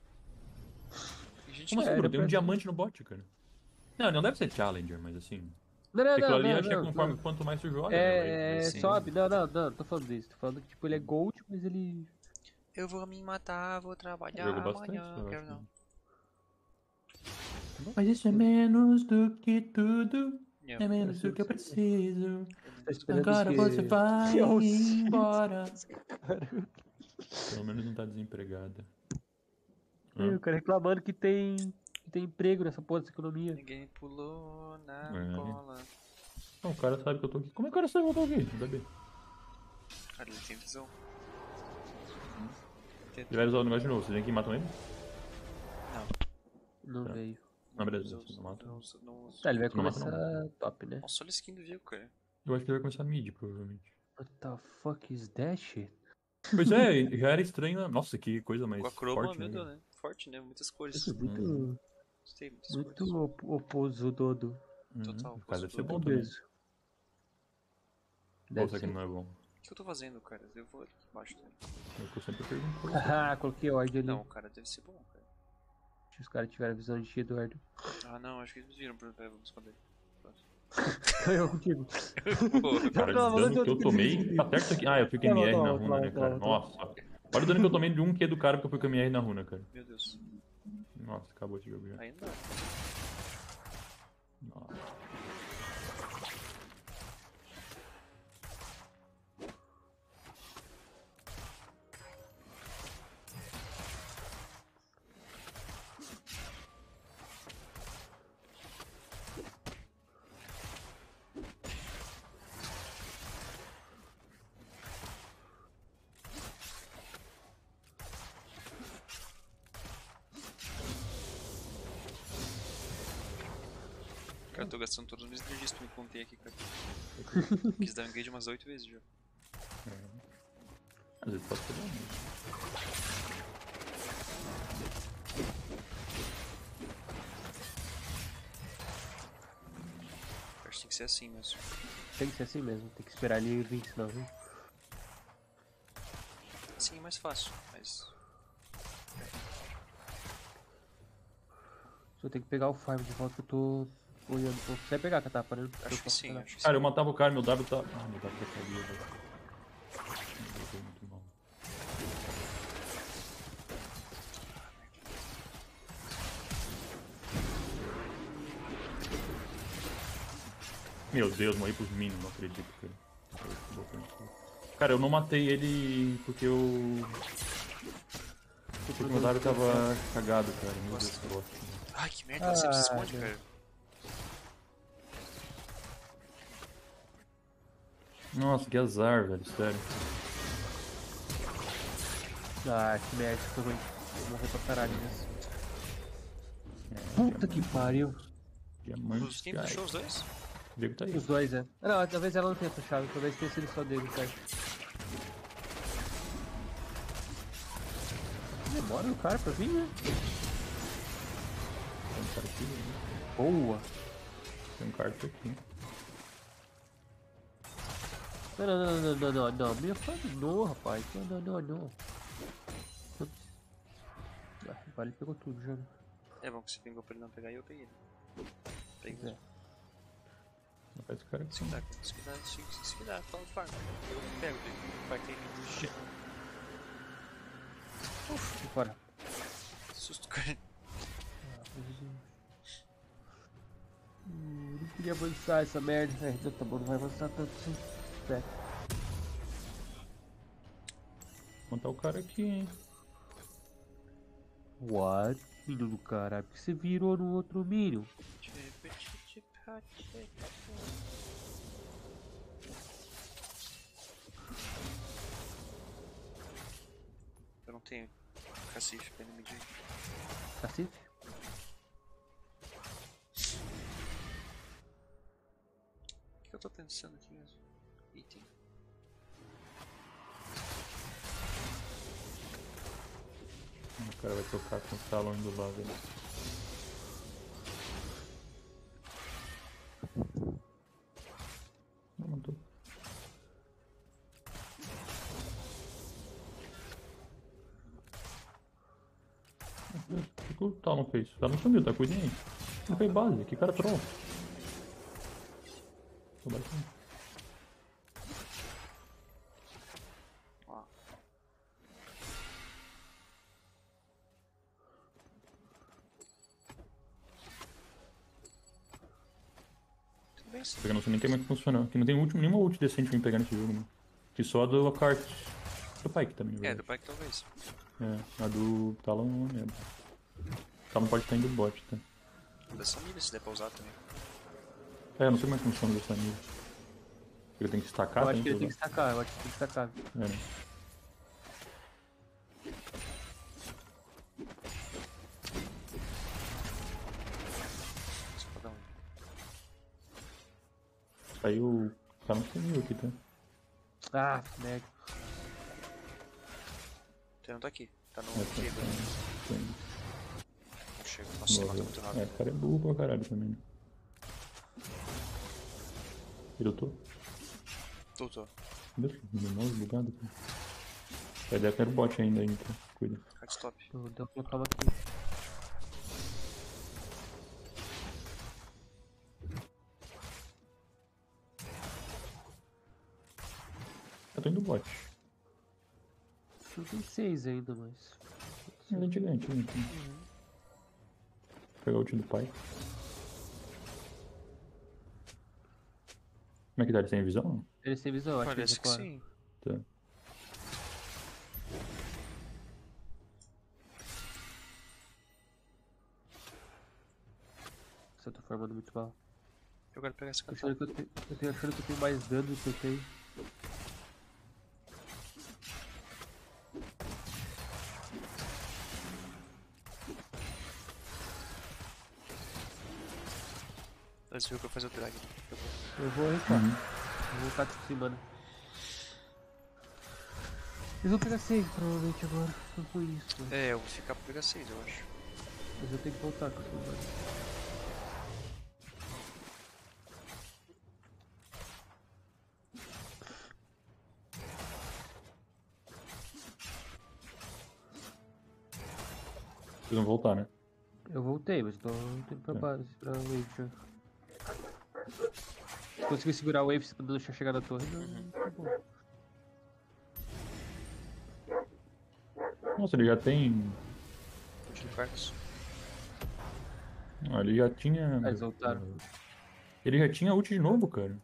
Tem gente Como que- assim, É, bro? era Tem um pra- diamante no bot, cara. Não, não deve ser challenger, mas assim. Não, não, Aquilo não. ali não, acho que é não, conforme não. quanto mais tu joga, né? É, vai- é sim. sobe. Não, não, não. Não tô falando disso. Tô falando que tipo, ele é gold, mas ele. Eu vou me matar, vou trabalhar Jogo bastante, amanhã. eu Quero acho. não. Mas isso é menos do que tudo. Yeah. É menos do que eu preciso. Tá esperando Agora que... você vai Deus. embora. Cara, Pelo menos não tá desempregada. é, o cara reclamando que tem. Que tem emprego nessa porra dessa economia. Ninguém pulou na É. bola. Não, o cara sabe que eu tô aqui. Como é que o cara sabe que eu tô aqui? Ainda bem. Cara, ele tem visão. Ele vai usar o negócio de novo. Vocês vêm aqui e matam ele? Não Tá. veio. Não, beleza. Não, Vocês não matam. não, não, não. Tá, ele vai Não mata, começar top, né? Nossa, olha a skin do Viego, cara. Eu acho que ele vai começar mid, provavelmente. What the fuck is that shit? Pois é, já era estranho. né? Nossa, que coisa mais Com a croma, forte, meu né? Deus, né? Forte, né? Muitas cores. Isso é muito. Gostei, muitas Muito cores. op oposo do. Uhum. Total, O cara deve posso ser ver. bom também. Obeso. Ou Deve será que ser. não é bom? O que eu tô fazendo, cara? Eu vou aqui embaixo dele. É o que eu sempre pergunto. pra você. Ah, coloquei ordem ali. Não, cara, deve ser bom, cara. Acho que os caras tiveram a visão de Eduardo. Ah, não, acho que eles viram. Pera, vamos esconder. Eu contigo. Pô, Cara, Não, o não, dano não, que eu não, tomei. não, não. Tá certo isso aqui? Ah, eu fui com Não, M R não, na não, runa, né, não, cara? não. Nossa. Olha o dano que eu tomei de um Q do cara porque eu fui com M R na runa, cara. meu Deus. Nossa, acabou esse jogo já. Ainda. Nossa. Cara, eu tô gastando todas as minhas energias pra me conter aqui, cara. Quis dar um engage umas oito vezes já. Às vezes pode ser bom mesmo. Acho que tem que ser assim mesmo. Tem que ser assim mesmo, tem que esperar ele vir, senão, viu? Assim é mais fácil, mas... Só tem que pegar o farm de volta que eu tô olhando um pouco. Você vai pegar a catapa, né? Eu Acho que posso sim, pegar. acho que Cara, sim. eu matava o cara, meu W tá... Ah, meu W tá ali, velho. Não foi muito bom. Meu Deus, morri pros minions, não acredito, cara. Cara, eu não matei ele porque eu... Porque meu W tava cagado, cara. Meu Deus, que bosta. Ai, que merda, ela sempre se esconde, Ah, cara. Nossa, que azar, velho, sério. Ah, que merda, foi ruim. Vou morrer pra caralho nisso. É, Puta que pariu. Diamante, Os quem puxou os dois? O Diego tá aí. Os dois, é. Ah, não, talvez ela não tenha puxado, talvez tenha sido só dele, cara. Demora o cara pra vir, né? Tem um cara aqui, né? Boa. Tem um cara aqui. Não, não, não, não, não, não, não. Me fala não, rapaz. Não, não, não, não. Ah, vale, pegou tudo já. né? É bom que você pingou pra ele não pegar e eu peguei. Peguei Pois é. mesmo. Não faz cara Isso aqui. que dá, isso que dá, isso que- isso que dá, fala do farm. Eu pego, o farm tem shit. E fora. Susto, cara. Ah, hum, não queria avançar essa merda. É, não, tá bom, não vai avançar tanto assim. É. Vou matar o cara aqui, hein. What? Filho do caralho, por que você virou no outro milho? Eu não tenho cacife pra ele medir. Cacife? O que eu tô pensando aqui mesmo? Item. O cara vai tocar com o talão indo lá, velho. Não matou. O que o talão fez? O talão sumiu, tá cuidando aí. Ele foi base, que cara troll. Tô batendo. Ó. Tudo bem, sim. Porque eu não sei nem como é que funciona. Aqui não tem ult, nenhuma ult decente pra me pegar nesse jogo, mano. Que só a do Kart. Do Pyke também, na É, verdade. do Pike talvez. É, a do talão não é merda. O talão pode estar indo bot, tá? Dessa milha se der pra usar também. É, eu não sei como é que funciona dessa nível. Ele tem que estacar, Eu acho tem que ele tem que usar? estacar, eu acho que tem que estacar. É, né? Só pra dar um. Saiu o talão sumiu aqui, tá? Ah, merda. Você não tá aqui. Tá no É, tá, Diego. tá, tá indo. Não chega. Nossa, ele mata muito É, rápido. o cara é burro pra caralho também, né? Ele lutou? Doutor. Meu Deus, meu mouse bugado, cara. A ideia é que era o bot ainda, então. Cuida. Card stop. Eu devo colocá-lo aqui. Eu tô indo bot. Eu tenho seis ainda, mas. Ele é gigante, né? Então. Vou pegar o ult do pai. Como é que tá? Ele tem visão? Eles têm visão, acho que eles Parece que recuaram. sim. Tá. Você tá formando muito mal. Eu quero pegar esse Tô cara. achando que eu, te... eu tô achando que eu tenho mais dano do que eu tenho. Antes viu que eu fazer o drag. Eu vou arriscar. Uhum. Eu vou voltar com mana. Eles vão pegar seis provavelmente agora. Não foi isso. Né? É, eu vou ficar pra pegar seis, eu acho. Mas eu tenho que voltar com mana. Vocês vão voltar, né? Eu voltei, mas tô indo pra base, pra wave já. Se conseguir segurar a wave pra não deixar chegar na torre, não, tá bom. Nossa, ele já tem. Tiro Carlos. Ah, ele já tinha. Ah, eles voltaram. Ele já tinha ult de novo, cara.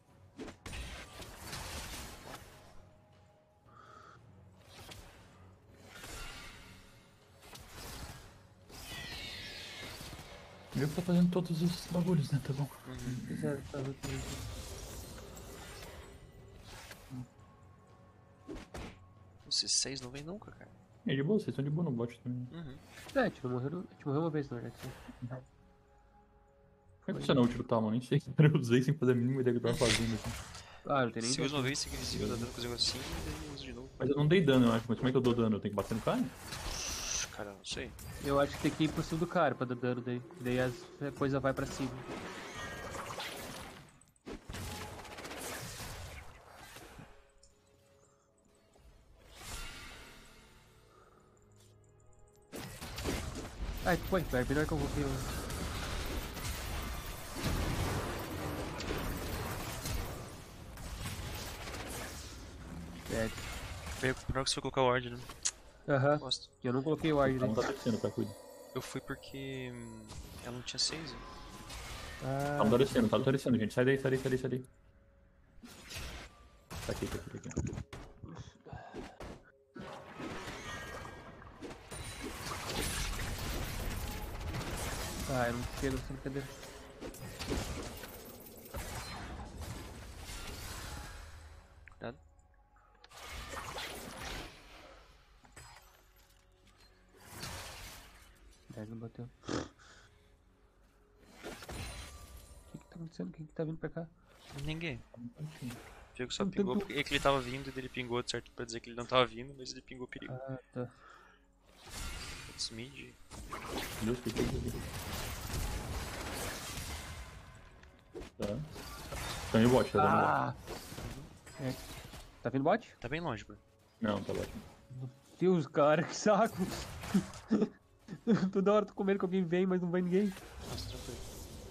Ele tá fazendo todos esses bagulhos, né? Tá bom. Fizeram, tá voltando. Esses seis não vem nunca, cara. É de boa, vocês estão de boa no bot também. Uhum. É, a gente não morreu, a gente morreu uma vez, não, já tinha. Como é que funciona o ult do Talon? Nem sei. Eu usei sem fazer a mínima ideia que eu tava fazendo. Assim. Ah, não tem nem Se usa ideia. uma vez, fica invisível, dá dano com os negócios assim, e daí usa de novo. Mas eu não dei dano, eu acho. Mas como é que eu dou dano? Eu tenho que bater no cara? Cara, não sei. Eu acho que tem que ir por cima do cara pra dar dano daí. Daí as- a coisa vai pra cima. Ai, foi, velho. Melhor que eu vou ver. É, Veio pro que você colocar o ward, né? aham. Gosto. Eu não coloquei o ward Talon daí. tá descendo, tá? Cuida. Eu fui porque hum, ela não tinha seis, né? Ah, Talon tá descendo, Talon tá descendo, gente. Sai daí, sai daí, sai daí, sai daí. Tá aqui, tá aqui, tá aqui. ah, eu não chego essa brincadeira. Cuidado. É, não bateu. O que que tá acontecendo? Quem que tá vindo pra cá? Ninguém. Viu que só Não, pingou tanto- porque que ele tava vindo e ele pingou, certo? Pra dizer que ele não tava vindo, mas ele pingou perigo. Ah, tá. Putz, mid. Deus, que coisa aqui. Tá. Tá em bot, tá dando bot. Ah! É. Tá vindo bot? Tá bem longe, bro. Não, tá bot. Deus, cara, que saco! Toda hora tô com medo que alguém vem, mas não vai ninguém. Nossa, tranquilo.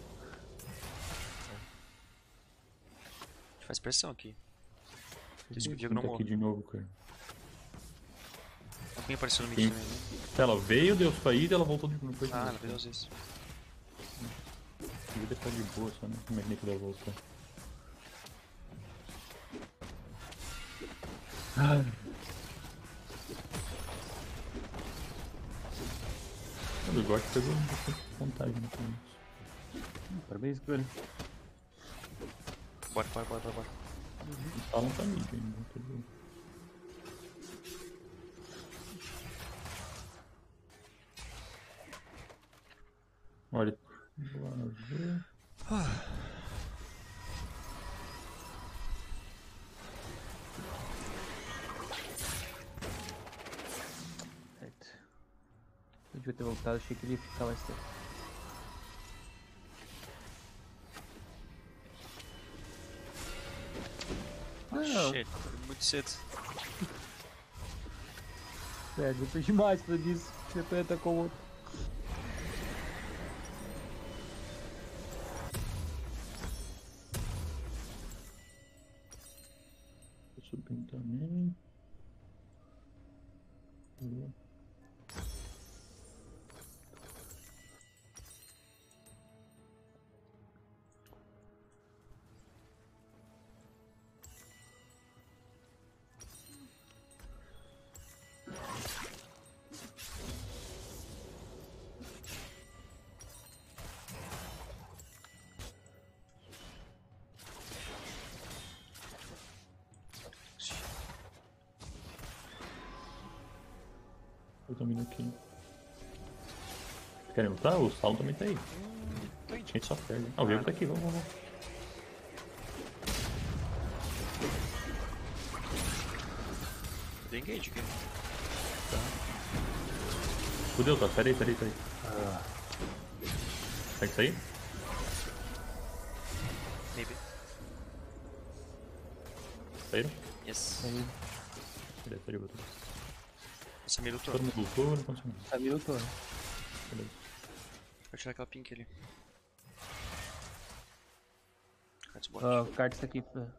A gente faz pressão aqui. Isso que o Diego não Tá aqui morre. de novo, cara. Alguém apareceu no mid Sim. também, né? Ela veio, deu sua ida e ela voltou de novo. Depois de Ah, novo. ela veio duas vezes. Devia estar de boa só, né? Como é que dela voltou? Ah. O bigode pegou bastante vantagem no começo. Parabéns, cara. Bora, bora, bora, bora, bora. O Talon tá mid ainda, tá bom. Olha, bora ver. Certo. Eu devia ter voltado, achei que ele ia ficar mais tempo. Não, Shit, muito cedo. é, eu perdi mais pra disso. Depois atacou o outro. Tô subindo também. Boa. Eu tô vindo aqui. Querem lutar? O Saulo também tá aí. Tô indo. A gente só perde. Ah, o Viego tá aqui, vamos, vamos. Dei engage aqui. Fudeu, tá? Pera aí, pera aí, pera aí. Ah, Consegue sair? Maybe. Saíram? Yes. aí. Beleza, tá de boa. Essa me lutou. Todo mundo lutou, não aconteceu nada. Samir eu tô. Beleza. Vou tirar aquela pink ali. Card bot. Ah, o card está aqui. É.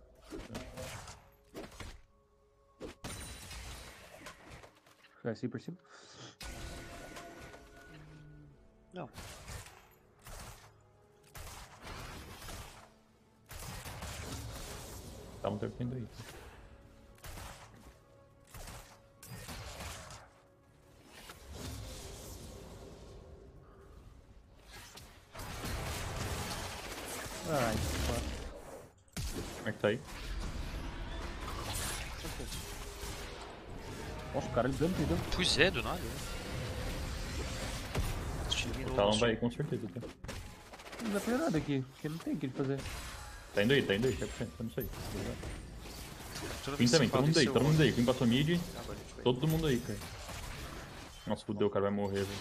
Vai assim por cima? Não. Tá um terpendo aí. Ai, foda. Como é que tá aí? Nossa, o cara ligando, ligando. Pois é, do nada. né? O Talon vai com certeza, tá? Não dá pra fazer nada aqui, porque não tem o que ele fazer. Tá indo aí, tá indo aí, cem por cento, tá nisso aí. Toda Queen vez também, que todo fala mundo aí, isso, todo eu- mundo aí. Queen passou mid, Ah, agora a gente vai. todo mundo aí, cara. Nossa, fudeu, o cara vai morrer, velho.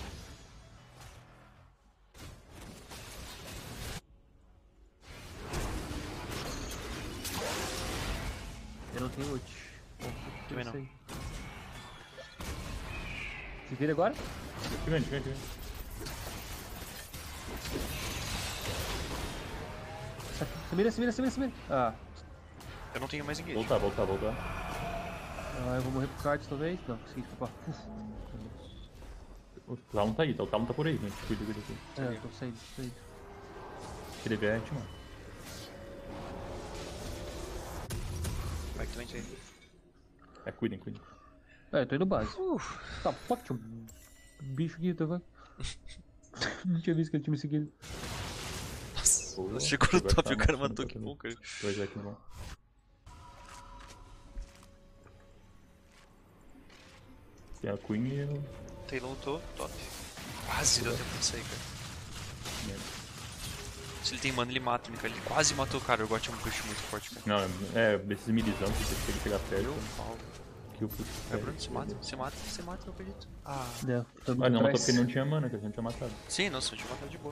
Eu não tenho ult. Bom, Também não. sei. Se vira agora? Gigante, gigante, gigante. Se mira, se mira, se mira, se mira. Ah, Eu não tenho mais engage. Voltar, voltar, voltar. ah, eu vou morrer pro card talvez. Não, consegui escapar. Uf. O Talon tá aí, tá? O Talon tá por aí, gente. Cuida, cuida, cuida. É, eu tô saindo, tô saindo. Se ele vier, a gente mata. Vai que tu entra aí. É, cuidem, cuidem. É, eu tô indo base. Uf. Tá, fuck, tinha um bicho aqui, tá vendo? Não tinha visto que ele tinha me seguido. Nossa, Boa. chegou no Agora top tá e o cara matando, matou tá que matando. bom, cara. Dois aqui no bom. Tem a Queen e o... Taylor lutou, top. Quase deu tempo de sair, cara. Merda. Se ele tem mana, ele mata, né, cara. Ele quase matou o cara. Eu gosto de um push muito forte, cara. Não, é, esses midizão que você tem que chegar perto. Meu pau. Que o push. É, Bruno, você mata, você mata, você mata, eu acredito. Ah. Não, tô muito Ah, não, matou atrás. porque ele não tinha mana, que a gente tinha matado. Sim, nossa, eu tinha matado de boa.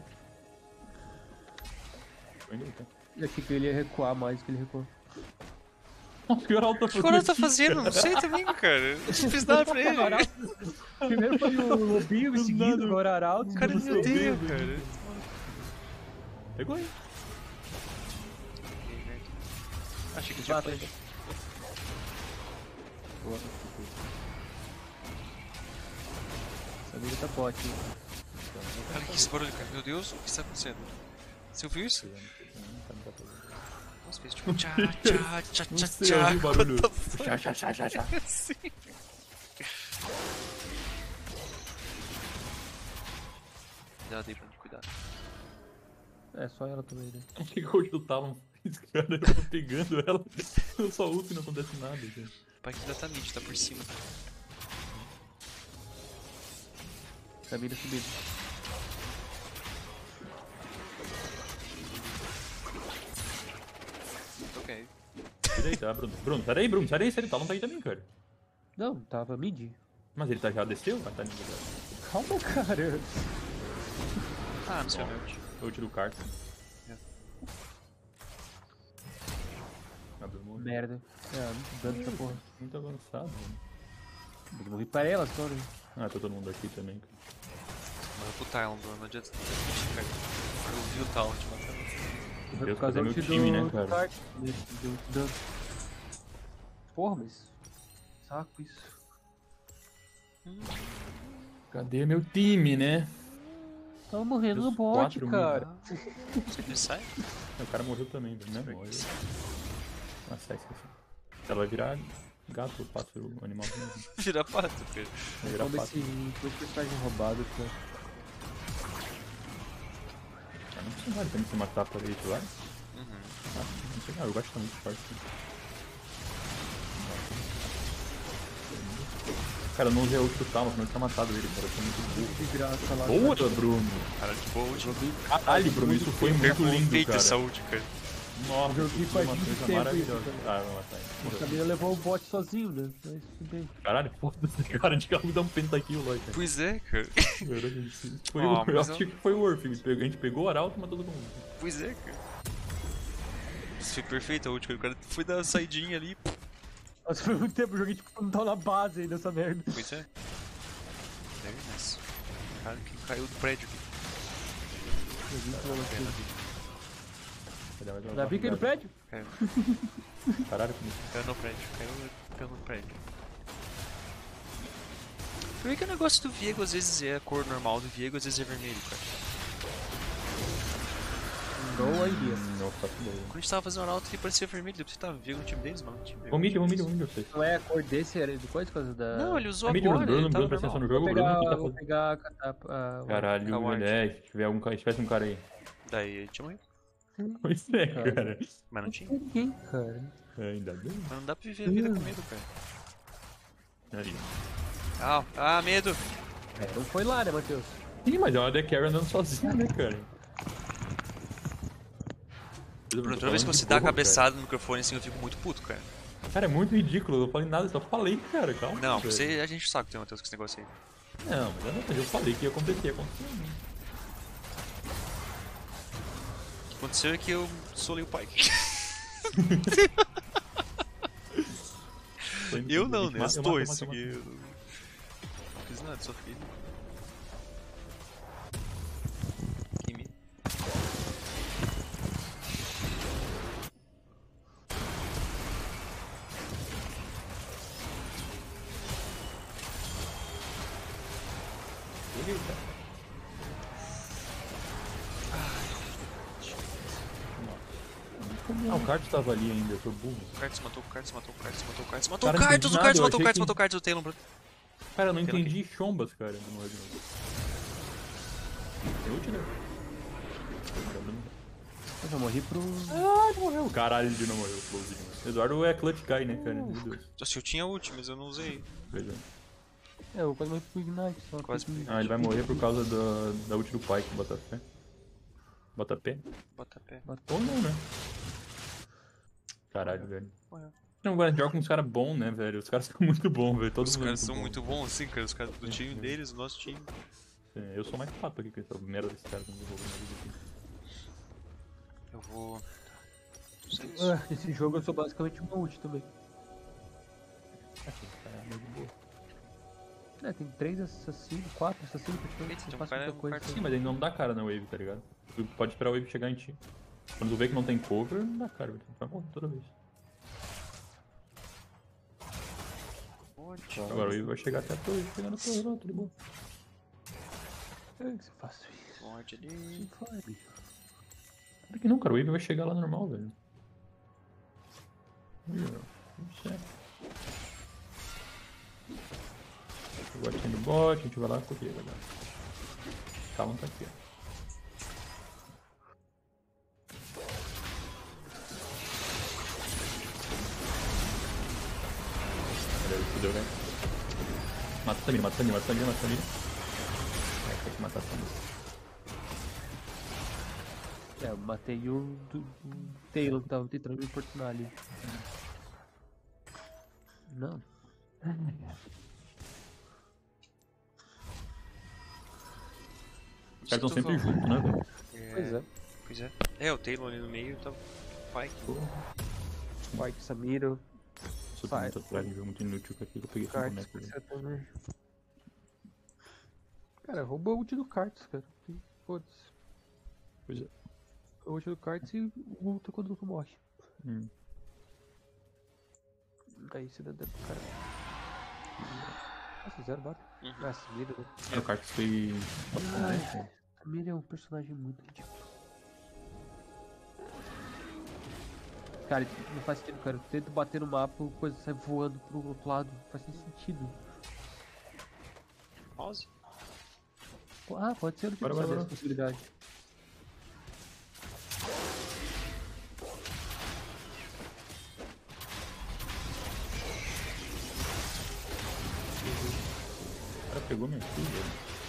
Foi indo aí, tá? Eu achei que ele ia recuar mais do que ele recuou. Nossa, o que o Arauto tá O que o Arauto tá fazendo? Não sei também, cara. Eu não fiz nada pra ele. Primeiro foi o Lobinho me seguindo, agora o Arauto. O cara me odeia, cara. Pegou aí. Achei que tinha Mata flash. ele. Essa vida tá pote. hein? Cara, que esse barulho, cara. Meu Deus, o que está acontecendo? Você ouviu isso? Nossa, fez tipo tchá, tchá, tchá, Não tchá, sei, tchá. eu ouvi o barulho. What the fuck? Chá, chá, chá, chá, chá. Sim. Cuidado aí, Bruno, cuidado. É, só ela também, né? O que hoje do Talon fez, cara? Eu tô pegando ela. Eu só uso e não acontece nada, gente. O pai que ainda tá mid, tá por cima. Samira subindo. Ok. Sai daí, tá, Bruno? Bruno, sai daí, Bruno. Sai daí, sai daí. Talon tá aí também, cara. Não, tava mid. Mas ele tá, já desceu? Ah, tá indo. Calma, cara. Ah, não sei o meu. Eu tiro o carta. É. Abriu o mundo. Merda. É, muito dano essa porra. Muito avançado, mano. Tem que morrer pra ela só, né? Ah, tá todo mundo aqui também, cara. Manda pro Tylon, Bruno, não adianta. Eu vi o Tylon te matando. Foi Deus, por causa cadê do meu ult time, do- né, do cara? kart. Deu muito dano. Porra, mas... Saco isso. Cadê meu time, né? Tava morrendo no Os bot, quatro cara. Ele sai? O cara morreu também, velho. Não é morre. Ah, sai, sai, sai. Ela vai virar gato, pássaro, animal mesmo. Vira pato, cara. Vai virar Como pássaro. esse dois personagens roubados, cara. Ah, não precisa vale também se matar por aí, vai? Uhum. Ah, não sei, ah, eu gosto muito forte. Cara, eu não usei a ult do Thanos, senão eu tinha matado ele, cara. Eu sou muito burro. De graça lá. Boa, Bruno! Caralho, que boa ult. Caralho, Bruno, isso foi muito lindo, Feito cara. essa ult, cara. Nossa, Eu joguei isso foi uma faz muito coisa tempo maravilhosa. isso, Ah, vou matar ele. O Camila levou o bot sozinho, né? Mas tudo bem. Caralho, foda-se, cara, de carro dá um pentakill lá, cara. Pois é, cara. Foi Ah, o, eu mas acho que foi o Worth. A gente pegou o Arauto e matou todo mundo. Pois é, cara. Isso foi perfeito a ult, cara. O cara foi dar uma saidinha ali. Nossa, foi muito tempo, eu joguei tipo, não tava na base aí dessa merda. Pois é. Very nice. Cara, que caiu do prédio aqui. Já vi que no prédio? Caiu. Caralho, como isso? Caiu no prédio. Caiu, caiu no prédio. Por que que o negócio do Viego às vezes é a cor normal do Viego, às vezes é vermelho, cara? No idea. Não faço ideia. Quando a gente tava fazendo o Arauto, ele parecia vermelho. Depois você tava Viego no time deles, mano. No time O mid, o mid, o mid, eu sei. Não é a cor desse, era do coisa, por causa da... Não, ele usou O mid, Bruno, agora, Bruno, ele tava Bruno, presta atenção no normal. jogo, Vou Bruno, o pegar, que tá vou fazendo? pegar a, a, a, Caralho, Kawhi. né? Se tiver um, se tivesse um cara aí. Daí ele tinha morrido. Pois é, Cara. cara. Mas não tinha. Ninguém, cara. É, ainda bem. Mas não dá pra viver a vida com medo, cara. Ali. Ah, ah, medo! É, não foi lá, né, Matheus? Ih, mas é uma The Carry andando sozinha, né, cara? Bruno, toda vez que você dá a cabeçada no microfone assim, eu fico muito puto, cara. Cara, é muito ridículo, eu não falei nada, eu só falei, cara, calma. Não, velho. você, a gente sabe que tem Matheus com esse negócio aí. Não, mas eu, não, mas eu falei que ia acontecer, aconteceu. O que aconteceu é que eu solei o pai. Eu não, né? Os dois. Isso aqui. Eu não fiz nada, só filho. Kimi. Ah, o Carlos tava ali ainda, eu sou burro. O Cartus matou, o Cartus matou, o Cartus matou, o Cartus matou, o Cara, não Cartus, entendi o Cartus nada, eu matou, o achei Cartus que- matou, o Cartus, o Taylor, Bruno. Cara, eu não Pela entendi chombas, cara, no Red Bull. Eu te dei. Eu já morri pro... Ah, ele morreu. Caralho, ele não morreu, close demais. Eduardo é clutch guy, né, cara? Meu Deus. Assim, eu tinha ult, mas eu não usei. Veja. É, eu quase morri pro Ignite, só. Quase que- Ah, ele vai morrer por causa da, da ult do Pyke, bota pé. Bota pé? Bota pé. Ou não, né? Caralho, velho. Morreu. Não, agora joga com uns caras bons, né, velho? Os caras são muito bons, velho. Todos Os mundo caras muito são bom. muito bons, assim, cara. Os caras do time sim. deles, o nosso time. É, eu sou mais pato aqui com essa merda desse cara que eu desenvolvi na vida aqui. Eu vou... Não sei isso. Ah, esse jogo eu sou basicamente uma ult também. Aqui, cara, é meio de boa. É, tem três assassinos, quatro assassinos praticamente. Eita, não tem um faço cara- muita um coisa. cara- Sim, mas ele não dá cara na wave, tá ligado? Tu pode esperar a wave chegar em ti. Quando tu vê que não tem cover, não dá cara, velho. Tu vai morrer toda vez. Pode. Agora a wave vai chegar até a torre, chegar na torre, não, tudo bom. É que você faz isso. Pode ali. Não faz, bicho. Claro que não, cara, o wave vai chegar lá normal, velho. Tudo certo. O botinho do bot, a gente vai lá com o que, galera? Calma, tá aqui, ó. Beleza, fudeu, né? Mata a Samira, mata a Samira, mata a Samira, mata a Samira. É, tem que matar a Samira. É, eu matei o, do, o Taylor que tava tentando me importunar ali. Não. Os caras estão sempre juntos, né, velho? Pois é. Pois é. É, o Taylor ali no meio tá. Pai. White, Samiro, Isso Vai. muito atrás, um jogo muito inútil que aqui que eu peguei cinco Cards, metros. você também. Cara, roubou a ult do Cards, cara. Foda-se. Pois é. A ult do Cards e ulta quando tu morre. Hum. Aí você dá dano pro cara. Nossa, zero bate. Uhum. Ah, Samira, né? É, o Carlos foi. Ai, Samira é um personagem muito ridículo. Cara, não faz sentido, cara. Eu tento bater no mapa, a coisa sai voando pro outro lado. Não faz nem sentido. Pause. Pô, Ah, pode ser, eu não tinha Bora, bora, pensado bora. nessa possibilidade. pegou minha filha, velho.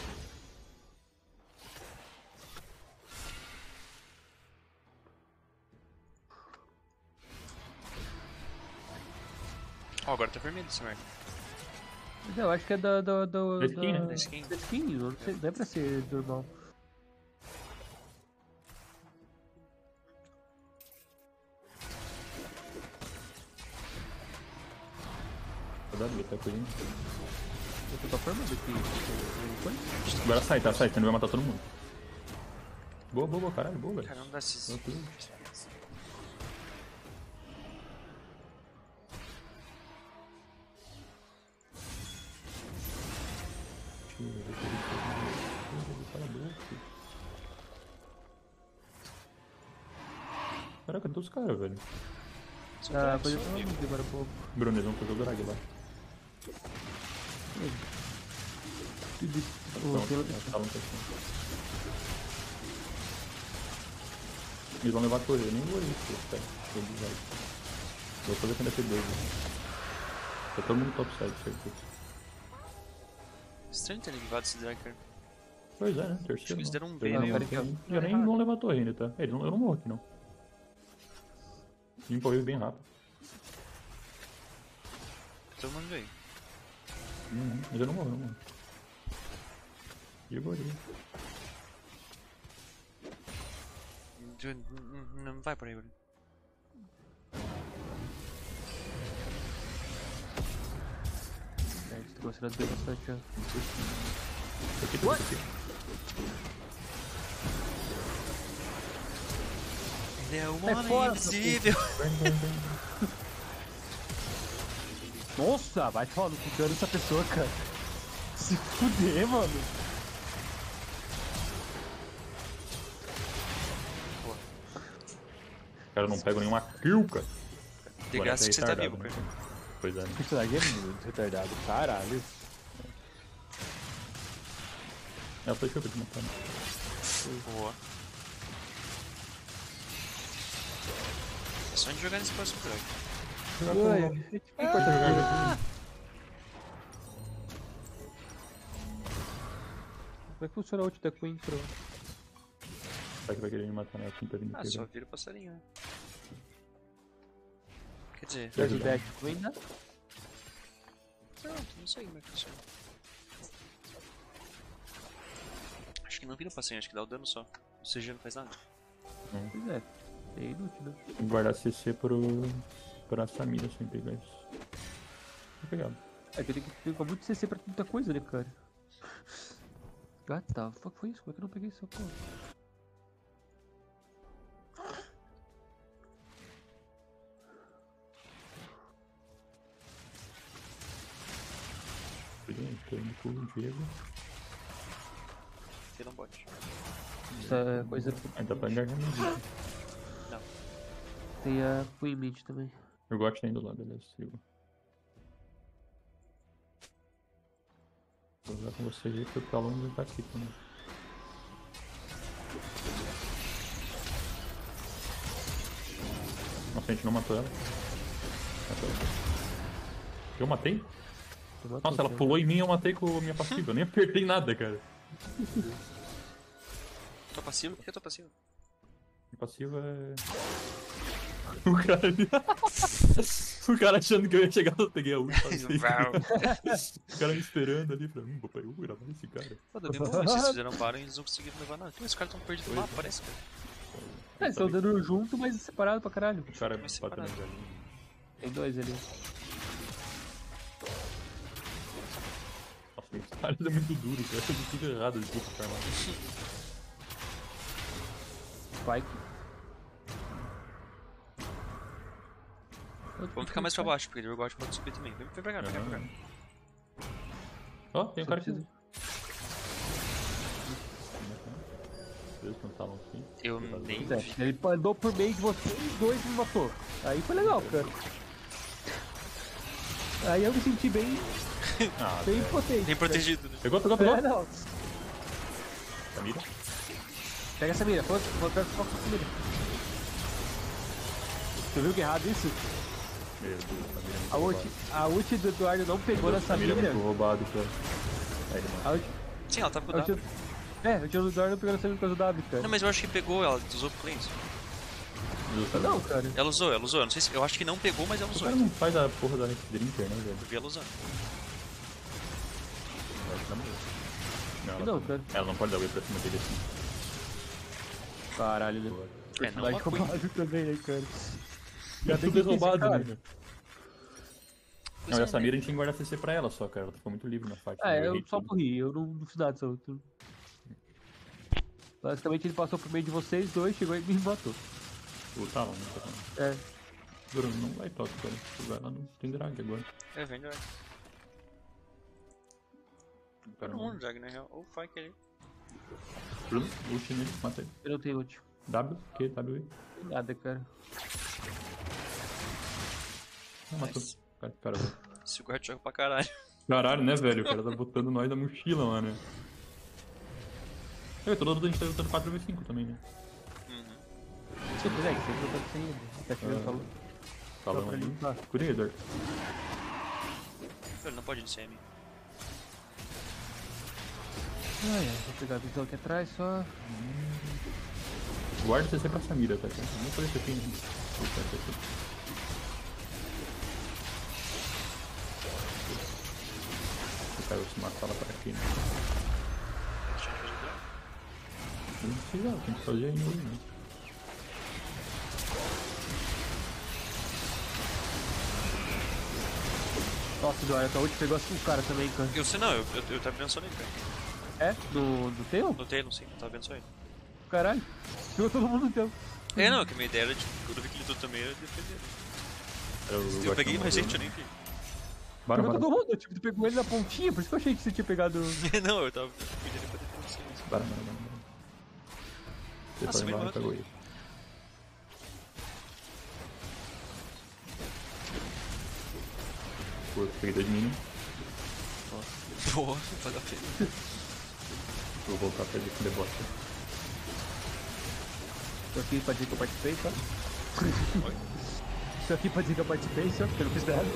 Ó, agora tá vermelho esse merda. Mas eu acho que é da... da, da, Da skin, né? da skin. Da skin, não, sei, não é pra ser normal. Cuidado, ele tá correndo. Eu tô formando aqui. Foi? Agora sai, tá? Sai, senão ele vai matar todo mundo. Boa, boa, boa, caralho, boa, velho. Cara, não dá esses... Boa, tudo. Caraca, cadê os caras, velho? Ah, pode falar, mas demora um pouco. Bruno, eles vão fazer o drag lá. Tudo isso. Então, O pelo- tá bom, tá bom. Eles vão levar a torre, eu nem vou isso, cara. Vou fazer com F dois. Tá todo mundo topside, certo? Estranho ter levado esse drag, cara. Pois é, né? Acho que Terceiro. eles não. deram um Ah, B, não, né? cara, aqui, ó. Já nem vão levar a torre ainda, tá? Eles não, eu não morro aqui, não. Limpa o wave bem rápido. Todo mundo veio. Uhum, mas eu não morro, não morro. De boa. Não vai por aí, Bruno. É, você tá considerando bem bastante, ó. Aqui, tá aqui. Ele é o Sai homem fora, invisível. Nossa, vai tomar no cu dano essa pessoa, cara. Se fuder, mano. Os caras não pegam nenhuma kill, cara. De Agora graça tá que você tá retardado, vivo, né? cara. Pois é, né? O personagem é muito retardado, caralho. É, foi que eu tô matando. Boa. É só a gente jogar nesse próximo drag. Ai, a gente fica jogando. Como é que funciona a ult da Queen pro... Será que vai querer me matar, né? A quinta vindo Ah, aqui. só vira o passarinho, né? Quer dizer, Faz o deck Queen, né? não, não sei como é que funciona. Acho que não vira o passarinho, acho que dá o dano só. O C G não faz nada. Pois é, é inútil, né? Vou guardar C C pro... pra Samira sem pegar isso. Vou pegar. É que tem que pegar muito C C pra muita coisa, né, cara? Ah, tá. Fuck foi isso? Como é que eu não peguei essa porra? Peguei, tô indo pro Diego. Tira um bot. Essa coisa... Ah, dá pra engajar meu vídeo. Não. Tem a Queen Mid também. Eu gosto ainda lá, beleza, sigo. Vou usar com você aí, porque o Talon tá aqui também. Nossa, a gente não matou ela. Matou ela. Eu matei? Tu matou, Nossa, ela cara. pulou em mim e eu matei com a minha passiva. Eu nem apertei nada, cara. Tô passivo? Por que eu tô passivo? Minha passiva é... O cara... o cara achando que eu ia chegar, eu peguei a ult. passei. O cara me esperando ali, falei, hum, papai, eu vou gravar esse cara. Pô, deu bem bom, vocês fizeram um barão e eles não conseguiram levar nada. Esses caras tão perdidos no mapa, parece, cara. É, eles estão dando junto, mas separado pra caralho. O cara me Mas bateu na separado. galinha. Tem dois ali. Nossa, esse cara é muito duro, cara. Eu fiz tudo errado de pouco farmar. Spike. Vamos ficar mais pra baixo, porque o God pode subir também. Vem, vem pra cá, vem cá, vem pra cá. Ó, tem um cara aqui. Preciso- Deus, não estavam aqui. Eu nem É, vi. ele andou por meio de você e os dois me matou. Aí foi legal, cara. Aí eu me senti bem, Ah, bem velho. potente. Bem protegido, né? Pegou, pegou, pegou. É, não. Samira. Pega essa mira, foca, foca, foca essa mira. Você viu que é errado isso? Meu Deus, Samira é muito A ult, roubado. a ult do Eduardo não pegou nessa Samira é mira. muito roubado, cara. ele, mano. A ulti- Sim, ela tava com a o W. ulti- É, a ulti do Eduardo não pegou na segunda por causa do W, cara. Não, mas eu acho que pegou, ela usou pro cleanse. Não, cara. Ela usou, ela usou. Eu não sei se. Eu acho que não pegou, mas ela O usou. cara não faz a porra da Drinker, né, velho? Eu vi ela usando. Eu acho que ela morreu. Não, ela, Não, cara. ela não pode dar wave pra cima dele assim. Caralho, né? É, não, Vai uma Queen. roubado também, né, cara? É tudo roubado, cara. né, velho? Não, e a Samira a gente tem que guardar C C pra ela só, cara. Ela ficou muito livre na fight. Ah, né? eu errei só tudo. morri, eu não, não fiz nada dessa outra. Basicamente ele passou por meio de vocês dois, chegou e me matou. O Talon, né? Tá falando. É. Bruno, não vai top, cara. Vai lá no tem drag agora. É, vem drag. Cara, Todo mundo drag, na real. Ou fight ali. Bruno, ult nele, mata ele. Eu não tenho ult. W, Q, W, E. Nada, cara. Não, matou. Nice. Cara, cara, velho. Se o guard joga pra caralho. Caralho, né, velho? O cara tá botando nós na mochila, mano. É, todo mundo a gente tá lutando quatro v cinco também, né? Uhum. Se quiser, você não tá sem ele. Tá tirando Ah. falou. Fala Só pra aí. limpar. Cuidado, Eduardo. Ele não pode ir no C M. Ah, é. Vou pegar a visão aqui atrás só. Guarda C C pra Samira, tá? Não foi esse aqui, né? Puta, esse aqui. O cara vai se matar lá pra aqui, né? Não precisa, tem que fazer ainda, né? Nossa, Eduardo, a ult pegou o cara também, cara. Eu sei não, eu, eu, eu tava vendo só nele, cara. É? Do, do teu? No Taylor, sim, eu tava vendo só ele. Caralho. Pegou todo mundo no teu. É, não, que a minha ideia era, tipo, quando eu vi que ele lutou também, eu defender. Eu, Eu, gosto peguei de mais morrer, gente, eu né? nem vi. Bora, Pegou bora. todo mundo, tipo, tu pegou ele na pontinha, por isso que eu achei que você tinha pegado. Não, eu tava pedindo pra defender assim. Bora, bora, bora. bora. Você Ah, foi Samira embora, morreu pegou ele. Pô, eu peguei dois minions. Pô, vale a pena. Vou voltar pra ele com deboche. Tô aqui pra dizer que eu participei, tá? Tô aqui pra dizer que eu participei, só porque eu não fiz nada.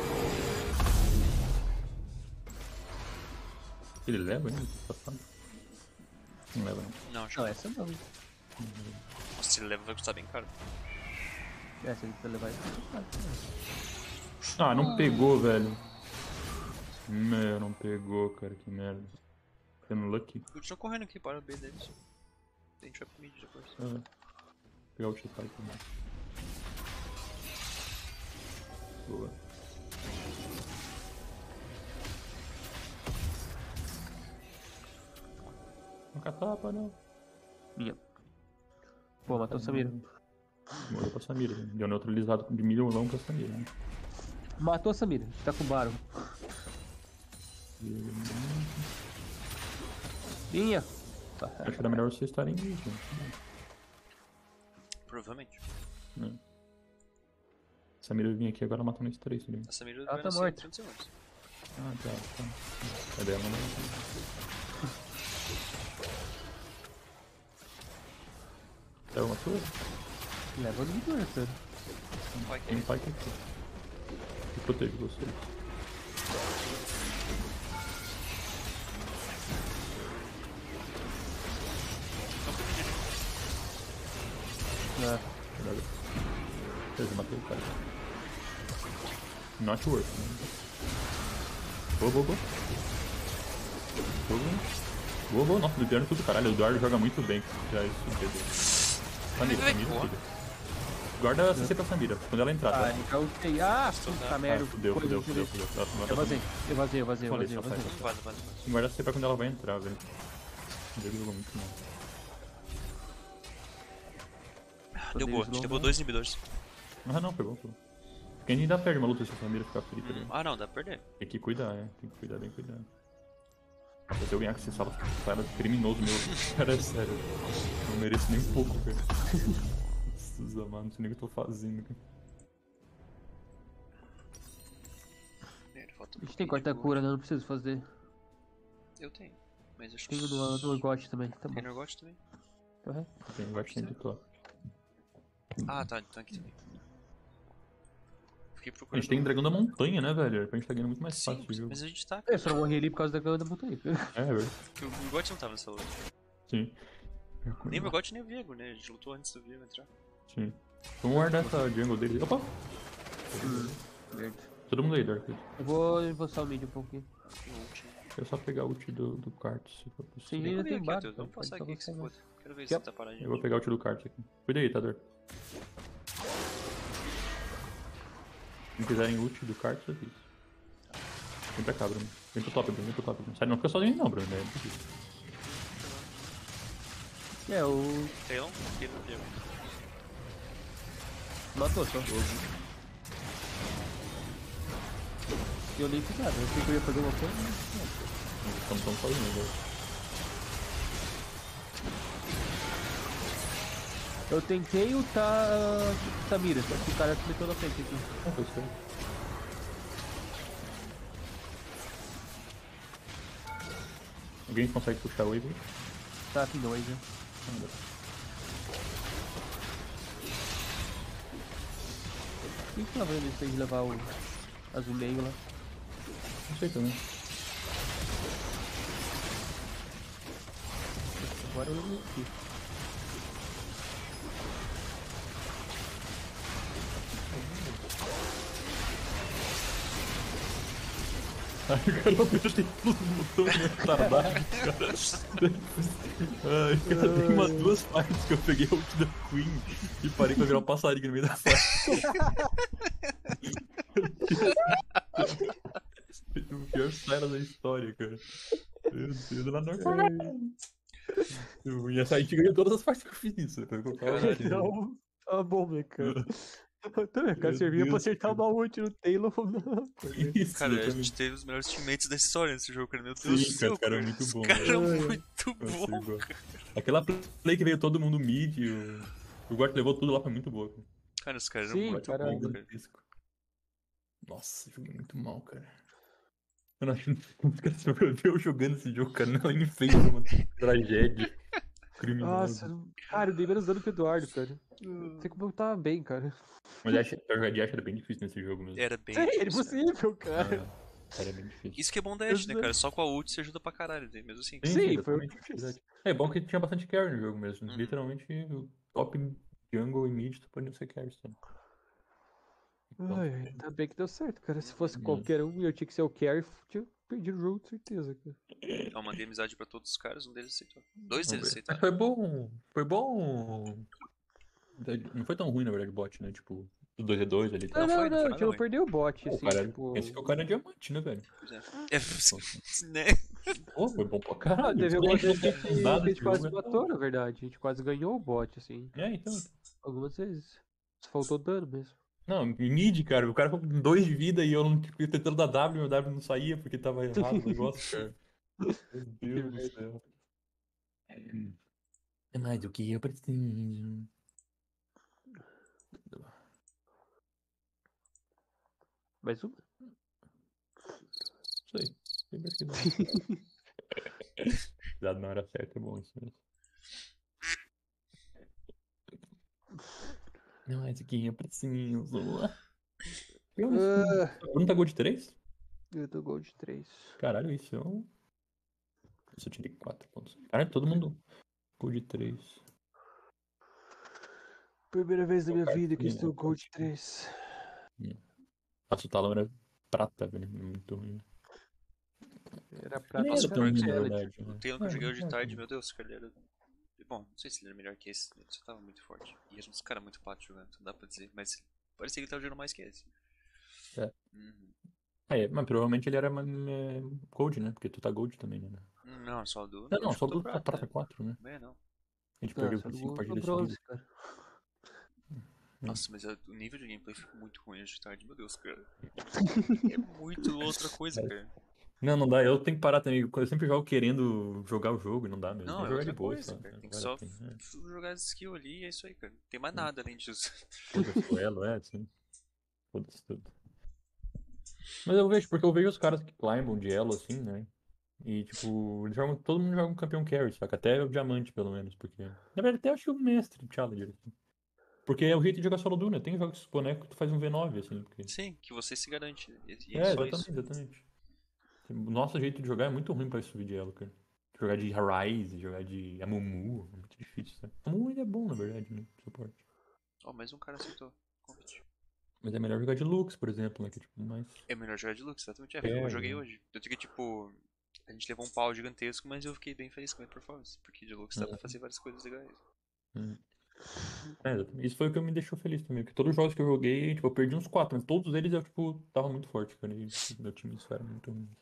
Ele leva ainda? Passado? Não leva, não. Não, acho Não, que essa não. Nossa, se ele leva vai custar bem caro. Essa a gente vai levar isso. Ah, não pegou, velho. Meu, não pegou, cara, que merda. Ficando lucky. Continua correndo aqui para o B deles. A gente vai pro mid depois. Ah, vou pegar o Chipai também. Boa. Não catapa, não. Minha. Pô, matou o Samira. Morreu pra Samira. né? Deu neutralizado de milhão pra Samira. Né? Matou a Samira, a gente tá com o Baron. Minha. Tá. Acho que era melhor vocês estarem aí, gente. Provavelmente. Né? Samira vinha aqui agora matando esses três, tá ligado? A Samira Ela vai tá nascer morta. em trinta segundos. Ah, tá, tá. É dela, né? Leva uma sua? Leva no Vitor, cara. Vai que Tem um pai aqui. Que protege vocês. É. Droga. Beleza, matei o cara. Not worth, né? Boa, boa, boa. Boa, boa. Boa, boa. Nossa, liderando tudo, caralho. O Eduardo joga muito bem. Já isso tudo. Samira, Ai, Samira, boa. filha. Guarda a C C pra Samira, quando ela entrar, Ah, tá? então eu ultei. Ah, puta Ah, merda. fudeu, Foi, fudeu, foi, fudeu, foi. fudeu. Nossa, Eu nossa, vazei, eu vazei, eu vazei, eu Falei, vazei, eu só vazei. faz. Não vale, vale, vale. Guarda a C C pra quando ela vai entrar, velho. O jogo jogou muito mal. Deu boa, a gente levou dois inibidores. Ah, não, pegou, pegou. Porque a gente ainda perde uma luta se a Samira ficar frita ali. Ah não, dá pra perder. Tem que cuidar, é. Tem que cuidar bem, cuidar. Nossa, se eu ganhar com esse sala, cara criminoso meu. Cara, é sério. Não mereço nem um pouco, cara. Nossa, mano, não sei nem o que eu tô fazendo, cara. É, falta um A gente tem pouquinho de corta-cura, né? Não preciso fazer. boa. Eu tenho. Mas acho que. Tenho no, no Urgot também, tá bom. Tem no Urgot também? Uhum. Tem, eu acho que tem de top. Ah, tá, então aqui também. fiquei A procurando. gente tem dragão da montanha, né, velho? A gente tá ganhando muito mais Sim, fácil o jogo. mas a gente tá. Eu só morri ali por causa da cama da montanha. É, é verdade. Porque o Urgot não tava nessa luta. Sim. Nem o Urgot nem o Viego, né? A gente lutou antes do Viego entrar. Sim. Vamos guardar essa jungle dele. Opa! Merda. Todo mundo aí, Dark. Eu vou avançar o mid um pouquinho. Tem ult. Deixa eu só pegar o ult do, do Kartos, se for Sim, possível. Vem ainda comigo tem aqui, barco, Matheus. Vamos pode passar só aqui que se você foda. Quero ver Aqui, se ó. você tá paradinho. Eu vou pegar o ult do Kartos aqui. Cuida aí, Tador. Se quiserem ult do Kartos, eu fiz. Vem pra cá, Bruno. Vem pro top, Bruno. Vem pro top, Bruno. Sai, não fica sozinho não, Bruno. É difícil. É, o. Taylon, aqui no Viego. Matou só. E eu nem fiz nada. Eu achei que eu ia fazer uma coisa, mas. Estamos tão sozinhos, velho. Eu tentei ultar Samira, só que o cara se meteu na frente aqui. Não, foi certo. Alguém consegue puxar o Wave? Tá aqui dois, né? Quem que tá vendo isso aí de levar o azulejo lá? Não sei também. Agora eu não aqui. Ai, o cara apertei todos os botões retardados, cara. Ai, cara, tem umas duas partes que eu peguei a ult da Queen e parei pra virar um passarinho no meio da fase. O pior cena da história, cara. Meu Deus, ela não é. E essa a gente ganhou todas as partes que eu fiz isso. Pra colocar o ult. Então, tá bom, né, cara? Também, cara, Meu servia pra Deus, acertar cara. uma ult no Taylor. Não, coisa. Isso, Cara, a exatamente. gente teve os melhores teammates da história nesse jogo, cara. Meu Deus Sim, do cara, céu, os caras eram muito Os bons, caras velho. eram Ai, muito Nossa, bons. igual. Aquela play que veio todo mundo mid, o, o Gort levou tudo lá, foi muito boa. Cara. Cara, os caras eram Sim, muito caralho. bons, cara. Gigantesco. Nossa, joguei muito mal, cara. Eu não acho que os caras sobreviveu jogando esse jogo, cara. Não, ele fez uma tragédia criminosa. Nossa, cara, eu dei menos dano que o Eduardo, cara. Não sei como eu tava bem, cara. Mas a jogar de Ashe era bem difícil nesse jogo mesmo. Era bem Sim, era difícil, cara. impossível, cara. Ah, era bem difícil. Isso que é bom da Ashe, né, cara? Só com a ult você ajuda pra caralho, né? Mesmo assim. Sim, foi o exatamente, que eu fiz. verdade. É bom que tinha bastante carry no jogo mesmo. Uhum. Literalmente, o top jungle e mid tu pode ser carry também. Então, Ai, ainda bem que deu certo, cara. Se fosse Hum. qualquer um e eu tinha que ser o carry, tinha perdido o jogo, com certeza, cara. Eu mandei amizade pra todos os caras, um deles aceitou. Dois vamos deles ver. Mas aceitaram. foi bom. Foi bom. Não foi tão ruim, na verdade, o bot, né? Tipo, do dois v dois ali. Não, Tá? Não não, foi, não não, foi eu nada tinha ruim. perder o bot, O assim, cara, tipo. esse que é o cara é diamante, né, velho? Pois é. É, né? Pô, foi bom pra Ah, caralho. teve Se a algumas gente não vezes que a tivesse gente, andado que a esse gente quase jogo, era- matou, na verdade. A gente quase ganhou o bot, assim. É, então. Algumas vezes. Só faltou dano mesmo. Não, em mid, cara, o cara com dois de vida e eu não tipo, tentando dar W, meu W não saía porque tava errado o negócio, cara. Meu Deus do céu. É mais do que eu preciso. Mais uma? Isso aí. Sempre que não. Dado na hora certa é bom isso mesmo. Não, é isso aqui eu preciso. Eu, Ah, Bruno tá gol de três? eu tô gol de três. Caralho, isso é um. Isso eu tirei quatro pontos. Caralho, todo mundo gol de três. Primeira vez na minha Cara, vida que sim, estou né? gol de três. Nossa, o talão era prata, velho. Muito ruim. Era pra Nem Nossa, era o tão ruim, na Pellet. verdade. O né? Taylor que eu É, joguei hoje de não é tarde, tão- meu Deus, cara, ele era. Bom, não sei se ele era melhor que esse, ele só tava muito forte. E eram uns caras muito patos jogando, não dá pra dizer, mas parecia que ele tava jogando mais que esse. É. Uhum. É, mas provavelmente ele era é, Gold, né? Porque tu tá Gold também, né? Não, só do. Não, não, acho que só eu tô do tá prata quatro, né? É, não. A gente Ah, perdeu só por no cinco gol do partidas bronze, seguidas. cara. Nossa, mas a- o nível de gameplay ficou muito ruim hoje de tarde, meu Deus, cara. É muito outra coisa, cara. Não, não dá. Eu tenho que parar também. Eu sempre jogo querendo jogar o jogo e não dá mesmo. Não, Vou é jogar de outra boa, coisa, só. cara. Não Tem que vale só a pena. É. f- jogar as skill ali e é isso aí, cara. Não tem mais nada além disso. Foda-se o elo, é, sim. Foda-se tudo. Mas eu vejo, porque eu vejo os caras que climbam de elo assim, né? E tipo, eles jogam, todo mundo joga um campeão carry, saca? Até o diamante, pelo menos, porque. Na verdade, até eu acho que o mestre Challenger. Assim. Porque é o jeito de jogar solo duo, né? Tem jogos com boneco que tu faz um V nove, assim. Porque... Sim, que você se garante. E, e É, só exatamente, isso. exatamente. O nosso jeito de jogar é muito ruim pra subir de elo, cara. Jogar de Rise, jogar de Amumu, é muito difícil, sabe? Amumu ainda é bom, na verdade, né? Suporte. Ó, mais um cara aceitou o convite. Mas é melhor jogar de Lux, por exemplo, né? Que é tipo mais. É melhor jogar de Lux, exatamente. É, É, eu joguei é. hoje. Eu fiquei tipo. A gente levou um pau gigantesco, mas eu fiquei bem feliz com a minha performance. Porque de Lux dá pra Uhum. fazer várias coisas legais. Hum. É, exatamente. Isso foi o que me deixou feliz também. Porque todos os jogos que eu joguei, tipo, eu perdi uns quatro, mas todos eles eu, tipo, tava muito forte, cara. E meu time isso era muito ruim.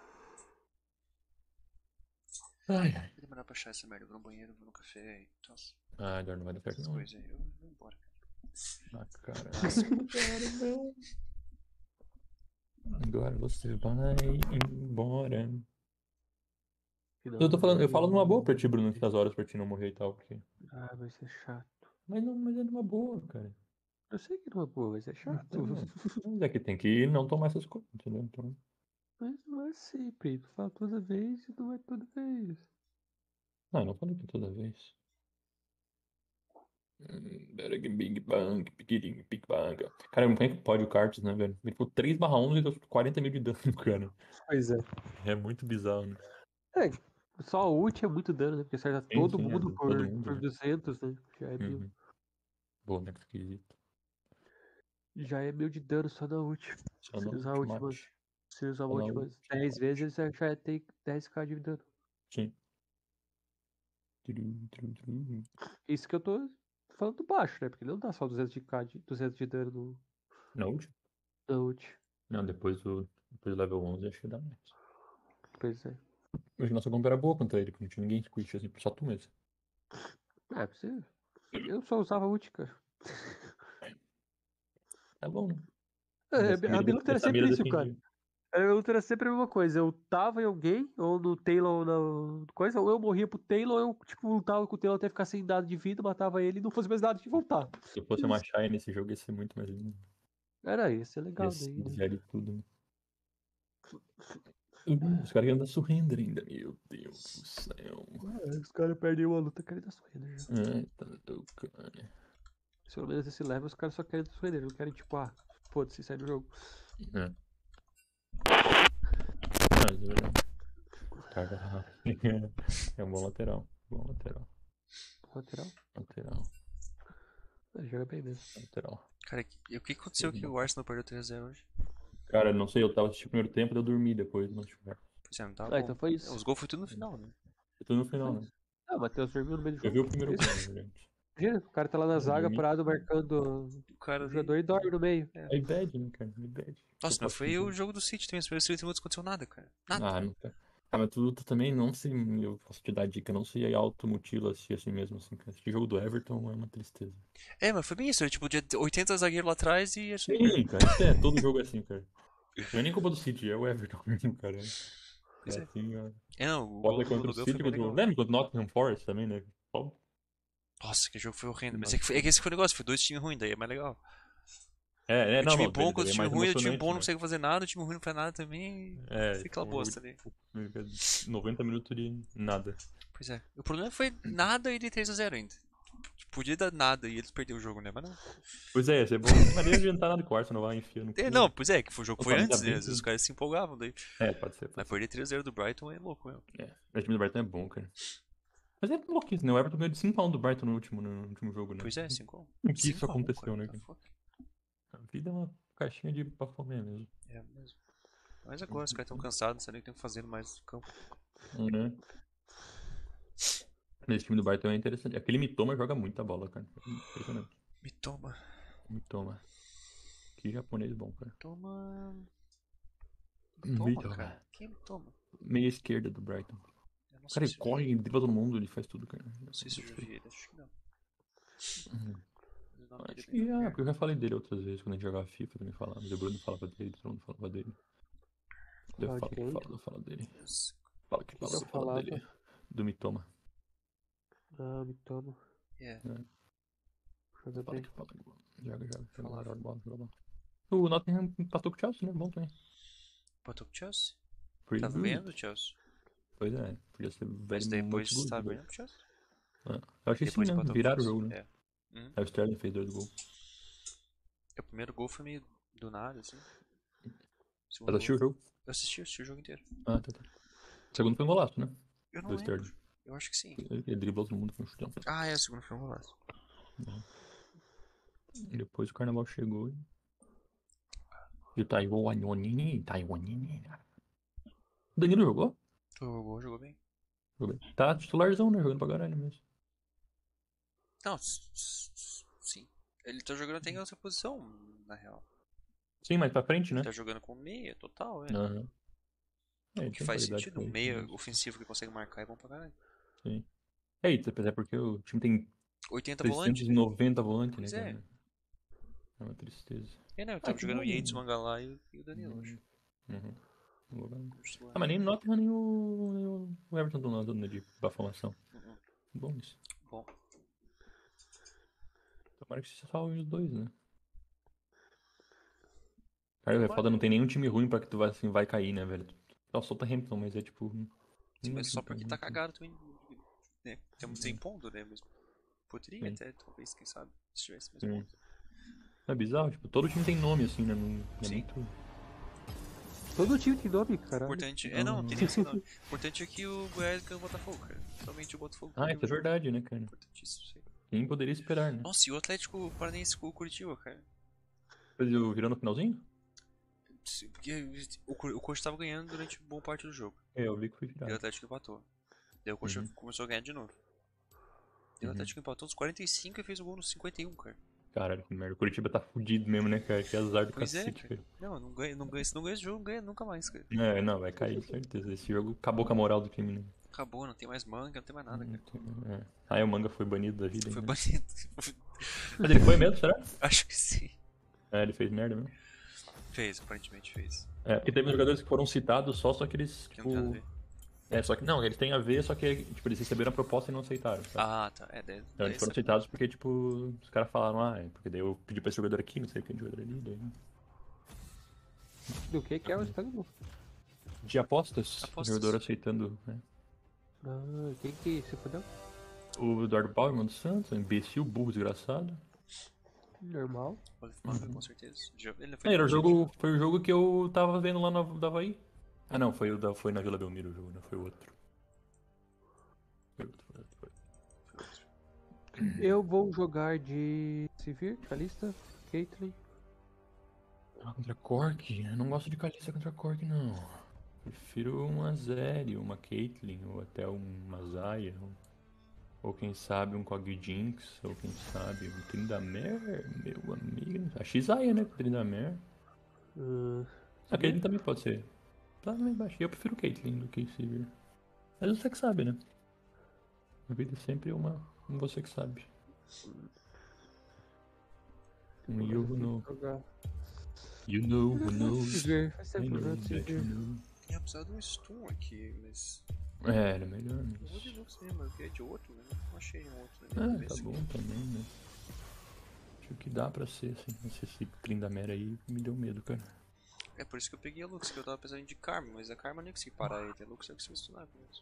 Ai, ai. Vai demorar pra achar essa merda. Eu vou no banheiro, vou no café e. Nossa, Ah, agora não vai dar certo, essas não. coisas aí. Eu vou embora, cara. Ah, cara. Cara, não. Agora você vai embora. Eu tô falando, eu falo numa boa pra ti, Bruno, que das horas pra ti não morrer e tal, porque. Ah, vai ser chato. Mas não, mas é numa boa, cara. Eu sei que não é boa, mas é chato. Então, mas é que tem que não tomar essas coisas, entendeu? Então. Mas não é sempre. Tu fala toda vez e não é toda vez. Não, não falei que toda vez. Hum, Big Bang, Big Big Bang. Cara, como é que pode o Kartus, né, velho? Ele ficou três barra onze e deu quarenta mil de dano, cara. Pois é. É muito bizarro, né? É, só a ult é muito dano, né? Porque acerta Sim, todo sim, é, mundo todo por, mundo, por né? duzentos, né? Já é mil. Uhum. Boneco esquisito. Já é mil de dano só na ult. Só Se na usar a última. últimas, se usar a Só na últimas dez última. vezes, ele já tem dez k de dano. Sim. Tru, tru, tru. Isso que eu tô falando baixo, né? Porque ele não dá só duzentos de K de, duzentos de dano no, Na última? na ult. Não, depois do, depois do level onze acho que dá mais. Pois é. Hoje nossa comp era boa contra ele, porque não tinha ninguém squish, assim, só tu mesmo. É, você. Eu só usava ult, cara. Tá bom, né? É, Essa a mira, minha luta era essa sempre mira isso, cara. defendia. A minha luta era sempre a mesma coisa. Eu tava em alguém, ou no Taylor, ou na coisa, ou eu morria pro Taylor, ou eu, tipo, lutava com o Taylor até ficar sem dado de vida, matava ele e não fosse mais nada de voltar. Se eu fosse uma Shy nesse jogo, ia ser muito mais lindo. Era isso, é Ia legal ser daí, né? zero e tudo, né? Uhum, os caras ainda surrender ainda, meu Deus do céu. É, os caras perdem uma luta, querem dar surrender já. Ai, tá tocando. Pelo menos esse level, os caras só querem dar surrender, não querem, tipo, ah, foda-se, sai do jogo. É. Mas, é verdade. Carga rápida. É um bom lateral. Bom lateral. Lateral? Lateral. Ele joga bem mesmo. Lateral. Cara, e o que aconteceu que o Arsenal perdeu três a zero hoje? Cara, não sei, eu tava assistindo o primeiro tempo, daí eu dormi depois, não assisti. Pois é, não tava Ah, bom. então foi É, isso. os gols foi tudo no final, né? Eu tô no final, Foi né? isso. Ah, o Matheus dormiu no meio do Eu jogo. vi o primeiro Isso. gol, na verdade. Imagina, o cara tá lá na Eu zaga, dormi. parado, marcando O cara o ali. jogador e dorme no meio. É. É bad, né, cara? É bad. Nossa, Eu mas posso foi dizer. o jogo do City também. Os primeiros trinta minutos não aconteceu nada, cara. Nada. Ah, não tá. Ah, mas tu, tu também não se. Eu posso te dar dica, não se automutila assistir assim mesmo, assim, cara. Assistir jogo do Everton é uma tristeza. É, mas foi bem isso. Era tipo de oitenta zagueiros lá atrás e isso aí, cara. Sim, cara, isso é, todo jogo é assim, cara. Não é nem culpa do City, é o Everton mesmo, cara. Pois É é. assim, ó. É, não, o Bota gol do contra o Gundogan foi City, bem contra o. legal. Lembra contra o Nottingham Forest também, né? Só- Nossa, que jogo foi horrendo. Mas é que, foi- é que esse foi o negócio. Foi dois times ruins, daí é mais legal. É, é, O não, time não, bom beleza, contra é o time mais ruim, o time emocionante, bom não né? consegue fazer nada, o time ruim não faz nada também. É, Fica aquela um jogo bosta ali. de noventa minutos de nada. Pois é. O problema foi nada e de três a zero ainda. Podia dar nada e eles perderam o jogo, né? Mas não. Pois é, ia ser bom. Mas nem adiantar nada com o Arsenal, vai enfiar no cu. É, não, pois é, que o jogo Opa, foi ainda antes, né? bem Às vezes os que- caras se empolgavam daí. É, pode ser, Mas pode ser. perder três a zero do Brighton é louco mesmo. É, o time do Brighton é bom, cara. Mas é louquíssimo, né? O Everton ganhou de cinco a um do Brighton no último, no último jogo, né? Pois é, cinco a um. Como que isso cinco a um, aconteceu, cara, né, tá cara? fuck. A vida é uma caixinha de bafomé mesmo. É mesmo. Mas agora os caras estão cansados, não sabem o que tem que fazer mais no campo. Né? Esse time do Brighton é interessante. Aquele Mitoma joga muita bola, cara. Impressionante. Me toma. Mitoma. Que japonês bom, cara. Toma. Me toma, Mitoma. cara. Quem me toma? Meia esquerda do Brighton. Eu não Cara, sei ele se eu corre, vi. ele dribla todo mundo, ele faz tudo, cara. Não sei se eu já vi ele, acho que não. Uhum. Mas o nome dele Acho é bem que é, familiar. porque eu já falei dele outras vezes, quando a gente jogava FIFA também falava. O Bruno falava dele, todo mundo falava dele. Eu Fala de falo que quem? fala, eu falo dele. Deus. Fala que fala, Eu eu falo falava. dele. Do Mitoma. Ah, me toma. É. Joga Fala bem. que fala. Joga, joga. Falava. Joga bola, joga bola. O Nottingham empatou com o Chelsea, né? Bom também. Botou pro Chelsea? Pretty Tava good. ganhando o Chelsea. Pois é, podia ser Mas very depois much good. tava but- ganhando pro Chelsea. Ah, eu achei sim, Depois né? empatou pro Viraram o Chelsea. jogo, né? É. Hum? Aí o Sterling fez dois gols. O primeiro gol foi meio do nada, assim. O Mas segundo assistiu o gol... jogo? Eu assisti, eu assisti o jogo inteiro. Ah, tá, tá. O segundo foi um golaço, né? Eu não Do lembro. Sterling. Eu acho que sim. Ele ele driblou todo mundo com um chutão. Ah, é, o segundo foi um golaço. E depois o carnaval chegou e. E o Taiwanini. Taiwanini. O Danilo jogou? Jogou, jogou bem. Jogou bem. Tá titularzão, né? Jogando pra caralho mesmo. Não, s- s- sim. Ele tá jogando até em outra posição, na real. Sim, mais pra frente, né? Ele tá jogando com meia, total, é. Aham. É, ele O que tem faz qualidade sentido, pra um isso. meia Mas... ofensivo que consegue marcar é bom pra caralho. Sim. É isso, apesar porque o time tem oitenta volantes, trezentos e né? noventa volantes, Pois né, é. cara? É uma tristeza. É, não, eu Ah, tava que jogando bom, o Yates, o né? Mangala e o- e o Danilo, acho. Uhum. Não vou ganhar. Os Ah, mas nem o Nottingham nem o, nem o o Everton estão lá dando de bafamação. Uhum. Bom isso. Bom, Tomara que se salve os dois, né? Cara, é tomara. foda, não tem nenhum time ruim pra que tu vai, assim, vai cair, né, velho? É o Southampton, mas é tipo... Sim, nenhum mas só time tão porque ruim tá assim. cagado também, né? Estamos desempondo, né? Mas poderia Sim. até, talvez, quem sabe, se tivesse mais Sim. pontos. É bizarro, tipo, todo time tem nome, assim, né? Não, é Sim. muito... Todo time tem nome, O caralho. importante. É, não, não tem nem esse nome. O importante é que o Goiás ganhou o Botafogo, cara. Somente o Botafogo. Ah, perdeu isso é o jogo. verdade, né, cara? Importantíssimo, isso aí. Quem poderia esperar, né? Nossa, e o Atlético Paranaense com o Curitiba, cara. Depois eu virou no finalzinho? Se- Porque o, Cur- o Coxa tava ganhando durante boa parte do jogo. É, eu vi que foi E o virado. Atlético empatou. Daí o Coxa Uhum. começou a ganhar de novo. Daí o Uhum. Atlético empatou nos quarenta e cinco e fez o gol nos cinquenta e um, cara. Caralho, que merda. O Curitiba tá fudido mesmo, né, cara? Que azar do Pois é, cacete, cara. cara. Não, não ganha, não ganha, se não ganha esse jogo, não ganha nunca mais, cara. É, não, vai cair, certeza. Esse jogo acabou com a moral do time, né? Acabou, não tem mais manga, não tem mais nada, cara. É. Aí o manga foi banido da vida Foi ainda. banido. Mas ele foi mesmo, será? Acho que sim. É, ele fez merda mesmo. Fez, aparentemente fez. É, porque teve jogadores que foram citados só, só que eles, Que não tem nada a tipo... ver. É, só que não, eles têm a ver, só que tipo, eles receberam a proposta e não aceitaram, sabe? Ah, tá. É, daí, Então daí eles foram essa- citados porque, tipo, os caras falaram, ah, é porque daí eu pedi pra esse jogador aqui, não sei o que, jogador ali, daí... Do que que é o estádio? De apostas, Apostas. o jogador aceitando, né? Ah, quem que se fodeu? O Eduardo Bauerman dos Santos, um imbecil, burro, desgraçado. Normal. Olha, manga, com certeza. Jo- Ele É, foi era o bom, gente. jogo, foi o jogo que eu tava vendo lá no da Havaí. Ah não, foi, o da, foi na Vila Belmiro o jogo, não foi o outro. Foi outro, foi outro, foi. Eu vou jogar de Sivir, Kalista, Caitlyn. Ah, contra Cork? Eu não gosto de Kalista contra Cork, não. Prefiro uma Zeri, uma Caitlyn, ou até uma Zaya. Ou, ou quem sabe um Kog Jinx, ou quem sabe um Tryndamere, meu amigo. A Xayah, né? Tryndamere. Uh, A Caitlyn também pode ser. Tá meio baixo. Eu prefiro Caitlyn do que Sivir. Mas você que sabe, né? A vida é sempre uma. Um você que sabe. Um you who know. jogar. You know who knows. Sivir, faz I tempo know jogando that you Sivir. know. Ia precisar de um stun aqui, mas. É, era melhor, Eu vou de mas. Lux mesmo, eu queria de outro, mas não achei um outro. Né? Ah, Vamos ver tá esse bom aqui. também, né? Acho que dá pra ser, assim. Mas esse Tryndamere aí me deu medo, cara. É por isso que eu peguei a Lux, que eu tava pensando de Karma, mas a Karma nem consegui parar ele. A Lux eu consegui stunar mesmo.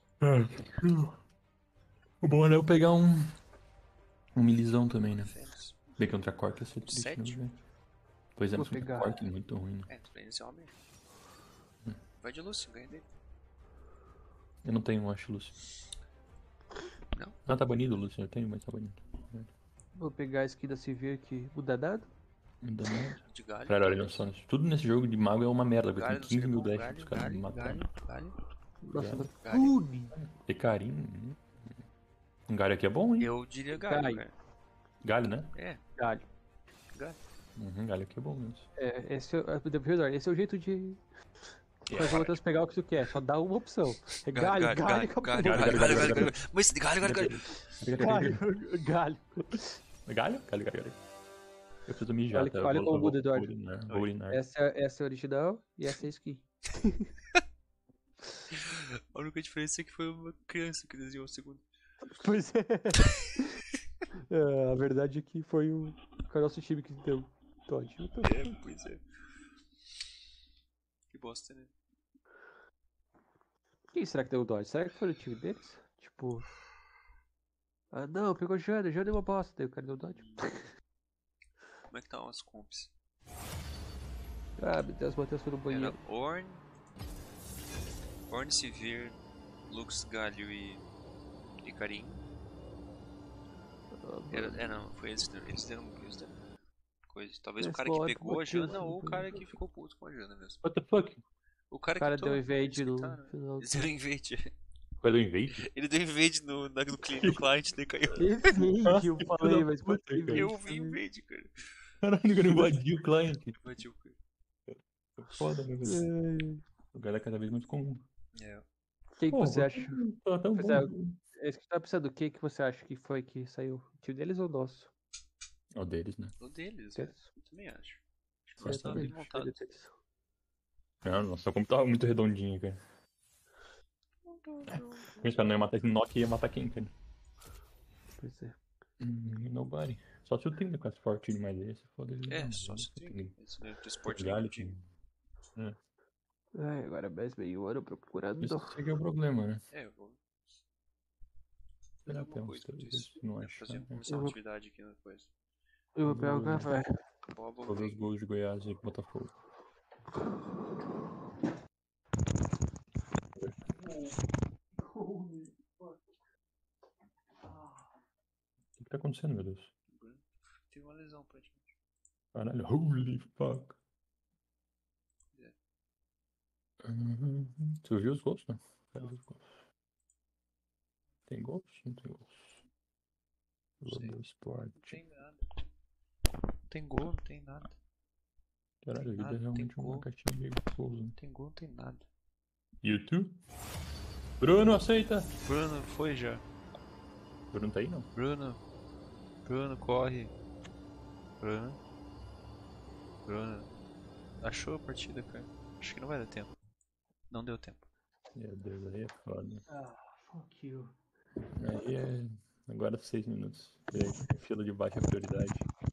O bom era eu pegar um. Um milizão também, né? Fênix. Bem contra Cork ia ser triste, Sete? né? Pois é, Vou mas contra pegar. Cork é muito ruim, né? É, tu vai iniciar bem. Vai de Lúcio, ganha dele. Eu não tenho, acho, Lúcio. Não? Ah, tá banido, Lúcio. Eu tenho, mas tá banido. Vou pegar a skin da Sivir que muda dado. Ainda mais. De galho. Cara, olha só, tudo nesse jogo de mago é uma merda, porque Galho tem do quinze mil Cerebon, dash galho, pros caras me galho, matarem. galho, galho. Nossa, Galho. Galho. Rune. E carinho. Um galho aqui é bom, hein? Eu diria galho, Galho. cara. Galho, né? É, Galho. galho. Uhum, galho aqui é bom mesmo. É, esse é, é, Eduardo, esse é o jeito de fazer outras pegar o que tu quer. Só dá uma opção. É galho, galho, galho, acabou. galho, Galho, galho, galho, galho, galho, galho. Mas galho, galho, galho. Galho, galho. Galho? Galho, galho, galho. Eu preciso mijar, Olha- tá? Eu olha vou- como eu vou- muda, Eduardo. Vou urinar, vou urinar. Essa, essa é a original e essa é a skin. A única diferença é que foi uma criança que desenhou o segundo. Pois é. É, a verdade é que foi o, foi o nosso time que deu Todd. É, pois é. Que bosta, né? Quem será que deu o Dodge? Será que foi o time deles? Tipo. Ah, não, pegou Jana, Jana é uma bosta. Daí o cara deu dodge. Como é que tá as comps? Ah, meu Deus, Matheus foi no Era banheiro. Ornn, Ornn, Sivir, Lux, Galio e, e Karim. Ah, Era, mano. é, não, foi eles, eles deram, eles deram coisa. Talvez o Esse cara que moleque pegou a Matheus Jana foi no ou o cara banheiro. que ficou puto com a Jana mesmo. What the fuck? O O cara, cara que deu tô, invade eles no quitaram. final. Eles deram invade. Foi do invade? Ele deu invade no, na, no, cli- no client, daí caiu. Invade, eu Que falei, filho da mas pode puta, ser cara. invade Eu vi também. invade, cara. Caralho, o cara invadiu o cliente. Invadiu, cara. Foda, né, velho? É. O cara é cada vez mais comum. É. Quem que Pô, você acha? tá tão Pois bom. é, é isso que eu tava pensando, o que que você acha que foi que saiu? O tio deles ou o nosso? É o deles, né? O deles, velho. Deles. Eu também acho. Acho que Eu nós tava também bem acho que é montado. deles. Não, nossa, como tava muito redondinho, cara. Os caras não ia matar esse Nokia, ia matar quem, cara? Pois é. Hum, nobody. Só se o Tinder com as forte demais esse, foda ele. É, não, só ele se fica tem. ali. Esse é do O esporte Galho, time. é. Ai, agora mais meio ano procurando. Esse aqui é o problema, né? É, eu vou fazer Será alguma até uns coisa enquanto três isso. vezes se não É, achar. fazer, né? começar Eu uma vou- atividade aqui depois. Eu vou pegar o Vou- café. Boba Vou ver os vem. gols de Goiás e Botafogo. O que tá acontecendo, meu Deus? Tive uma lesão praticamente. Caralho, holy fuck. É. Uhum. Você viu os gols, não? Quero ver os gols. Tem gols? Não tem gols. Não sei. Globo Esporte. Não tem nada. Não tem gol, não tem nada. Caralho, a vida nada, é tem realmente uma gol. caixinha de gols, né? Não tem gol, não tem nada. YouTube? Bruno, aceita! Bruno, foi já. Bruno tá aí, não? Bruno. Bruno, corre. Bruno. Bruno. Achou a partida, cara. Acho que não vai dar tempo. Não deu tempo. Meu Deus, aí é foda. Ah, fuck you. Aí é. Agora seis minutos. E aí, fila de baixa prioridade.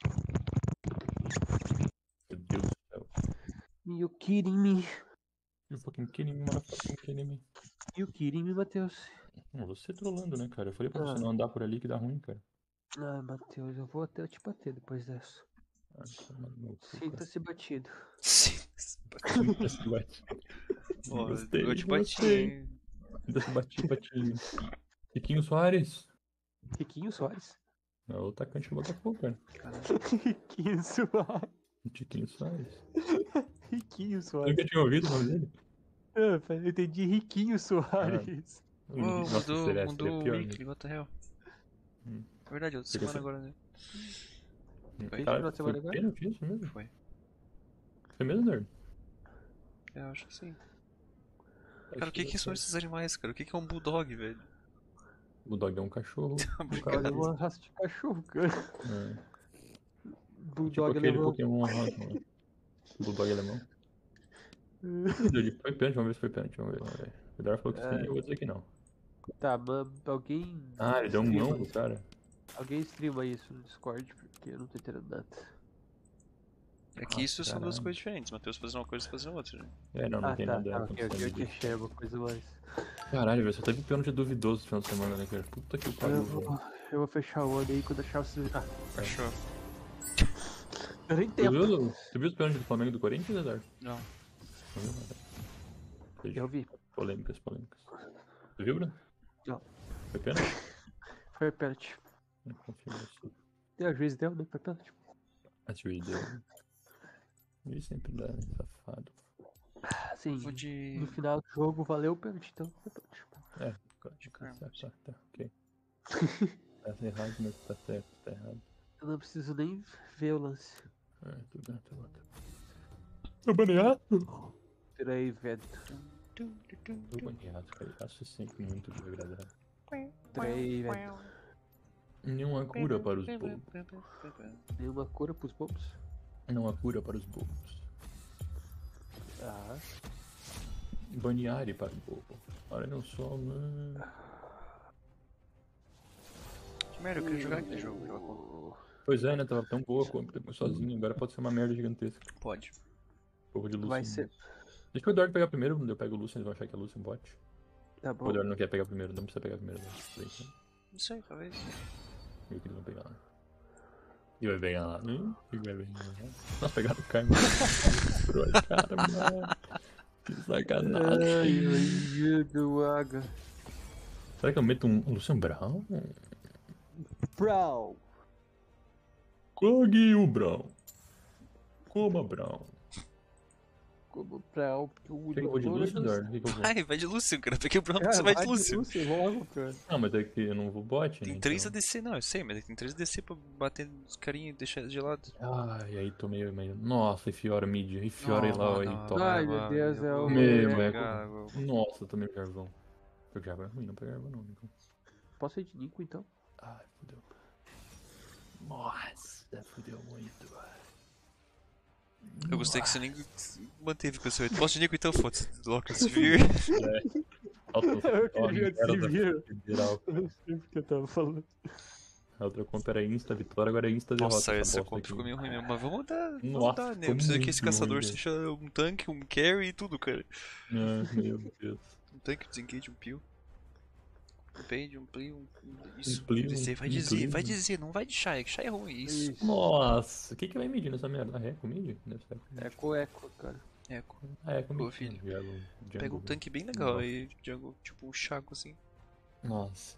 Meu Deus do céu. You kidding me? You fucking kidding me, motherfucking kidding me. You kidding me, Matheus? Não, você trolando, né, cara? Eu falei pra você Ah. não andar por ali que dá ruim, cara. Ah, Matheus, eu vou até te bater depois dessa. Ah, toma no meu cu, cara. Sinta-se batido. Sim. Sinta-se bate. Ó, Gostei, eu te bati, gostei. hein? Sinta-se bati, patinho. Riquinho Soares. Riquinho Soares. É o atacante do Botafogo, cara. Riquinho Soares. Tiquinho Soares. Riquinho Eu Soares. nunca tinha ouvido o nome dele. Ah, eu entendi Riquinho Soares. Oh, Nossa, mudou, seria, mudou seria o pior, weekly, what the hell. Hum. É verdade, outra Seria semana ser- agora, né? né? Foi? Cara, Final de foi semana agora? pênalti isso mesmo? Foi. Foi mesmo, Nerd? É, eu acho que sim. Acho Cara, o que deu que são certo. esses animais, cara? O que que é um bulldog, velho? O dog é um cachorro. um Obrigado. Bulldog é uma raça de cachorro, cara. É. Tipo Bulldog aquele alemão. Pokémon rosa, né? Bulldog alemão. Ih, Dude, foi pênalti, vamos ver se foi pênalti, vamos ver, vamos ver. O Eduardo falou que sim, É. eu vou dizer que não. Tá, mas alguém. Ah, ele deu um streama mão pro isso. cara. Alguém streama isso no Discord, porque eu não tô entendendo nada. É que isso são duas caralho. coisas diferentes. Matheus fazendo uma coisa e fazendo outra, né? É, não, não Ah, tem tá, nada tá, ok, ok, acontecendo ok, disso. achei uma coisa mais. Caralho, velho, só teve pênalti duvidoso no final de semana, né, cara? Puta que pariu, Eu velho. vou, eu vou fechar o olho aí quando achar vocês. Ah, Achou? eu nem Tu tempo. viu, tu viu os pênaltis do Flamengo e do Corinthians, Eduardo? Não. Não viu nada. Veja, Eu vi. polêmicas, polêmicas. Tu viu, Bruno? Não. Foi pênalti? Foi pênalti. Não confio em você. E o juiz deu, né? Foi pênalti. A juiz deu. Ele sempre dá, né, safado. Assim, Vou de. no final do jogo valeu o pênalti, então foi pênalti. É, de tá, karma. tá, tá, tá, ok. Tá errado, mas tá certo, tá errado. Eu não preciso nem ver o lance. É, tudo bem, tá bom. Tô baneado? Tirei vento. Tô baneado, cara. Acho sempre muito desagradável. Tirei vento. Nenhuma cura para os bobos. Nenhuma cura pros bobos. Não há cura para os bobos. Ah. Baneare para o bobo. Olha no sol, mano. Que merda, eu queria jogar aquele jogo. Jogar com... Pois é, né? Tava tão boa como sozinho. Agora pode ser uma merda gigantesca. Pode. Povo de Lucian. Vai ser. Deixa o Eduardo pegar primeiro, quando eu pego o Lucian, eles vão achar que é Lucian bot. Tá O bom. Eduardo não quer pegar primeiro, não precisa pegar primeiro. Não. Não sei, talvez. Eu que ele vai pegar lá. E vai pegar lá. Hum? E vai pegar lá. Nossa, pegaram o Caio. Cara, mano. Que sacanagem. Ai, ai, do água. Será que eu meto um Lucian Brown? Brown. Cogue o Brown. Coma Brown. Como Brown, porque o Quer que eu vou de Unicorn- Lucian, Eduardo? Que que eu vou? Vai, vai de Lúcio, cara. Peguei o Brown, Cara, você vai de vai Lúcio. Lúcio logo, cara. Não, mas é que eu não vou bot, né? Tem três então... A D C, não, eu sei, mas tem três A D C pra bater nos carinha e deixar de lado. Ai, aí tomei meio. Nossa, e Fiora mid. E Fiora Não, lá, aí não, top. Ai, não, meu não, Deus, eu é vou o- Meu, é. pegar, eu vou- Nossa, tomei o Jarvão. O Jarvão é ruim, não pega Jarvão não, Nico. Posso ir de Nico, então? Ai, fudeu. Nossa, fudeu muito, velho. Eu gostei que você nem manteve com o seu. Posso de Nico então, foda-se. Loki se vir. Nossa, Eu ó, queria merda, te vir. federal. Eu não sei porque eu tava falando. A outra compra era Insta Vitória, agora é Insta derrota. Nossa, essa bosta compra aqui. ficou meio ruim mesmo. Mas vamos dar. Vamos Nossa, dar, né? ficou Eu preciso que esse muito caçador ruim, seja um tanque, um carry e tudo, cara. Ai, meu Deus. Um tanque, um desengage, um peel. Um page, um play, um. Isso. Um play, D C. Vai um dizer, play, vai né? dizer, não vai de Shy, que Shy é ruim. Isso. Isso. Nossa, o que que vai medir nessa merda? Ah, Eco mid? Deve ser Eco mid. Eco, eco, cara. Eco. Ah, Eco Ô, mid. filho. Jungle- Pega um jungle. tanque bem legal aí, jungle, tipo um Chaco assim. Nossa.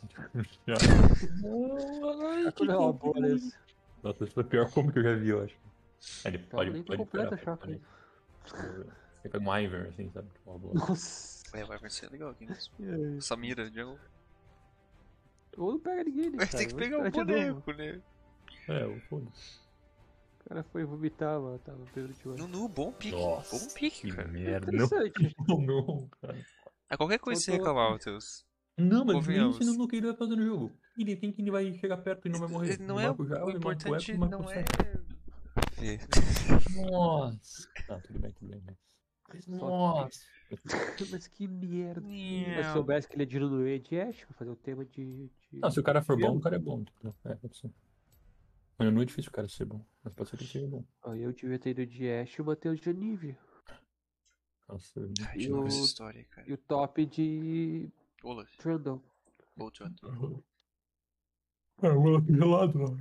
Eco não é uma boa desse. Nossa, esse foi a pior como que eu já vi, eu acho. Ele Chaco pode, nem tá pode completa, pegar, Chaco. né? Você pega um Ivern, assim, sabe? Tipo, uma boa. Nossa. É, vai vai ser legal aqui mesmo. E aí? Samira, jungle. Ou não pega ninguém, né, Vai cara? ter que Vou pegar o esperar de novo. boneco, né? É, eu foda-se. O cara foi vomitar, mano. Tava pelo tio. Nunu, bom pique. Nossa, Bom pique, que cara. merda. Não, Interessante. não, não, cara. A qualquer coisa você Faltou- reclamar, Matheus. Não, mas nem Convenhamos. ensinando no que ele vai fazer no jogo. Ele tem que ele vai chegar perto e não vai morrer. Não Ele é marca o, Jarvan, o ele marca importante, Eco, marca o não é. Seth. Ver. Nossa. Tá, tudo bem, tudo bem. Mas... Nossa. Mas que merda. Se Nham. eu soubesse que ele é de Lulu de Ash, vou fazer o tema de. de... Não, se o cara for bom, Eu? o cara é bom. Tipo, é, pode ser. Mas não é difícil o cara ser bom. Mas pode ser que ele seja bom. Aí eu devia ter ido de Ash e o Matheus de Anivia. Nossa, eu... Ai, E de novo o- essa história, cara. E o top de Olaf. Trundle. Ou John. Ah, o Olaf gelado, mano.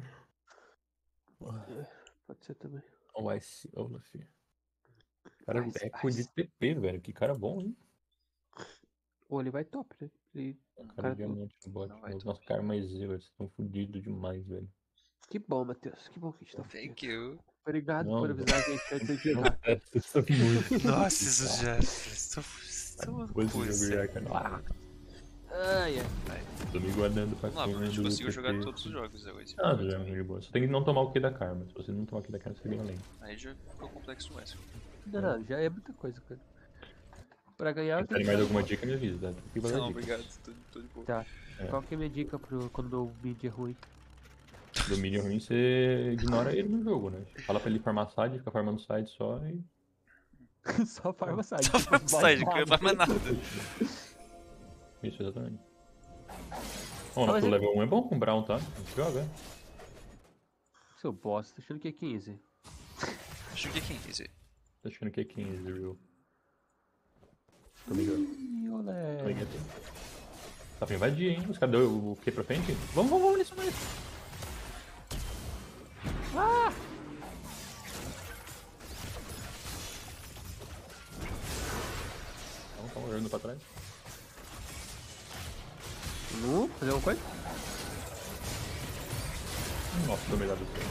Pode ser também. O Ice Olaf. Cara, Ice, eco de Ice. T P, velho. Que cara bom, hein? Ou ele vai top, né? Ele... Cara, Cara, diamante no bot. Não vai Nossa, top. cara, mas eles estão fodidos demais, velho. Que bom, Matheus. Que bom que a gente tá Thank you. Obrigado Não, por não. avisar a gente antes de Nossa, errar. é, vocês são muito. Nossa, isso já. Estou. Estou. Depois do jogo Coisa. já, cara. Ah, Ai, ai. tô me guardando pra Vamos lá, Bruno. A gente quando conseguiu o jogar T P. todos os jogos hoje. Ah, já é de boa. Só tem que não tomar o Q da Karma. Se você não tomar o Q da Karma, você vem além. Aí já ficou complexo demais. Não, não, já é muita coisa, cara. Pra ganhar, eu Se tenho tem que mais dar- alguma dica, me avisa, tá? Tem que fazer Não, dica. obrigado. Tô, tô de boa. Tá. É. Qual que é a minha dica pro quando o mid é ruim? Domínio ruim, você ignora ele no jogo, né? Fala pra ele farmar side, fica farmando side só e. Só farma side. Só faz side, que não faz mais nada. Isso, exatamente. Bom, mas nosso ele- level um é bom com o Brown, tá? A gente joga, é. Seu boss, tá achando que é quinze. Acho que é quinze. Tá achando que é quinze, viu? Tô ligado. Ih, olé. Tô ligado. Tá pra invadir, hein? Os caras deu o Q pra frente? Vamos, vamos, vamos nisso, vamos nisso. Ah! Vamos, vamos jogando pra trás. Lu, fazer alguma coisa? Nossa, tô melhor do que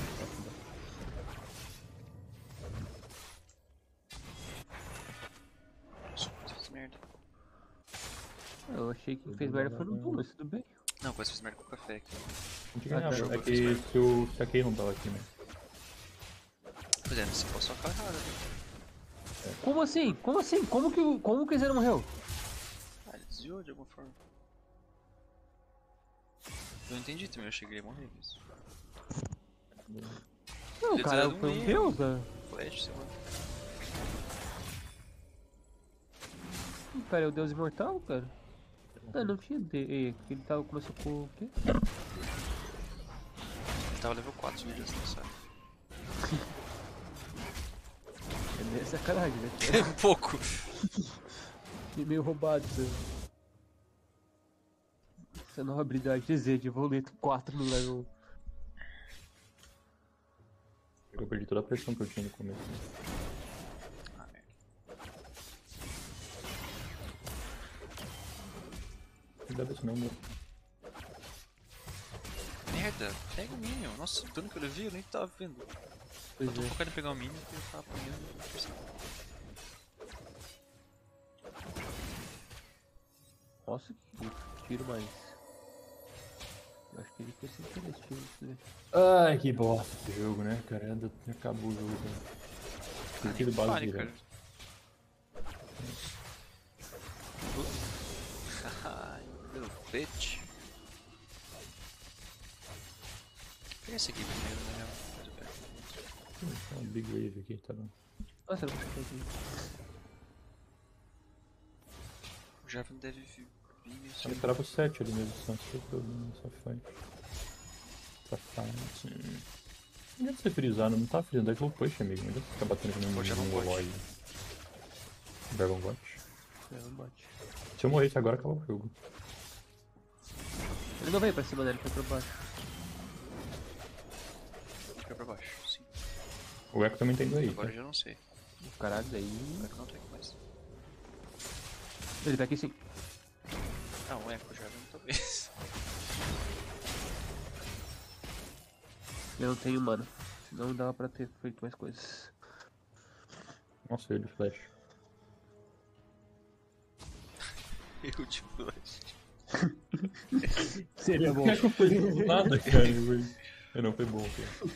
Nossa, fiz merda. Eu achei que quem fez merda foi no Du, mas tudo bem. Não, quase fiz merda com o café aqui. A gente Ah, ganhava. tá. É que se, o, se a Kay não tava aqui, né? Pois é, você passou a cara errada, né? Como assim? Como assim? Como que, o- como que o Zé não morreu? Ah, ele desviou de alguma forma. Eu entendi também, eu achei que ele ia morrer nisso. Não, Ele cara, deu um foi um erro. deus, né? Flash, sei lá. Pera, é o deus imortal, cara? Não, não tinha D. E, ele tava, começou com o quê? Ele tava level quatro vídeos nessa. É meio sacanagem, né? É um pouco. E meio roubado, né? Essa nova habilidade de Z de Voleto quatro no level um. Eu perdi toda a pressão que eu tinha no começo. Né? Ah, merda. Não dá desse não, meu. Merda, pega o Minion. Nossa, o dano que eu levei eu nem tava vendo. Pois Eu tô é. focado em pegar o Minion porque eu tava apanhando. Nossa, que tiro mais. Eu acho que ele foi sem querer esse tiro, né? Ai, que bosta esse jogo, né, cara? Ainda acabou o jogo, né? Tem que ir do base Pare, cara. direto. Ai, little bitch. Pega esse aqui primeiro, na real. Mas eu pego. Tem uma big wave aqui, tá bom. Nossa, eu não sei aqui. O Javan deve vir. Eu entrava o sete ali mesmo, só não tem problema, só faz. Só faz. Não adianta você frisar, não tá frisando, é que eu push, amigo. Não adianta você ficar batendo com Pô, já não um pode. Molloy. Dragon Watch. É, não bate. Se eu morresse agora, acabou o jogo. Ele não veio pra cima dele, foi pra baixo. Fica pra baixo, sim. O Echo também tem dois, Agora tá? eu já não sei. Caralho, daí. Agora não tem mais. Ele tá aqui sim. Ah, um Echo já, talvez. Eu não tenho mana. Senão dava pra ter feito mais coisas. Nossa, ele flash. Eu de flash. Seria bom. Não foi nada, cara. Foi... Não, foi bom, cara.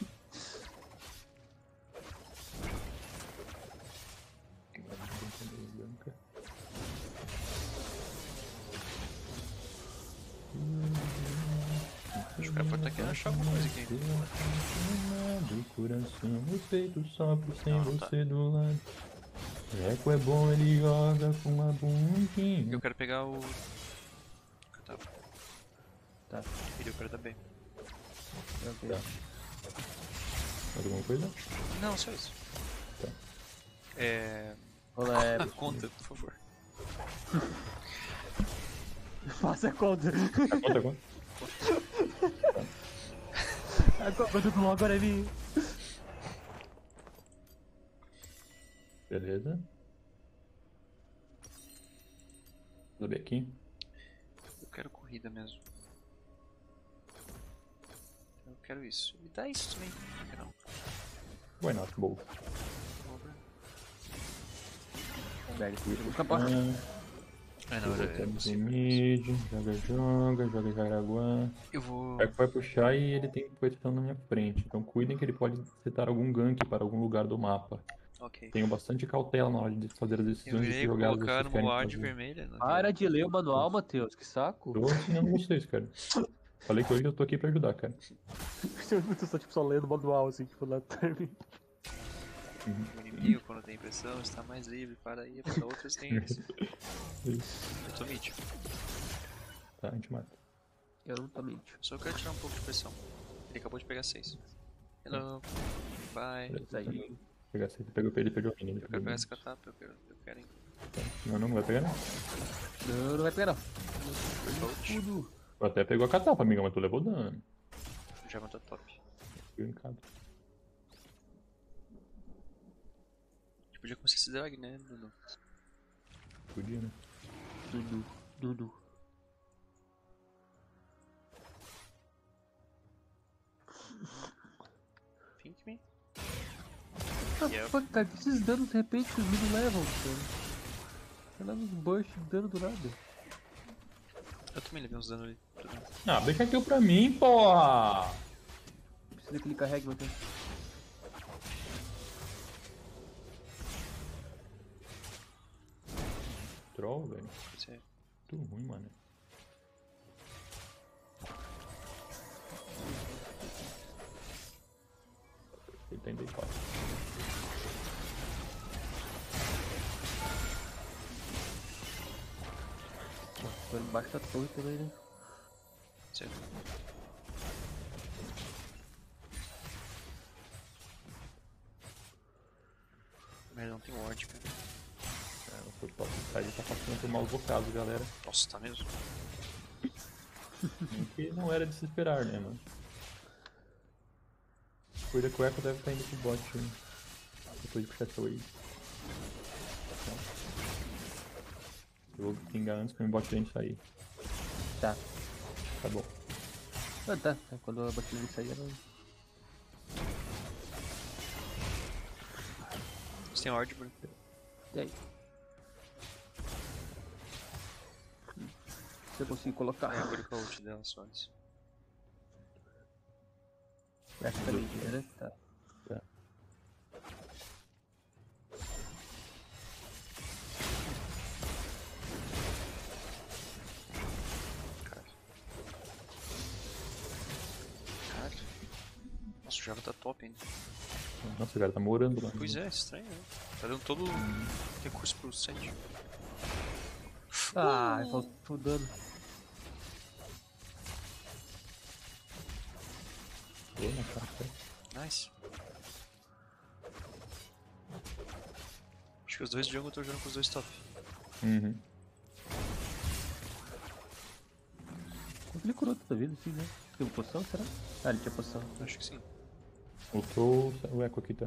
Acho que o cara pode estar querendo achar alguma coisa aqui. Do coração, respeito sopro sem Não, não tá. você do lado. Eco é bom, ele joga com uma bundinha. Eu quero pegar o... Tá. Tá. Ele eu quero dar bem. Ok. Tá. Mais alguma coisa? Não, só isso. Tá. É... Olá, é. A conta, por favor. Faça a conta. A conta, a conta. A conta do agora é minha. Beleza. Vou ver aqui. Eu quero corrida mesmo. Eu quero isso. Me dá isso também. Por que não? Why not, bow? Over. Velho, vou acabar. É, não, é, é Temos em possível. mid, joga, joga, joga Jaraguá. Eu vou... O Echo vai puxar e ele tem posição na minha frente. Então cuidem que ele pode setar algum gank para algum lugar do mapa. Ok. Tenham bastante cautela na hora de fazer as Eu decisões de que virei jogadas colocar vocês no querem ward fazer. vermelha. Não Para de ler o manual, Matheus, que saco. Tô ensinando vocês, cara. Falei que hoje eu tô aqui pra ajudar, cara. Eu tô tipo, só lendo o manual, assim, tipo, na time. O inimigo, quando tem pressão, está mais livre para ir para outras lanes. Eu tô mid. Tá, a gente mata. Eu não tô mentindo. Só quero tirar um pouco de pressão. Ele acabou de pegar seis. Hello. Bye. Isso aí. Pegar esse, ele pegou ele pegou o mini. ele Eu pegou quero o pegar mini. essa catapa, eu quero, eu quero ir. Não, não vai pegar não. Não, não vai pegar não. Coach. Tudo. Tu até pegou a catapa, amiga, mas tu levou dano. Já matou top. Brincado. A gente podia começar esse drag, né, Bruno? Podia, né? Dudu. Dudu. Think me? Ah, Yep. fuck, cara, que esses danos de repente os mini levam, cara. Você leva uns burst de dano do nada. Eu também levei uns danos ali. Tudo bem. Ah, deixa aquilo pra mim, porra! Precisa que ele carregue, Matheus. Troll, velho. Isso é... Tudo ruim, mano. Ele tem day quatro. Tô embaixo da torre também, né? Certo. Mas não tem ward, cara. É, o seu top side tá passando por maus bocados, galera. Nossa, tá mesmo? O que não era de se esperar, né, mano? Cuida que o Echo deve estar indo pro bot, né? Depois de puxar essa wave. Eu vou pingar antes pra o bot lane sair. Tá. Tá bom. Ah, tá. É, quando a batida sair, era... Você tem ordem, Bruno? E aí? Se eu conseguir colocar. É, agora com a ult dela só antes. Essa tá mentira, né? Tá. Tá. Caralho. Nossa, o Java tá top ainda. Nossa, o cara tá morando lá. Pois é, estranho, né? Tá dando todo recurso pro set. Ah, faltou dano. Pô, na cara, cara. Nice. Acho que os dois jungle estão jogando com os dois top. Uhum. Ele curou toda a vida, assim, né? Teve poção, será? Ah, ele tinha poção. Acho que sim. Voltou o Echo aqui, tá?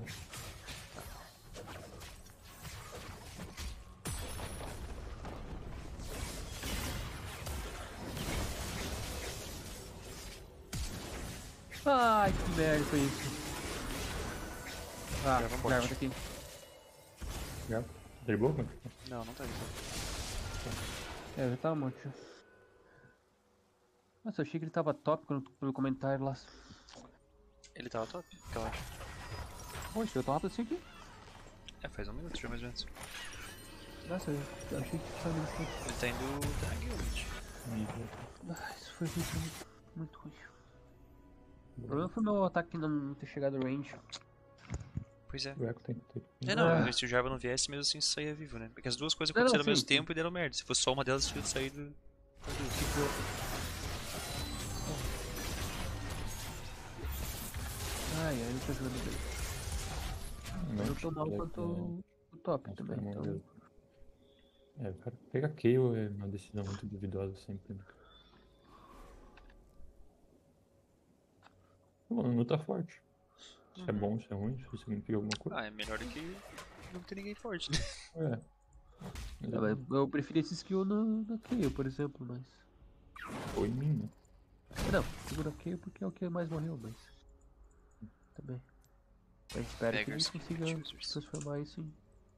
Ai, que merda foi isso. Ah, Leva o bot. Jarvan tá aqui. Já? Derrubou? Como é que tá? Não, não tá ali. É, já tava morto já. Nossa, eu achei que ele tava top quando, pelo comentário lá. Ele tava top, o que eu acho. Poxa, eu tô rápido assim aqui. É, faz um minuto já mais ou menos. Nossa, eu eu achei que tava assim. Ele tá indo da guild. Ah, isso foi muito, muito, muito ruim. O problema foi meu ataque não ter chegado no range. Pois é. O Echo tem que ter. É, não, Ah. se o Jarvan não viesse, mesmo assim saía vivo, né? Porque as duas coisas Não, não, aconteceram ao mesmo sim, tempo e deram merda. Se fosse só uma delas, tinha saído. Ai, ai, eu tô jogando bem. Mas eu tô mal quanto o- o top Nossa, também, cara, então. morreu. É, o cara pegar Kayle é uma decisão muito duvidosa sempre, né? O Nunu tá forte. Se é bom, se é ruim, se significa alguma coisa. Ah, é melhor do que não ter ninguém forte, né? É. É, mas eu preferi esse skill no, no Kayle, por exemplo, mas. Foi em mim, né? Não, segura Kayle porque é o que mais morreu, mas. Também. Eu espero que ele Beggars, consiga choosers. transformar isso em.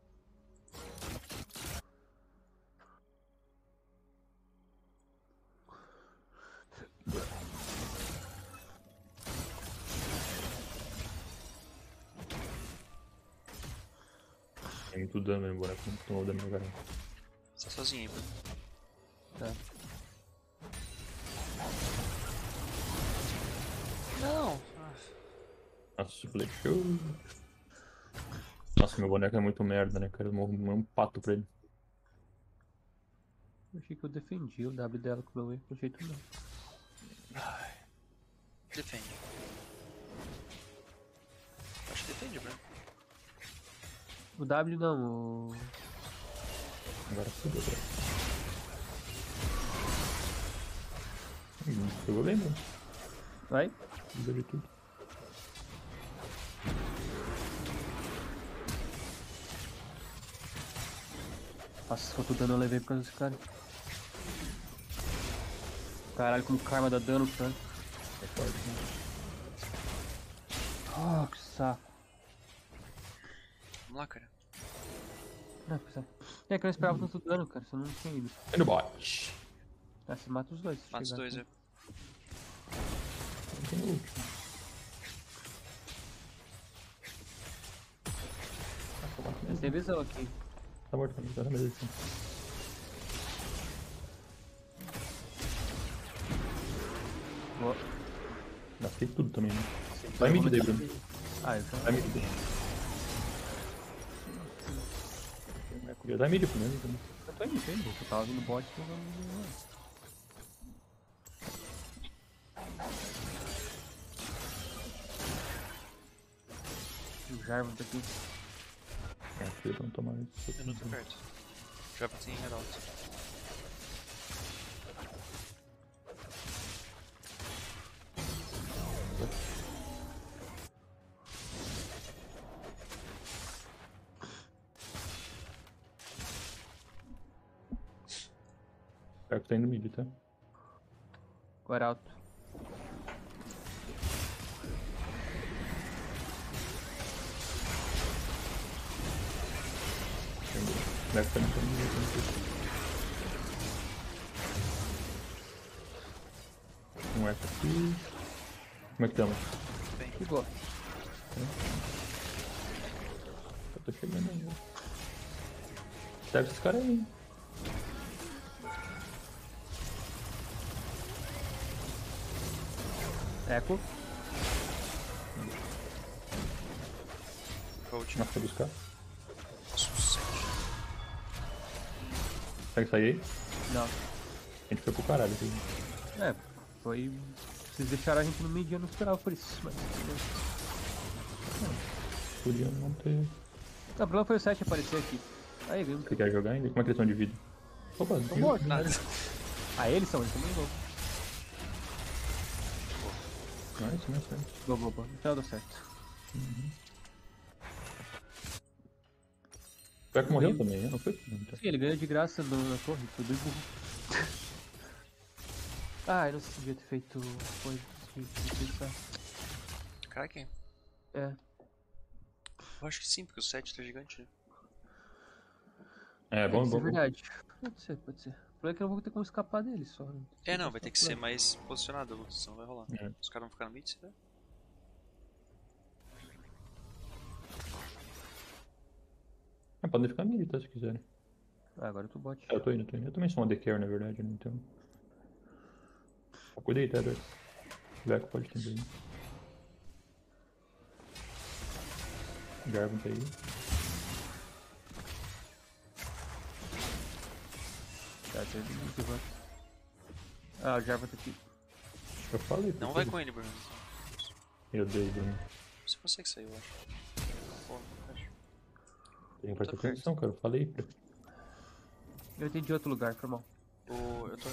Tem muito dano, né? Embora não tomou dano na garanta. Você tá sozinho aí, Bruno. Tá. Não! Nossa, flechou. Nossa, meu boneco é muito merda, né, cara? Eu morro um pato pra ele. Eu achei que eu defendi o W dela com o meu E, pelo jeito não. Defende. Acho que defende, Bruno. O W não, o. Agora fudeu, velho. Hum, pegou bem, mano. Vai? Fudeu de tudo. Nossa, quanto dano eu levei por causa desse cara. Caralho, como karma dá dano, cara. É forte, né? Oh, que saco. Vamos lá, cara. Não, que saco. É que eu não esperava tanto dano, cara, você não tinha ido. É no bot. Ah, você mata os dois. se Mata os chegar dois, aqui. é. Não tem ult. Nossa, eu mato Mas mesmo. tem visão aqui. Tá morto, tá na mesa assim. Boa. Gastei tudo também, né? Vai mid daí, Bruno. Ah, eu já. Vai mid daí. Já dá mid pro mano também. Eu tô indo, tô indo. Eu tava vindo bot, então vamos. O Jarvan tá aqui. É, filho, pra não tomar isso. Eu não tô perto. Já tem Herald. Certo, tá indo mid, tá? Agora alto. Deve estar indo mid. Um F aqui. Como é que estamos? Bem, Igual. Eu tô chegando aí. Serve esses caras aí. Eco. coach. Nossa, vai buscar. Sucesso. Consegue sair aí? Não. A gente foi pro caralho aqui. É, foi. Vocês deixaram a gente no meio, eu não esperava por isso, mas. Podia não ter. Não, o problema foi o sete aparecer aqui. Aí, viu? Você quer jogar ainda? Como é que eles estão de vida? Opa, Tô morto. Nada. Ah, eles são, eles são muito loucos. Nice, nice, nice. Boa, boa, boa. No final deu certo. O Peco morreu também, né? Não foi? Então. Sim, ele ganhou de graça no, na torre, foi bem burro. Ah, eu não sei se devia ter feito coisa, devia ter pensar. Kraken? É. Eu acho que sim, porque o sete tá gigante, né? É, bom, Pode ser bom. bom. verdade. Pode ser, pode ser. O problema é que eu não vou ter como escapar dele só. Né? É, não, vai ter que ser mais posicionado a luta, senão vai rolar. É. Os caras vão ficar no mid, será? Ah, podem ficar mid, tá? Se quiserem. Ah, agora tu bote. É, eu tô indo, eu tô indo. Eu também sou uma D Carry, na verdade, né? Então. Cuida aí, tá, Dex? O Veco pode também. Jarvan tá aí. Tá, tem um que vai. Ah, o Jarvan tá aqui. Eu falei. Não por vai quê? com ele, Bruno. Meu Deus, Bruno. Você consegue sair, eu acho. Pô, não acho. Tem que prestar Tá perto. atenção, cara. Eu falei pra. Eu entendi outro lugar, foi mal. O... Eu tô...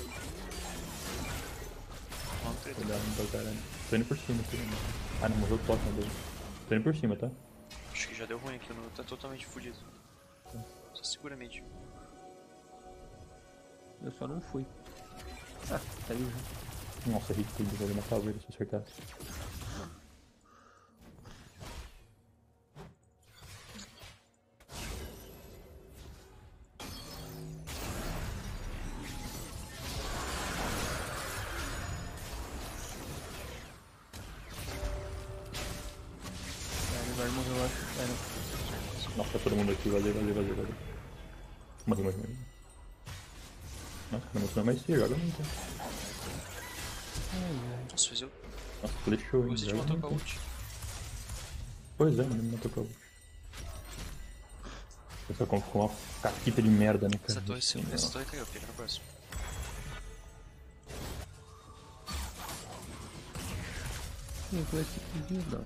Não, treta. Cuidado pra caralho. Tô indo por cima aqui, né? Ah, não, morreu o totem dele. Tô indo por cima, tá? Acho que já deu ruim aqui, o Nuno tá totalmente fudido. Só segura a mid. Eu só não fui. Ah, tá aí já. Nossa, ridículo, ele matava ele se eu acertasse. Ah, ele vai morrer, eu acho. É, não. Nossa, tá todo mundo aqui, valeu, valeu, valeu, valeu. Morri, morri, morri. Nossa, cara, não é mais se joga muito. Nossa, fez eu... Nossa, flechou, hein? Você te Joga matou com a muito. ult. Pois é, mano, me matou com a ult. Essa com ficou uma caquita de merda, né, cara? Essa torre, Assim, essa ó. torre caiu, fica no próximo. Sim, foi esse que não.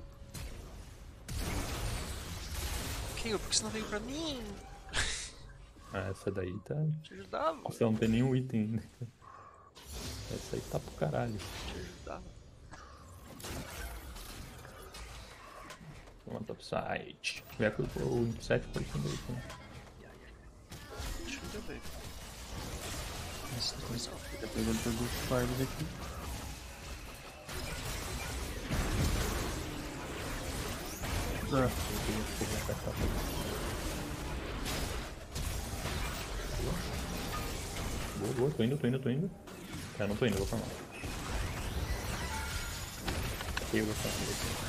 Caiu, por que você não veio pra mim? Ah, essa daí tá. Te ajudava, Nossa, não tem nenhum item ainda. Essa aí tá pro caralho. te ajudava. Vamos topside. Tiver com o sete pode ser meio, né? Acho que deu bem. Essa torre só. Tá pegando todos os farms aqui. Ah, Boa, boa, tô indo, tô indo, tô indo. É, não tô indo, vou formar. Eu vou formar.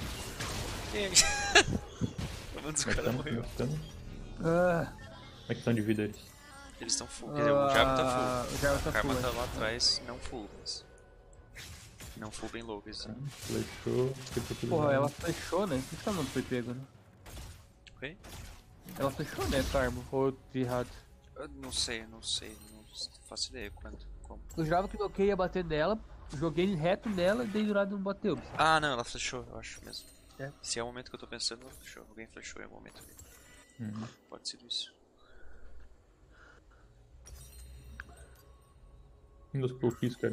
Pelo menos o Como é que cara estamos? Como morreu. é que estamos? ah, Como é que estão de vida eles? Eles estão full. Quer dizer, o Jarvan tá ah, full. O Jarvan tá O Karma full, tá é. lá atrás, não full, mas... Não full bem louco, isso. Flechou, ficou tudo Porra, bem. ela fechou, né? Por que ela não foi pego, né? Ok? Ela fechou, né, Carmo? Ou eu vi errado? Eu não sei, não sei. Não faço ideia quanto, como. Eu jurava que o Donkey ia bater nela, joguei reto nela e daí do nada não bateu. Ah, não, ela flechou, eu acho mesmo. É. Se é o momento que eu tô pensando, ela flechou. Alguém flechou em algum momento ali. Uhum. Pode ser isso. Windows que eu fiz, cara.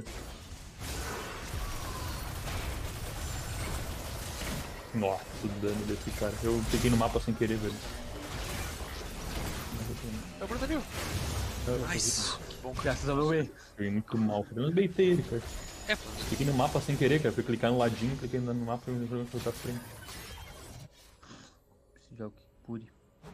Nossa, o dano desse cara. Eu peguei no mapa sem querer, velho. É o Bruno. Eu- eu Nice! Que bom, cara. Graças ao meu E. Fui muito mal. Pelo menos beitei ele, cara. É, pô. Cliquei no mapa sem querer, cara. Fui clicar no ladinho, cliquei no mapa e o jogo foi pra frente. Esse jogo que pure.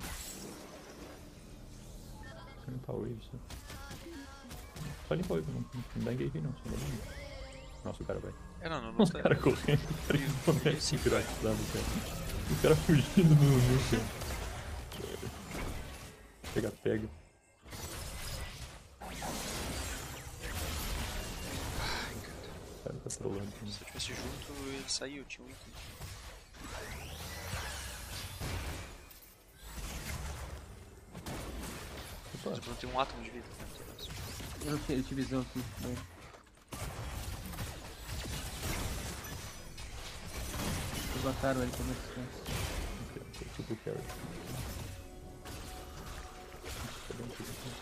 Não tá wave, só. Só limpa wave, não, não dá engage não, só dá engage. Nossa, o cara vai. É, não, não, não Os tá. caras correndo, principalmente engraçado, cara. Os caras fugindo no núcleo. Pega, pega. Ai, cara. O cara tá trolando. Se eu tivesse junto, ele saiu, tinha um item. Opa, Mas eu não tenho um átomo de vida. Né? Eu não tinha, eu tive visão aqui. Né? Eles mataram ele como é que ok, super carry. Tá bem aqui, aqui.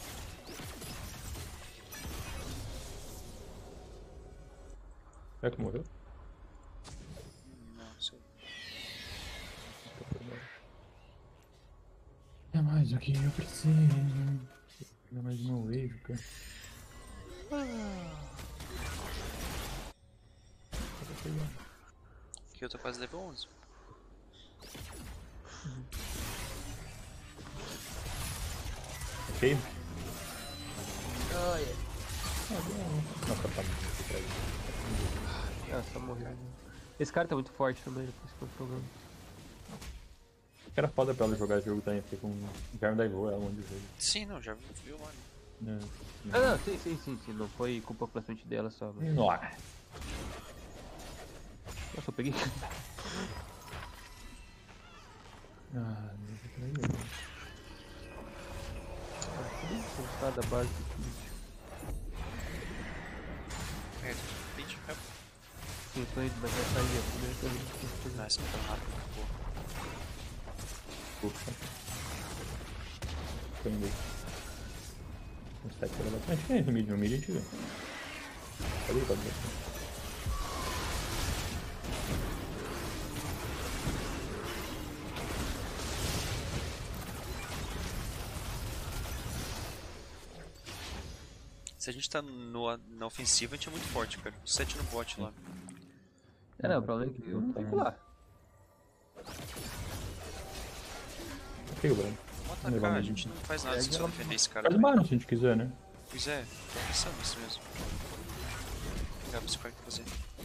É que morreu? Não, não sei. É mais do que eu preciso. É mais uma wave, cara. Aqui eu tô quase level onze. Ok? Ai, ai. Nossa, tá muito atrás. Ah, só morreu. Esse cara tá muito forte também, depois que eu tô jogando. Era foda pra ela jogar jogo também, porque com Garmin da Evo, ela onde veio. Sim, não, já viu lá, né? É. Ah, não, sim, sim, sim, sim. Não foi culpa praticamente dela só. Mas... Nossa. Nossa, eu peguei. Ah, meu Deus. Cansado da base do kit. É, tem que ficar. Sim, tô indo, mas vai sair a primeira coisa que tem que fazer. Nossa, tá rápido, pô. Ufa. Prendei. O sete era bastante diferente no mid, no mid a gente vê. Cadê, cadê? Se a gente tá no, na ofensiva, a gente é muito forte, cara. O sete no bot lá. É, não, o problema é que eu não fico lá. Ok, Bruno. Vamos Vamos levar atacar, a no gente não faz nada É, se só ela- defender esse cara Faz também. barulho se a gente quiser, né? Pois é, tô pensando nisso mesmo. Vou pegar pra esse cara fazer.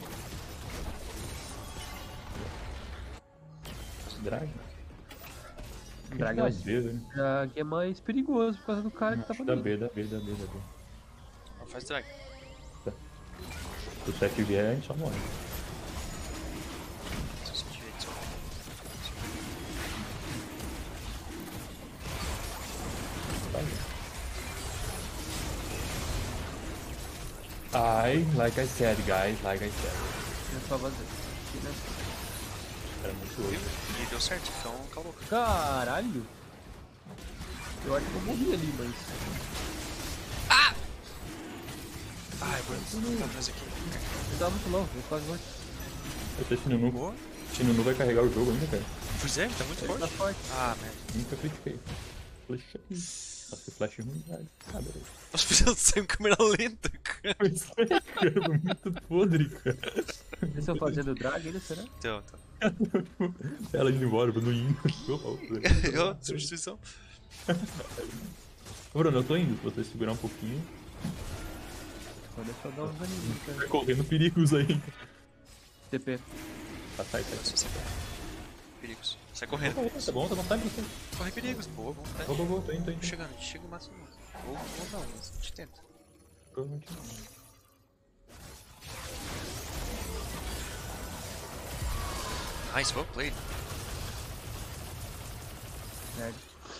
Drag? Drag Dá vai B, velho. Drag é mais perigoso por causa do cara que Acho tava da ali. B, da B, da B, da B. Não faz drag. Se o sete vier, a gente só morre. Se você direito, só. I, like I said, guys, like I said. Eu só vou fazer. Aqui, né? Era muito Viu? louco. E deu certo, então calou. Caralho! Eu acho que eu morri ali, mas. Ai, Bruno, tá atrás aqui. Eu tava muito longe, eu quase morri. Esse Shinunu, Boa. Shinunu vai carregar o jogo ainda, cara. Pois é, ele tá muito Ele tá forte. forte. Ah, merda. Nunca critiquei. Flash aí. Nossa, que flash ruim, velho. Ah, beleza. Nós precisamos sair em câmera lenta, cara. Pois é, cara, muito podre, cara. Deixa eu fazer do drag ainda, será? Então, então. Ela indo embora, Bruno indo. Ó, substituição. Bruno, eu tô indo, se você segurar um pouquinho. Só deixa eu dar uns animinhos, Vai cara. correndo perigos aí. T P. Tá, sai, sai. Nossa, sai correndo. Perigos. Sai correndo. Tá bom, tá bom, tá bom. Corre perigos. Boa, bom. Tá. Vou, vou, vou, tô indo, tô indo. Tô chegando, a gente chega o máximo. Ou, ou não, mas a gente tenta. Provavelmente não. Nice, well played. Drag.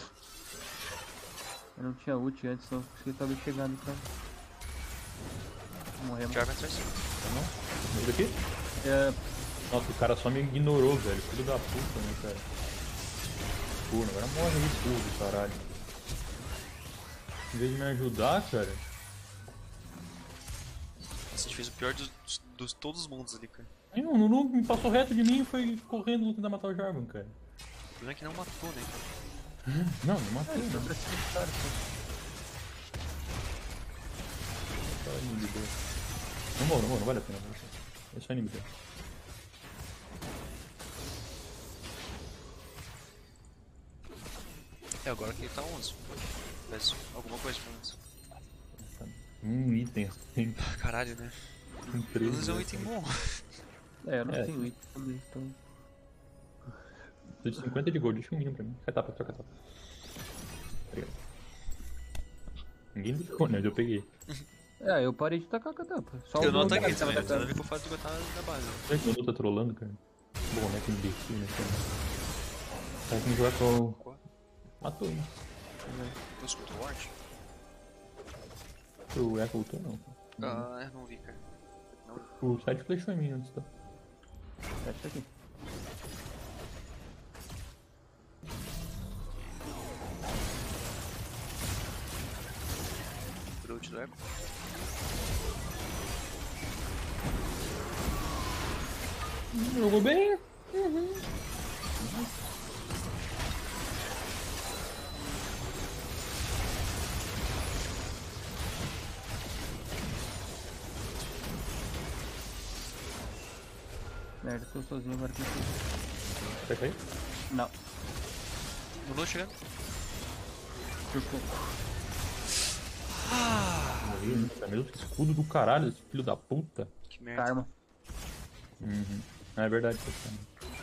Eu não tinha ult antes, não consegui talvez chegar no cara. Morremos. Jarvan atrás. Tá bom? Vamos aqui? É, Nossa, o cara só me ignorou, velho. Filho da puta, né, cara? Pô, agora morre ali tudo, caralho. Em vez de me ajudar, cara. A gente fez o pior dos, dos todos os mundos ali, cara. Não, o Nunu me passou reto de mim e foi correndo tentar matar o Jarvan, cara. O problema é que não matou, né, cara? Não, não matou. não Não. precisa de cara, cara. inibidor. Não morro, não morro, não vale a pena. É só inibidor. É, agora que ele tá onze. Peço alguma coisa pelo menos. Um item, tem Caralho, né? com Pelo menos três. é um item bom. É, eu não É. tenho item também, então. Preciso de cinquenta de gold, deixa um mínimo pra mim. Troca tapa, troca tapa. Obrigado. Ninguém deixou, né? Eu peguei. É, eu parei de tacar com a tampa. Só Eu o não meu ataquei cara tava também, mas nada a atacando. ver com o fato de eu estar na base. Será que o Nuno tá trolando, cara? Bom, né? Que imbecil, né? Cara? Tá que jogar com o... Qual? Matou hein? Eu escuto o Ward? O Echo lutou, não. Ah, eu não vi, cara. Não. O site flechou em mim antes, tá? Fecha aqui. Por ult do Echo. Jogou bem. Merda, tô sozinho agora aqui. Vai cair? Não, Manu chegando. por pouco. Morreu, né? Tá mesmo que escudo do caralho, esse filho da puta. Que merda. Karma. Uhum. Ah, é verdade, cara.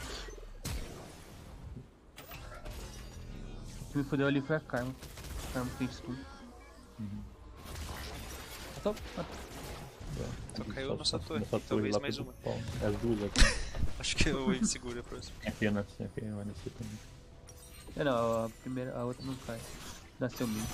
O que me fodeu ali foi a Karma. Karma tem escudo. Uhum. Matou? Matou. Só caiu nossa torre. Nossa torre Talvez lá mais pro uma. pau. É as duas aqui. Acho que o Wave segura a próxima. É pena, sim, é pena, vai nascer também. É, não, a primeira, a outra não cai. Nasceu mim.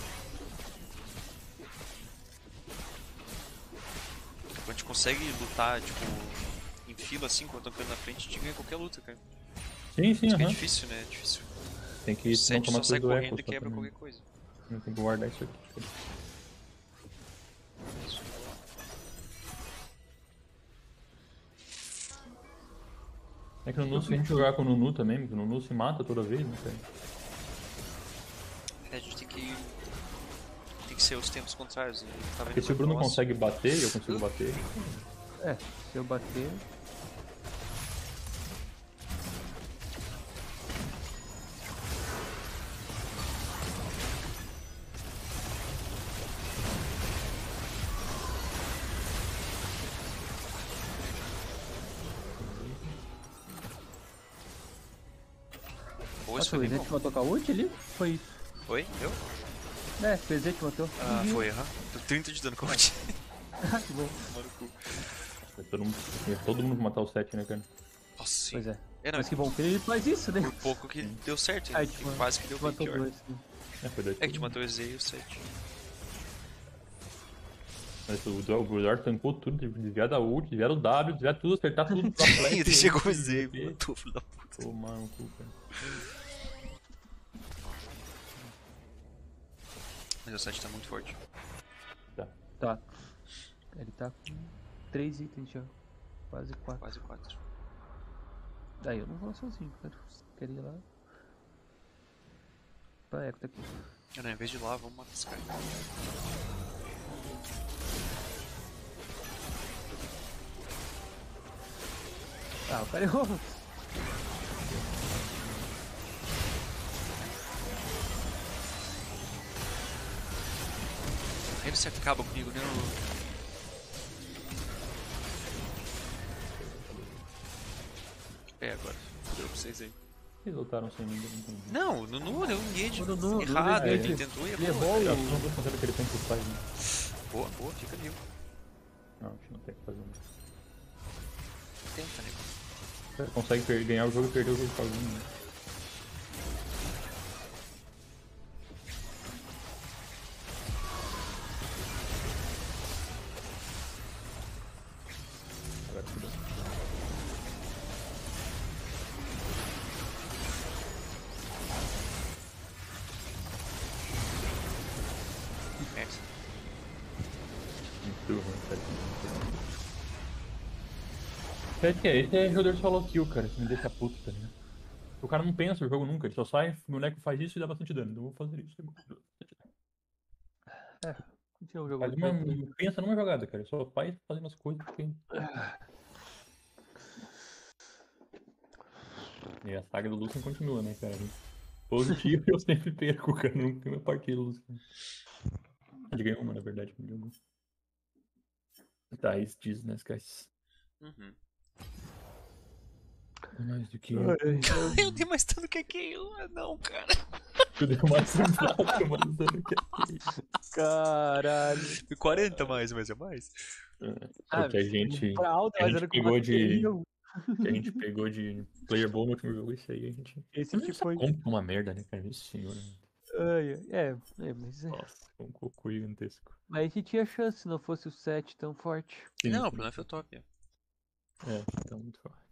Quando a gente consegue lutar, tipo, em fila assim, quando estão caindo na frente, a gente ganha qualquer luta, cara. Sim, sim, Isso que é aham. difícil, né? É difícil. Tem que O não set tomar só sai coisa do correndo Echo. e só quebra pra qualquer mim. coisa. Eu tenho que guardar isso aqui. É que no Nunu, se a gente jogar com o Nunu também, porque o Nunu se mata toda vez, né, cara? É, a gente tem que. Tem que ser os tempos contrários. Né? Tá vendo Porque se o Bruno Nossa. consegue bater e eu consigo bater, É, se eu bater. Pô, isso Nossa, foi o bem Ezete bom. matou com a ult ali? Foi isso. Foi? Eu? É, o Ezete matou. Ah, Uhum. foi, aham. Deu trinta de dano com a ult. Que bom. Tomar no cu. é todo mundo, é todo mundo matar o sete, né, cara? Nossa, sim. Pois é. É, não, Mas que bom que ele faz isso, né? por pouco que deu certo, Aí, hein? tipo, Quase que deu bem matou pior. dois. Né? É, foi dois. É que te matou o Z e o sete. Mas o o Brodor tancou tudo, desviar da ult, desviar do W, desviar tudo, acertar tudo pra flecha. Ele chegou o e Z, V P. matou, filho da puta. Tomar no cu, cara. Mas o sete tá muito forte. Tá. Tá. Ele tá com três itens já. Quase quatro. Quase quatro. Daí eu não vou sozinho, cara. Queria ir lá. Pra Eco tá aqui. Eu não, em vez de ir lá, vamos matar esse cara. Ah, o cara errou. Ele se acaba comigo, né? É, agora. Deu pra vocês aí. Eles lutaram sem mim, eu não entendi. Não, o Nunu deu um engage O Nunu- errado. Nunu Ele engage. tentou e Ele errou. errou Eu e- não vou fazer aquele tempo que faz, né? Boa, boa, fica vivo. Não, a gente não tem que fazer. Tenta, nego. Você consegue per- ganhar o jogo e perder o jogo sozinho, né? Agora fudeu. Merda. Muito ruim, cara. É que é, esse é jogador de solo kill, cara, que me deixa puto, tá ligado? O cara não pensa o jogo nunca, ele só sai, o boneco faz isso e dá bastante dano, então eu vou fazer isso. É, A gente não jogou Faz uma, tanto ainda. pensa numa jogada, cara. Só faz fazendo as coisas que tem. E a saga do Lucian continua, né, cara? Positivo eu sempre perco, cara. Nunca tem uma partida do Lucian. A gente ganhou uma, na verdade, não jogou. Tá, isso diz, né, guys? Uhum. Mais do que eu. Eu dei mais dano que aquilo. Ah, não, cara. Eu dei mais um quatro, mais dano que aquele. Caralho. quarenta mais, mas é mais. É o que a gente, Pra alto, que a mas gente era com pegou de. bateria. Que a gente pegou de player bom no último jogo, isso aí a gente. Esse Mas que essa foi. compra é uma merda, né, cara? Isso, senhor. Ai, ai. É, é, mas é. Nossa, um cocô gigantesco. Mas a gente tinha chance se não fosse o set tão forte. Sim, Não, o sim. problema foi o top. É, então muito forte.